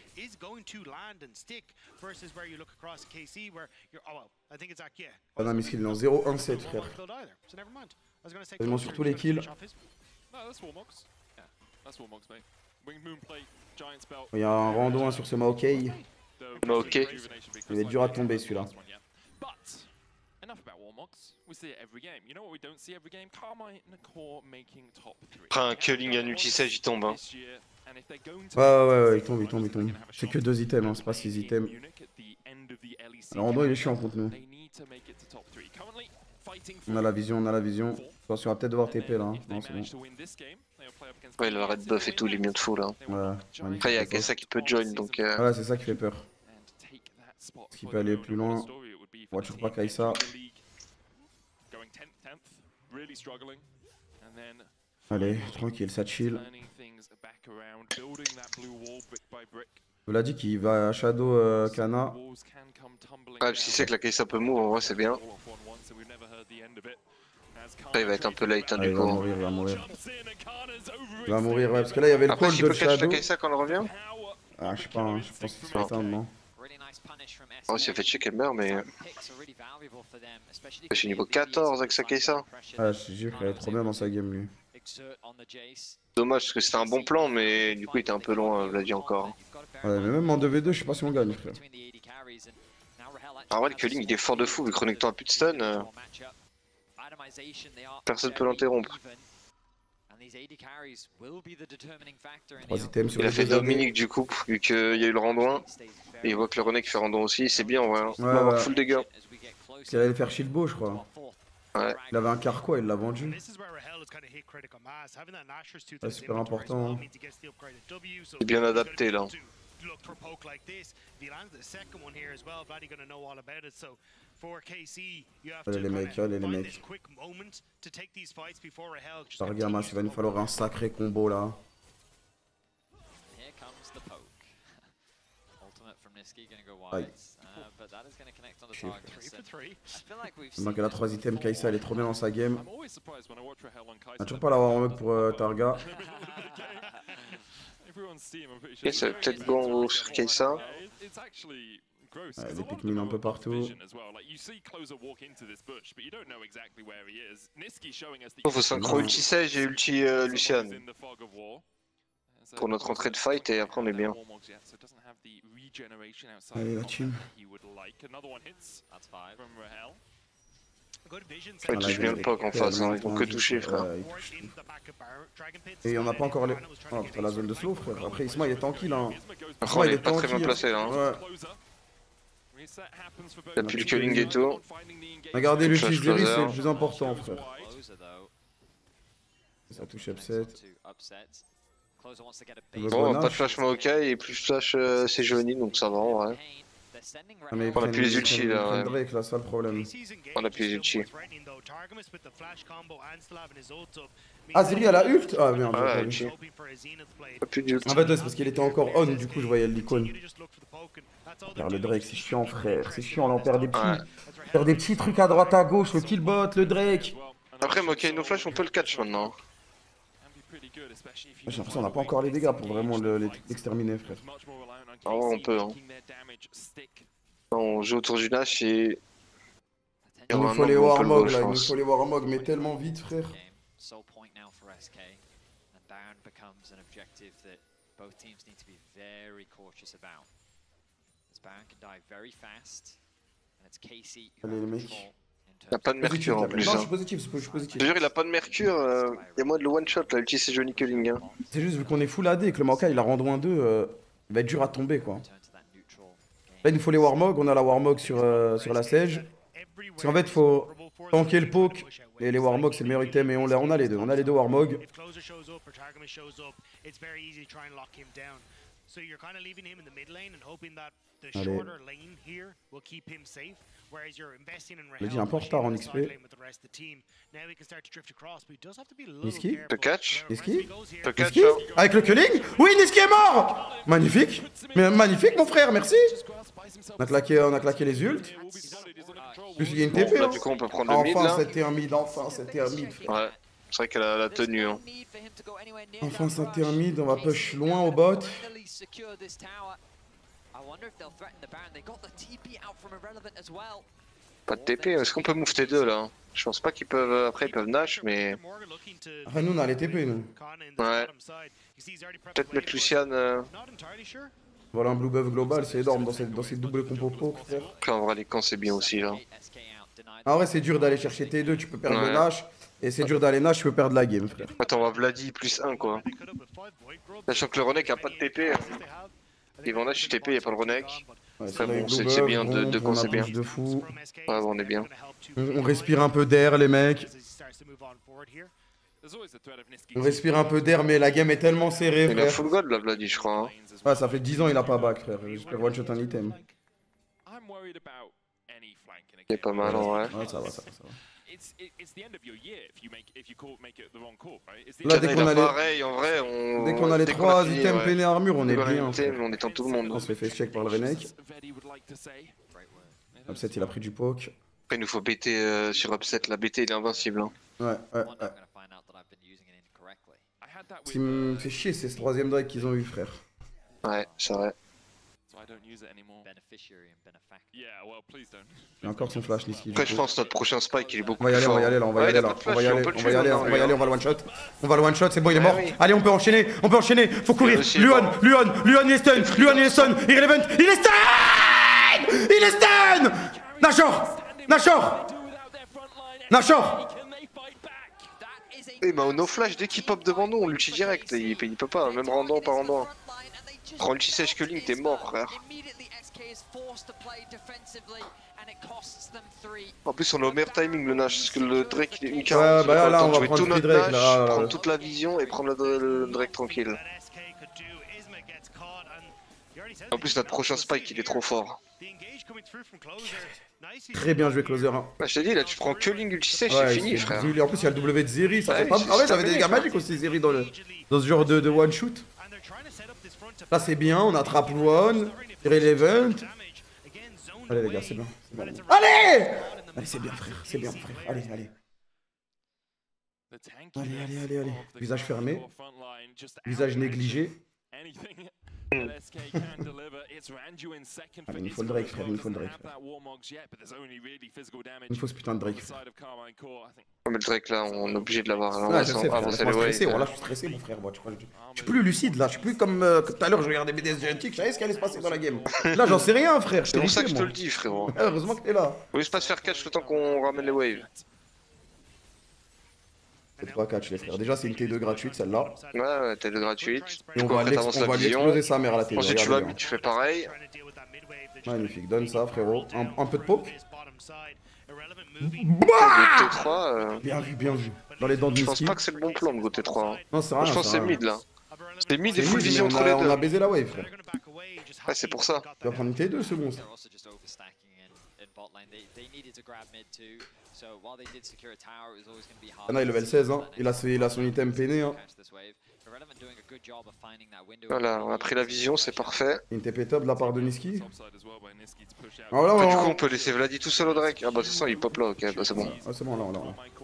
Pana Miskil est en 0-1-7 frère. Quasiment sur tous les kills. Il y a un rando sur ce Maokai. Maokai. Il est dur à tomber celui-là. Après un culling un ulti-sage, il tombe. Hein. Ouais, il tombe. C'est que 2 items, hein, c'est pas 6 items. Le rando il est chiant contre nous. On a la vision. Attention, on va peut-être devoir TP là. Hein. Non, c'est bon. Ouais, le red buff et tout, il est bien de fou là. Ouais, après, il y a Kessa qui peut join donc. Ouais, c'est ça qui fait peur. Parce qu'il peut aller plus loin. On voit toujours pas Kai'Sa. Allez, tranquille, ça chill. Je l'ai dit qu'il va à Shadow Kana. Ouais, si c'est que la Kai'Sa peut move, en vrai c'est bien. Après, il va être un peu late, hein, du coup. Il va mourir, ouais, parce que là il y avait le call de Shadow. La Kai'Sa quand elle revient. Ah, je sais pas, hein, je pense que c'est ça, non. Oh, s'il a fait check, elle meurt, mais. Je suis niveau 14 avec sa Kai'Sa. Ah, je te jure qu'il est trop bien dans sa game, lui. Dommage, parce que c'était un bon plan, mais du coup, il était un peu loin, je l'ai dit encore. Ouais, mais même en 2v2, je sais pas si on gagne, frère. En vrai, le culling il est fort de fou, vu que Renekton a plus de stun. Personne peut l'interrompre. 3 items sur il a fait Dominique du coup, vu qu'il y a eu le randouin. Et il voit que le Renek fait randouin aussi, c'est bien, ouais. Il va avoir full dégâts. Parce qu'il allait faire shield bow, je crois. Ouais. Il avait un carquois, il l'a vendu. C'est super important. Hein. C'est bien adapté là. Allez les mecs. Targamas, il va nous falloir un sacré combo là. Aïe. Donc elle a 3 items, Kai'Sa elle est trop bien dans sa game. On va toujours pas l'avoir en mode pour Targa. Et ça va peut-être bon sur Kai'Sa. Ouais, des Pikmin un peu partout. Il faut synchro ulti Sage et ulti Lucian. Pour notre entrée de fight et après on est bien. Allez la team. Ouais, touche bien le poke en face, hein. Ils vont que toucher frère. Et on n'a pas encore les... Oh putain la zone de slow frère. Après Isma il est tranquille hein. Après on est pas très bien placé là. Hein. Ouais. Il a plus le culling et tout. Regardez le fils d'Eri, c'est le plus important frère. Ça touche upset. Bon, pas de flash Maokai et plus flash Sejuani, donc ça va en vrai. Ah, mais on a plus les ultis là. Ouais. Drake, là, ça le problème. On a plus les ultis. Ah, Zeri elle a ult? Ah merde, ouais, ulti. Pas plus d'ulti. En fait, c'est parce qu'il était encore on, du coup je voyais l'icône. Regarde le Drake, c'est chiant frère, c'est chiant, là on perd des petits trucs à droite à gauche, le killbot, le Drake. Après Maokai no flash, on peut le catch maintenant. J'ai l'impression qu'on n'a pas encore les dégâts pour vraiment l'exterminer frère. Ah ouais, on peut hein. On joue autour du Nash et... Il nous faut les Warmog là, il nous faut les Warmog, mais tellement vite frère. Allez les mecs. Il a pas de mercure en plus. Non, hein. je suis positif, je suis positif. Je te jure, il a pas de mercure, il y a moins de le one shot là, l'ulti c'est Johnny Culling. Hein. C'est juste vu qu'on est full AD et que le Maokai il a rendu 1-2, il va être dur à tomber quoi. Là il nous faut les Warmog, on a la Warmog sur la Sage. Parce qu'en fait il faut tanker le poke et les Warmog c'est le meilleur item et on a les deux, Warmog. Allez. Il est un peu en retard en XP. Niski? Te catch? Niski? Te catch Niski? Avec le culling? Oui, Niski est mort! Magnifique! Mais magnifique mon frère, merci! On a claqué les ults. Plus il y a une TP. Là, Hein. du coup, on peut prendre le mid là. Enfin, c'était un mid, frère. Ouais, c'est vrai qu'elle a la tenue. Hein. Enfin, c'était un mid, on va push loin au bot. Pas de TP, est-ce qu'on peut move T2 là? Je pense pas qu'ils peuvent. Après, ils peuvent Nash, mais. Après, nous, on a les TP, nous. Ouais. Peut-être mettre Lucian. Voilà un blue buff global, c'est énorme dans ces doubles compos poke, frère. Après, en vrai, les camps, c'est bien aussi là. En vrai, c'est dur d'aller chercher T2, tu peux perdre le Nash. Et c'est dur d'aller Nash, tu peux perdre la game, frère. Attends, on va Vladi plus 1 quoi. Sachant que le Renek a pas de TP. Ils vont Nash TP, y'a pas le Renek. Ouais, c'est bon, c'est bien, deux camps c'est bien. De fou. Ouais, bon, on est bien. On respire un peu d'air, les mecs. On respire un peu d'air, mais la game est tellement serrée, frère. Il a full god là, Vladi, je crois. Hein. Ouais, ça fait 10 ans il a pas back, frère. J'espère one shot un item. Il est pas mal en vrai. Ouais, ça va. Là, dès qu'on a pareil, en vrai, dès qu'on a les 3 items plein armure, on est bien. On étend tout le monde. On se fait face check par le Renek. Upset, il a pris du poke. Après, il nous faut BT sur Upset. La BT, il est invincible. Hein. Ouais. Ce qui me fait chier, c'est ce 3ème Drake qu'ils ont eu, frère. Ouais, c'est vrai. Il a encore son flash, Niski. Après, je pense que notre prochain spike, il est beaucoup plus fort. On va y aller, on va le one shot, c'est bon, il est mort. Allez, on peut enchaîner, faut courir. Luan, il est stun, Irrelevant, il est stun. Nashor. Eh bah, no flash, dès qu'il pop devant nous, on l'ulti direct. Il peut pas, même rendant, pas rendant. Prends l'ulti sèche culling, t'es mort, frère. En plus, on a au meilleur timing le Nash, parce que le Drake il est une 40. Ouais, bah là, on va prendre notre Drake, Nash, prendre toute la vision et prendre le Drake tranquille. En plus, notre prochain spike, il est trop fort. Très bien joué, Closer. Bah, je t'ai dit, là, tu prends culling ulti sèche, c'est fini, frère. En plus, il y a le W de Zeri, ça fait pas. Ah ouais, j'avais des dégâts magiques aussi, Zeri, dans ce genre de one shoot. Là, c'est bien, on attrape One, Irrelevant. Allez, les gars, c'est bien. Allez, c'est bien, frère, Allez. Allez. Visage fermé. Visage négligé. Il nous faut le Drake, frère, il nous faut ce putain de Drake. Mais le Drake là, on est obligé de l'avoir. Ah, je sais, frère, je suis stressé, mon frère. Je suis plus lucide là, je suis plus comme tout à l'heure, je regardais BDS Gentic, je savais ce qui allait se passer dans la game. Là, j'en sais rien, frère. C'est pour ça que je te le dis, frérot. Heureusement que t'es là. Faut juste pas se faire catch le temps qu'on ramène les waves. C'est pas catch les frères. Déjà c'est une T2 gratuite celle-là. Ouais, T2 gratuite. Et on va lui exploser sa mère à la T2. Ensuite tu vas mid, tu fais pareil. Magnifique, donne ça frérot. Un peu de poke. Bah T3. Bien vu, bien vu. Dans les dents de Je pense Niski. pas que c'est le bon plan de Go T3. Non, c'est rien. Je pense que c'est mid là. C'est mid et C'est full mid, vision mais entre les deux. on a baisé la wave, frère. Ouais, c'est pour ça. Tu vas prendre une T2, ce monstre. Yana, il est level 16, hein. Il a son item peiné, hein. Voilà, on a pris la vision, c'est parfait. Une TP top de la part de Niski. Ah, Du coup, là, on peut laisser Vladi tout seul au Drake. Ah bah, de toute façon, il pop là, ok, bah c'est bon. Ah, c'est bon, là.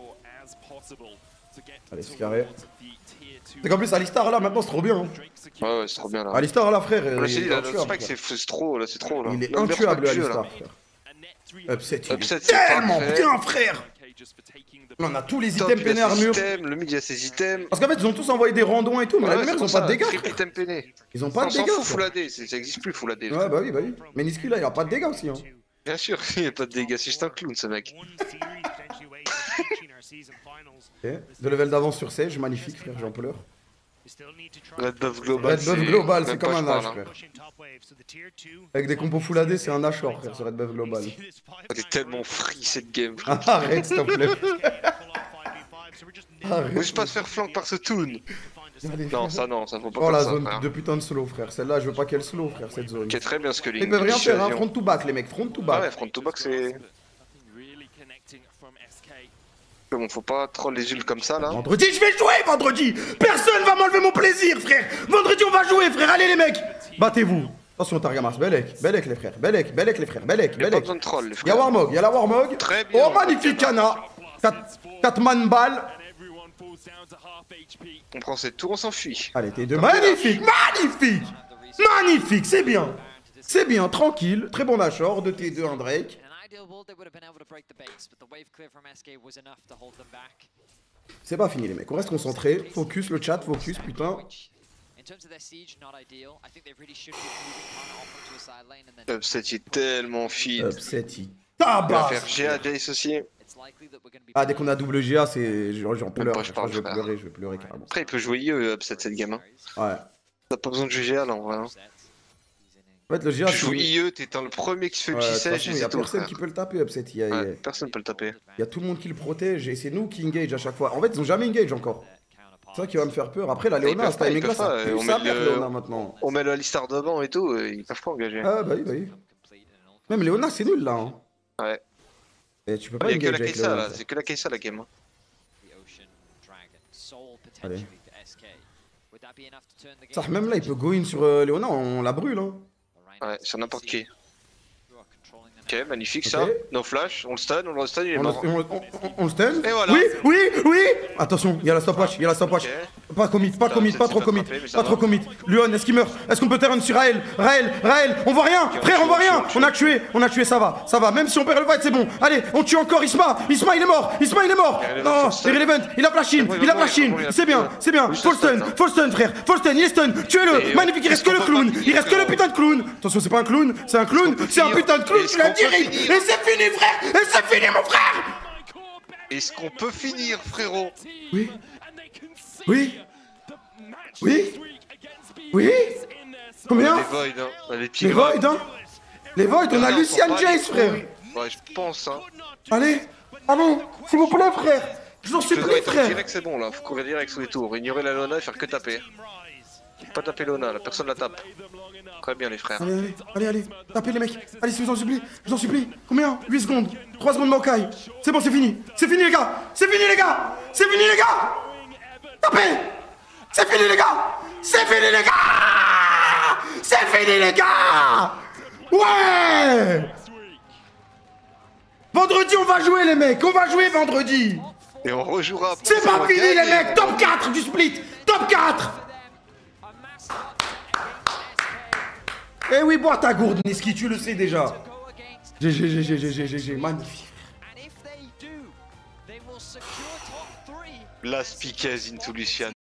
Allez, c'est carré. C'est qu'en plus, Alistar, là, maintenant, c'est trop bien. Hein. Ouais, c'est trop bien là. Alistar, là, frère. Là, j'ai dit, là, le intuable, spike, c'est trop, là, c'est trop là. Il est Le meilleur intuable, spike du jeu, Alistar, là. frère. Upset, il Upset, est c'est tellement parfait. bien, frère. Là, on a tous les Top, items il peinés a ses armure. items, le mid, il a ses items. Parce qu'en fait, ils ont tous envoyé des randons et tout, mais la Ouais, lumière, c'est ils ont pour pas de ça, dégâts, triple frère. item peiné. Ils ont pas On de s'en dégâts, fout, full frère. AD, ça existe plus full AD. Ouais, bah oui. Mais Niski, là, il a pas de dégâts aussi, hein. Bien sûr, il n'y a pas de dégâts, c'est juste un clown ce mec. Ok. De level d'avance sur Sage, magnifique, frère, j'en pleure. Red Buff Global, Red Buff Global, c'est même comme pas, un je H, parle, hein. frère. Avec des compos full AD, c'est un Ashore, frère, ce Red Buff Global. T'es tellement free cette game, frère. Arrête, s'il te plaît. Faut juste pas se faire flank par ce toon. Non, ça faut pas Oh, faire la ça, zone frère. de putain de slow, frère. Celle-là, je veux pas qu'elle slow, frère, cette zone. Ok, très bien ce que Ils peuvent rien faire, hein, front to back, les mecs, front to Ah ouais, back. front to back, c'est... Bon, faut pas troll les ults comme ça, là. Vendredi, je vais jouer, vendredi. Personne va m'enlever mon plaisir, frère. Vendredi, on va jouer, frère. Allez, les mecs. Battez-vous. Attention, Targamas, Belek, les frères, Belek, les frères, Belek. Y'a pas besoin de troll, les Y'a frères. Warmog, y'a la Warmog. Très bien. Oh, magnifique, Kana. 4 man balles. On prend cette tour, on s'enfuit. Allez, T2. Magnifique, c'est bien. C'est bien, tranquille. Très bon Ashore de T2, un Drake. C'est pas fini, les mecs. On reste concentrés. Focus, le chat, focus, putain. Upset, il est tellement feed. Upset, il Il va tabasse. faire GA Jace aussi. Ah, dès qu'on a double GA, c'est. J'en pleure. pas, je parle, Je vais frère. pleurer carrément. Après, il peut jouer IE, Upset, cette game. Hein. Ouais. T'as pas besoin de jouer GA là en vrai. Hein. En fait, le GA, Tu joues IE, t'es le premier qui se fait Ouais, de toute petit façon, sèche et y a c'est tout. personne Frère. qui peut le taper, Upset. Ouais, personne peut le taper. Il y a tout le monde qui le protège et c'est nous qui engage à chaque fois. En fait, ils ont jamais engage encore. C'est ça qui va me faire peur. Après, la Ils Léona, peuvent ce pas, ils timing-là, peuvent ça pas, pue on sa met mère, le- Léona, maintenant. On met le Alistar devant et tout, ils peuvent pas engager. Ah, bah oui. Même Léona, c'est nul, là. Hein. Ouais. Et tu peux pas Il y a que engage la avec Kai'Sa Léona. là, c'est que la Kai'Sa la game. Hein. Allez. Ça, même là, il peut go in sur Léona, on la brûle, hein. Ouais, sur n'importe qui. Ok, magnifique Ok. ça. No flash, on le stun, il est mort. On le stun. Et voilà. Oui. Attention, il y a la stopwatch, Ok. Pas commit, pas trop commit, attrapé, mais ça pas va. trop commit. Luon, est-ce qu'il meurt? Est-ce qu'on peut turn sur Raël? On voit rien, frère, on voit rien. On a tué, ça va. Même si on perd le fight, c'est bon. Allez, on tue encore Isma, il est mort. Non, Irrelevant, il a flash in, c'est bien. Full stun, frère, il est stun, tuez-le. Magnifique, il reste que le clown, il reste que le putain de clown. Attention, c'est pas un clown, c'est un putain de clown, tu l'as tiré. Et c'est fini, frère, et c'est fini, mon frère. Est-ce qu'on peut finir, frérot? Oui. Combien? Les Void, hein. Les Les petits Void, hein. Les Void, on a Lucian Jace, frère. Ouais, je pense, hein. Allez. Allez, s'il vous plaît, frère. Je vous en supplie, Faisons frère. direct, c'est bon là, faut courir direct sous les tours. Ignorer la Lona et faire que taper. Pas taper Lona, là, personne la tape. Très bien, les frères. Allez. Tapez, les mecs. Allez, je vous en supplie. Combien? 8 secondes. 3 secondes Maokai. C'est bon, c'est fini, les gars. Tapez. C'est fini, les gars. Ouais. Vendredi, on va jouer, les mecs. On va jouer vendredi. Et on rejouera après. C'est pas fini, les gagner, mecs. Top 4 du split. Top 4. Eh oui, bois ta gourde, Niski, tu le sais déjà. GG, magnifique. Las Piquez into Lucian.